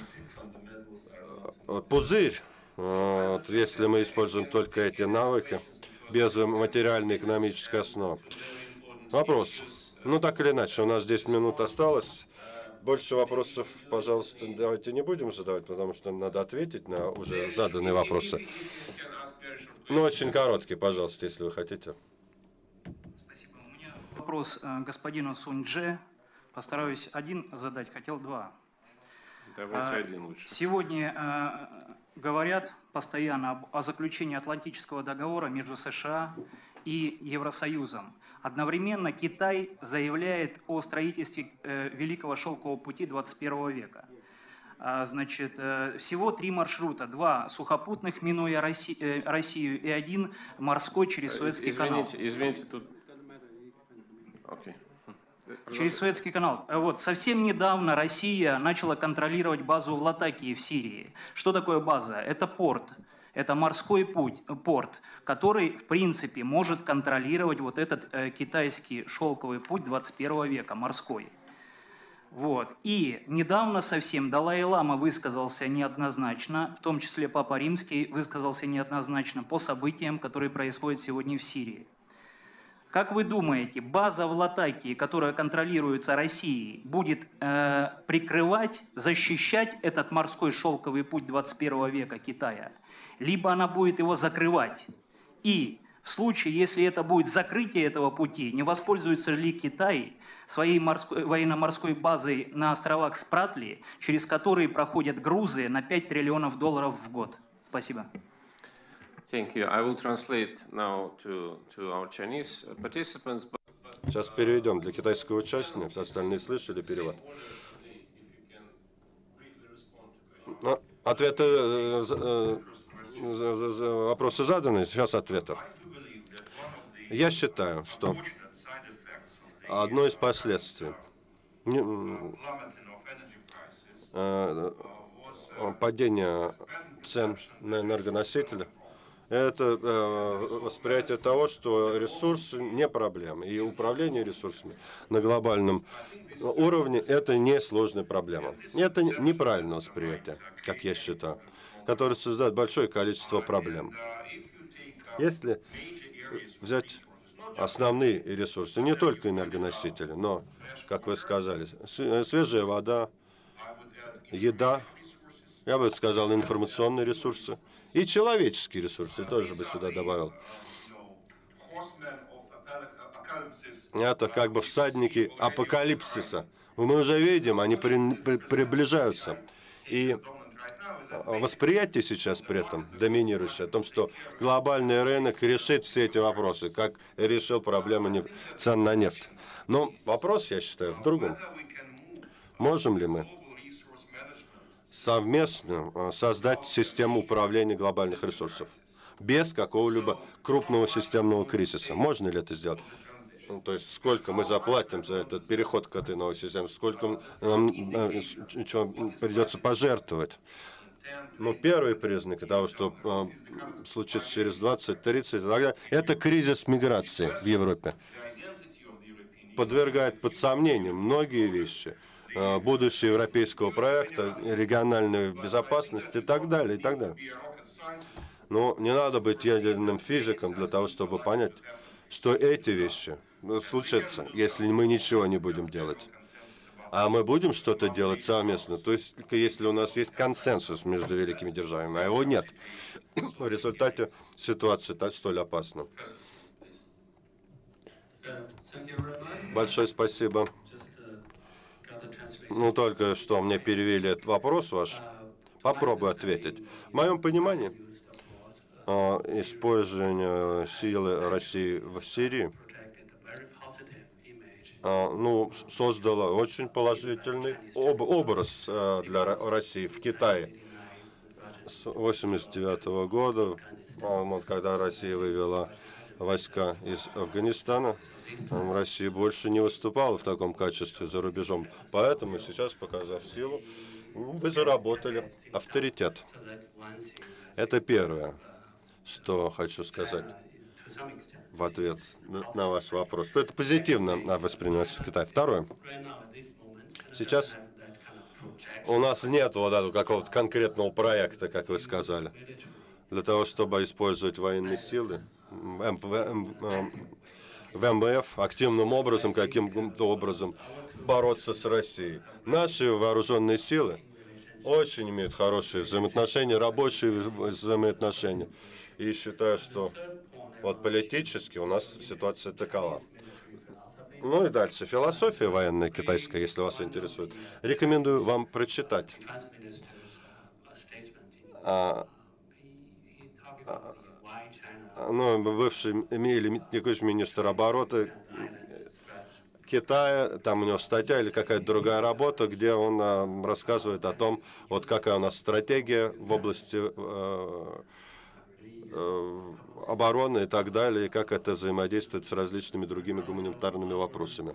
пузырь, если мы используем только эти навыки, без материальной экономической основы? Вопрос. Ну, так или иначе, у нас 10 минут осталось. Больше вопросов, пожалуйста, давайте не будем задавать, потому что надо ответить на уже заданные вопросы. Ну, очень короткий, пожалуйста, если вы хотите. Спасибо. У меня вопрос господину Сунь-Дже. Постараюсь один задать, хотел два. Давайте один лучше. Сегодня говорят постоянно о заключении Атлантического договора между США и Евросоюзом. Одновременно Китай заявляет о строительстве Великого шелкового пути 21 века. Значит, всего 3 маршрута, 2 сухопутных, минуя Россию, и 1 морской через Суэцкий канал. Извините, тут... Okay. Через Суэцкий канал. Вот, совсем недавно Россия начала контролировать базу в Латакии в Сирии. Что такое база? Это порт. Это морской порт, который, в принципе, может контролировать вот этот китайский шелковый путь 21 века, морской. Вот. И недавно совсем Далай-лама высказался неоднозначно, в том числе Папа Римский высказался неоднозначно по событиям, которые происходят сегодня в Сирии. Как вы думаете, база в Латакии, которая контролируется Россией, будет прикрывать, защищать этот морской шелковый путь 21 века Китая? Либо она будет его закрывать? И в случае, если это будет закрытие этого пути, не воспользуется ли Китай своей военно-морской базой на островах Спратли, через которые проходят грузы на $5 триллионов в год? Спасибо. Thank you. I will translate now to our Chinese participants. Сейчас переведем для китайского участника. Все остальные слышали перевод. Ответы, вопросы заданы, сейчас ответы. Я считаю, что одно из последствий падения цен на энергоносители — это восприятие того, что ресурсы не проблема, и управление ресурсами на глобальном уровне — это не сложная проблема. Это неправильное восприятие, как я считаю, которое создает большое количество проблем. Если взять основные ресурсы, не только энергоносители, но, как вы сказали, свежая вода, еда, я бы сказал, информационные ресурсы, и человеческие ресурсы тоже бы сюда добавил. Это как бы всадники апокалипсиса. Мы уже видим, они приближаются. И восприятие сейчас при этом доминирующее, о том, что глобальный рынок решит все эти вопросы, как решил проблему цен на нефть. Но вопрос, я считаю, в другом. Можем ли мы совместно создать систему управления глобальных ресурсов без какого-либо крупного системного кризиса? Можно ли это сделать? То есть сколько мы заплатим за этот переход к этой новой системе, сколько нам придется пожертвовать? Но первый признак того, что случится через 20-30, это кризис миграции в Европе. Подвергает под сомнение многие вещи. Будущее европейского проекта, региональной безопасности и так далее, и так далее. Но не надо быть ядерным физиком для того, чтобы понять, что эти вещи случатся, если мы ничего не будем делать. А мы будем что-то делать совместно, то есть только если у нас есть консенсус между великими державами, а его нет. В результате ситуация столь опасна. Большое спасибо. Ну, только что мне перевели этот вопрос ваш. Попробую ответить. В моем понимании, использование силы России в Сирии создало очень положительный образ для России в Китае. С 1989 года, когда Россия вывела войска из Афганистана, Россия больше не выступала в таком качестве за рубежом. Поэтому сейчас, показав силу, вы заработали авторитет. Это первое, что хочу сказать в ответ на ваш вопрос. Это позитивно воспринимается в Китае. Второе. Сейчас у нас нет вот этого какого-то конкретного проекта, как вы сказали, для того, чтобы использовать военные силы в МВФ активным образом, каким-то образом бороться с Россией. Наши вооруженные силы очень имеют хорошие взаимоотношения, рабочие взаимоотношения. И считаю, что вот политически у нас ситуация такова. Ну и дальше. Философия военная китайская, если вас интересует. Рекомендую вам прочитать. Бывший или текущий министр обороны Китая, там у него статья или какая-то другая работа, где он рассказывает о том, вот какая у нас стратегия в области обороны и так далее, и как это взаимодействует с различными другими гуманитарными вопросами.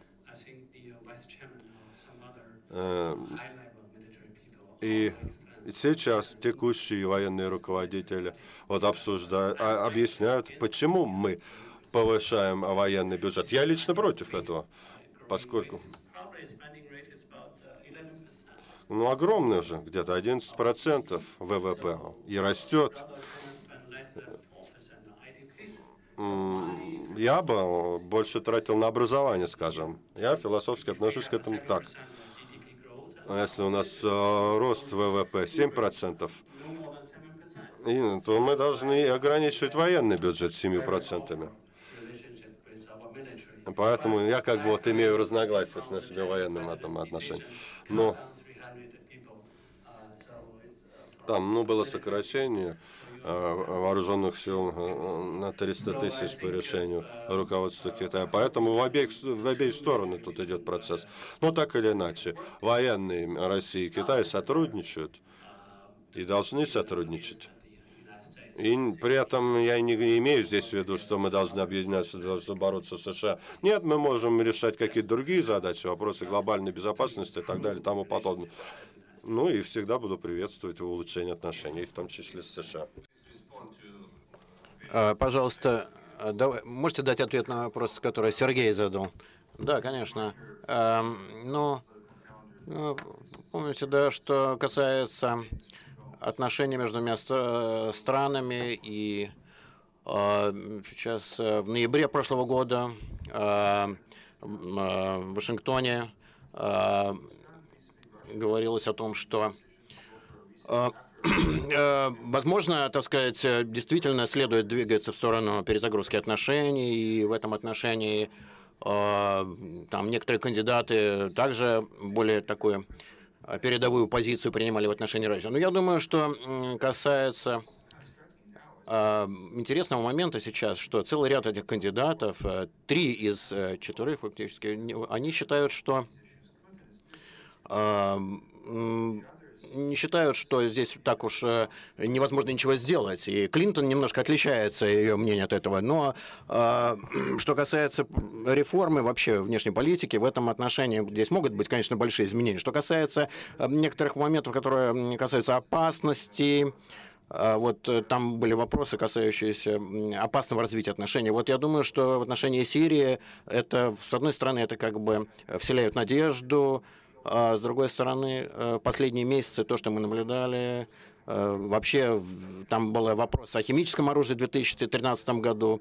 И сейчас текущие военные руководители объясняют, почему мы повышаем военный бюджет. Я лично против этого, поскольку огромный уже, где-то 11% ВВП, и растет. я бы больше тратил на образование, скажем. Я философски отношусь к этому так. Если у нас рост ВВП 7%, то мы должны ограничивать военный бюджет 7%. Поэтому я как бы вот имею разногласия с нашими военными отношениями. Но там было сокращение вооруженных сил на 300 тысяч по решению руководства Китая. Поэтому в обеих сторонах тут идет процесс. Но так или иначе, военные России и Китая сотрудничают и должны сотрудничать. И при этом я не имею здесь в виду, что мы должны объединяться, должны бороться с США. Нет, мы можем решать какие-то другие задачи, вопросы глобальной безопасности и так далее, и тому подобное. Ну и всегда буду приветствовать улучшение отношений, в том числе с США. Пожалуйста, можете дать ответ на вопрос, который Сергей задал? Да, конечно. Помните, да, что касается отношений между странами, и сейчас в ноябре прошлого года в Вашингтоне говорилось о том, что, возможно, так сказать, действительно следует двигаться в сторону перезагрузки отношений, и в этом отношении там некоторые кандидаты также более такую передовую позицию принимали в отношении России. Но я думаю, что касается интересного момента сейчас, что целый ряд этих кандидатов, 3 из 4 фактически, они считают, что не считают, что здесь так уж невозможно ничего сделать. И Клинтон немножко отличается, ее мнение от этого. Но что касается реформы вообще внешней политики, в этом отношении здесь могут быть, конечно, большие изменения. Что касается некоторых моментов, которые касаются опасности, вот там были вопросы, касающиеся опасного развития отношений. Вот я думаю, что в отношении Сирии это, с одной стороны, это как бы вселяют надежду, а с другой стороны, в последние месяцы то, что мы наблюдали, вообще там был вопрос о химическом оружии в 2013 году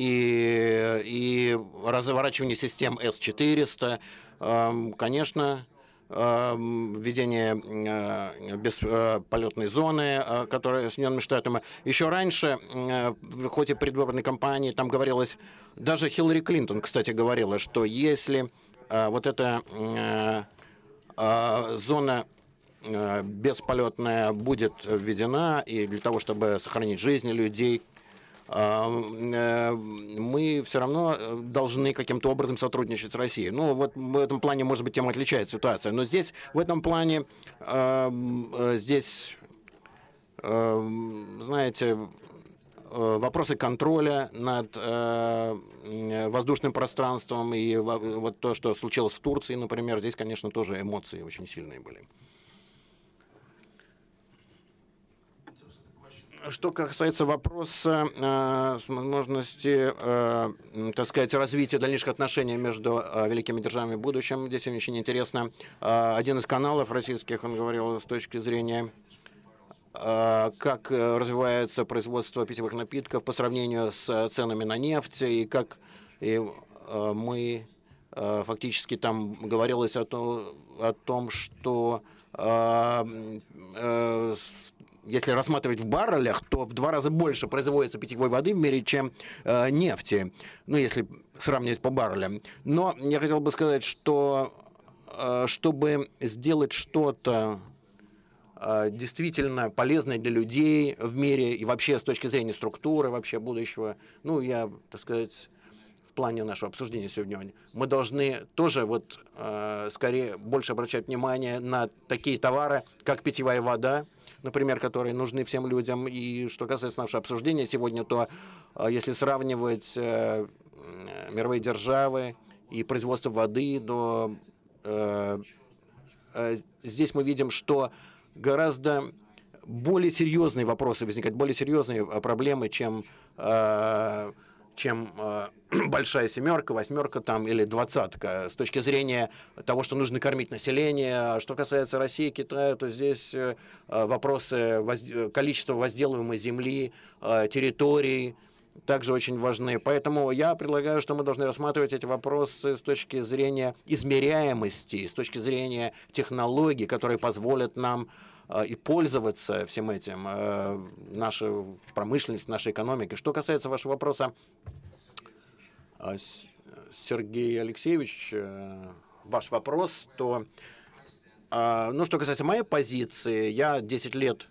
и разворачивание систем С-400, конечно, введение бесполетной зоны, которая Соединенными Штатами. Еще раньше, в ходе предвыборной кампании, там говорилось, даже Хиллари Клинтон, кстати, говорила, что если вот эта зона бесполетная будет введена, и для того, чтобы сохранить жизни людей, мы все равно должны каким-то образом сотрудничать с Россией. Ну, вот в этом плане, может быть, тем отличается ситуация. Но здесь, в этом плане, здесь, знаете, вопросы контроля над воздушным пространством и вот то, что случилось в Турции, например, здесь, конечно, тоже эмоции очень сильные были. Что касается вопроса возможности, так сказать, развития дальнейших отношений между великими державами в будущем, здесь очень интересно. Один из каналов российских, он говорил с точки зрения, как развивается производство питьевых напитков по сравнению с ценами на нефть, и как мы фактически там говорилось о том, что если рассматривать в баррелях, то в 2 раза больше производится питьевой воды в мире, чем нефти, ну, если сравнивать по баррелям. Но я хотел бы сказать, что чтобы сделать что-то действительно полезное для людей в мире и вообще с точки зрения структуры вообще будущего, ну, я, так сказать, в плане нашего обсуждения сегодня, мы должны тоже вот скорее больше обращать внимание на такие товары, как питьевая вода, например, которые нужны всем людям. И что касается нашего обсуждения сегодня, то если сравнивать мировые державы и производство воды, то здесь мы видим, что гораздо более серьезные вопросы возникают, более серьезные проблемы, чем большая семерка, 8 там или 20 с точки зрения того, что нужно кормить население. А что касается России и Китая, то здесь вопросы количества возделываемой земли, территорий, также очень важны. Поэтому я предлагаю, что мы должны рассматривать эти вопросы с точки зрения измеряемости, с точки зрения технологий, которые позволят нам и пользоваться всем этим, наша промышленность, наша экономика. Что касается вашего вопроса, Сергей Алексеевич, ваш вопрос, то, ну, что касается моей позиции, я 10 лет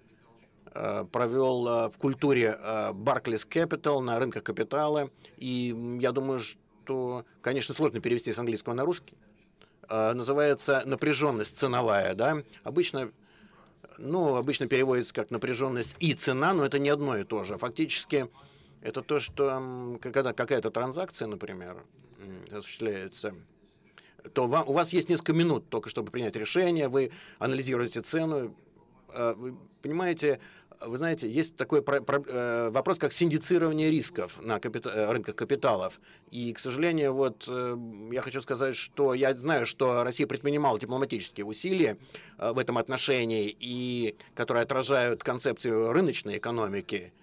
провел в культуре Barclays Capital на рынках капитала, и я думаю, что, конечно, сложно перевести с английского на русский. Называется напряженность ценовая, да, обычно переводится как напряженность и цена, но это не одно и то же. Фактически это то, что когда какая-то транзакция, например, осуществляется, то у вас есть несколько минут только, чтобы принять решение, вы анализируете цену, вы понимаете, вы знаете, есть такой вопрос, как синдицирование рисков на рынках капиталов. И, к сожалению, вот я хочу сказать, что я знаю, что Россия предпринимала дипломатические усилия в этом отношении, и которые отражают концепцию рыночной экономики,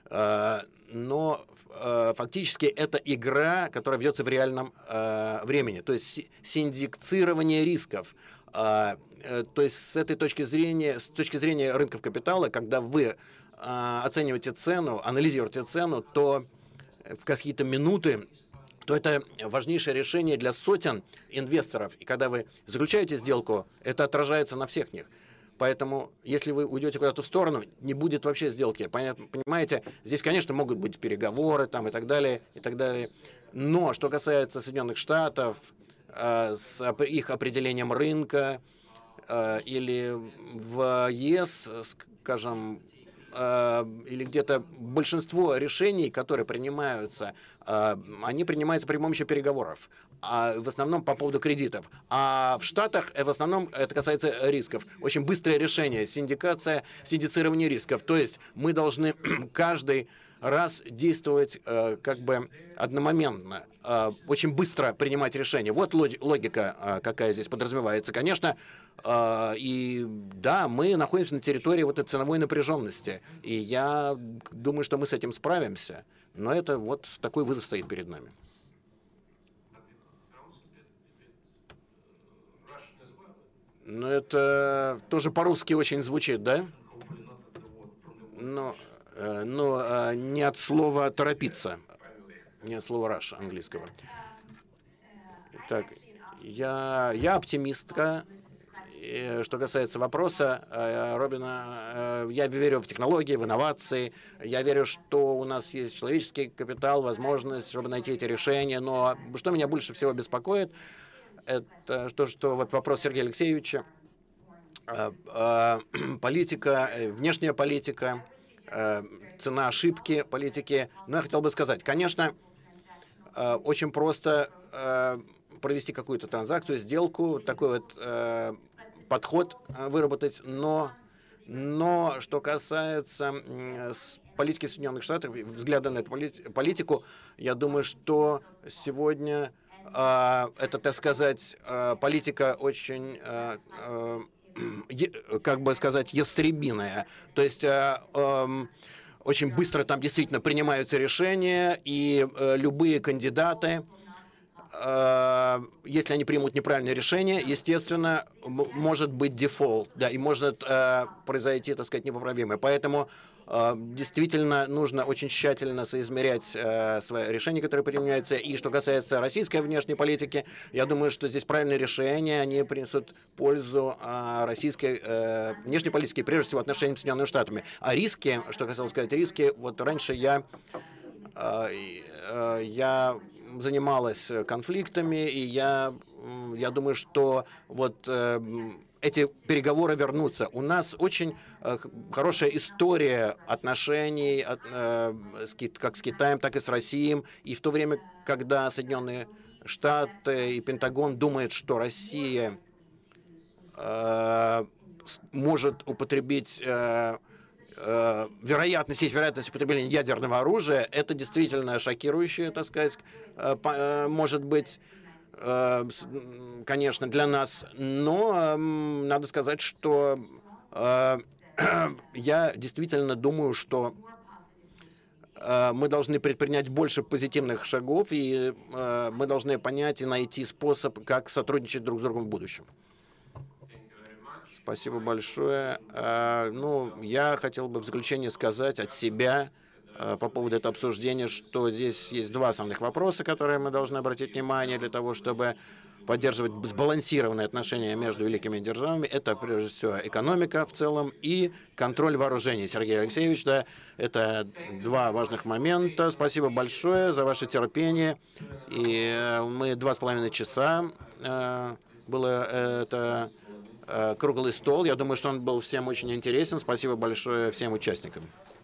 но фактически это игра, которая ведется в реальном времени, то есть синдицирование рисков. То есть с точки зрения рынков капитала, когда вы оцениваете цену, анализируете цену, то в какие-то минуты, то это важнейшее решение для сотен инвесторов. И когда вы заключаете сделку, это отражается на всех них. Поэтому, если вы уйдете куда-то в сторону, не будет вообще сделки. Понимаете, здесь, конечно, могут быть переговоры там, и так далее, и так далее. Но что касается Соединенных Штатов, с их определением рынка, или в ЕС, скажем, или где-то большинство решений, которые принимаются, они принимаются при помощи переговоров, в основном по поводу кредитов. А в Штатах в основном это касается рисков. Очень быстрое решение, синдицирование рисков. То есть мы должны каждый раз действовать как бы одномоментно, очень быстро принимать решения. Вот логика, какая здесь подразумевается. Конечно, и да, мы находимся на территории вот этой ценовой напряженности. И я думаю, что мы с этим справимся. Но это вот такой вызов стоит перед нами. Но это тоже по-русски очень звучит, да? Но не от слова «торопиться», не от слова «rush» английского. Итак, я оптимистка. Что касается вопроса Робина, я верю в технологии, в инновации. Я верю, что у нас есть человеческий капитал, возможность, чтобы найти эти решения. Но что меня больше всего беспокоит, это что вот вопрос Сергея Алексеевича, политика, внешняя политика, цена ошибки политики. Но я хотел бы сказать, конечно, очень просто провести какую-то транзакцию, сделку, такой вот подход выработать, но что касается политики Соединенных Штатов, взгляда на эту политику, я думаю, что сегодня это, так сказать, политика очень, как бы сказать, ястребиная. То есть очень быстро там действительно принимаются решения, и любые кандидаты, если они примут неправильное решение, естественно, может быть дефолт, да, и может произойти, так сказать, непоправимое. Поэтому действительно нужно очень тщательно соизмерять свои решения, которые применяются. И что касается российской внешней политики, я думаю, что здесь правильные решения, они принесут пользу российской внешней политике, прежде всего отношениям с Соединенными Штатами. А риски, что хотел сказать, риски, вот раньше я занималась конфликтами, и я думаю, что вот эти переговоры вернутся. У нас очень хорошая история отношений как с Китаем, так и с Россией. И в то время, когда Соединенные Штаты и Пентагон думают, что Россия может употребить вероятность употребления ядерного оружия, это действительно шокирующее, так сказать, может быть, конечно, для нас. Но надо сказать, что я действительно думаю, что мы должны предпринять больше позитивных шагов, и мы должны понять и найти способ, как сотрудничать друг с другом в будущем. Спасибо большое. Ну, я хотел бы в заключение сказать от себя по поводу этого обсуждения, что здесь есть два основных вопроса, которые мы должны обратить внимание для того, чтобы поддерживать сбалансированные отношения между великими державами. Это, прежде всего, экономика в целом и контроль вооружений. Сергей Алексеевич, да, это два важных момента. Спасибо большое за ваше терпение. И мы 2,5 часа было это круглый стол. Я думаю, что он был всем очень интересен. Спасибо большое всем участникам.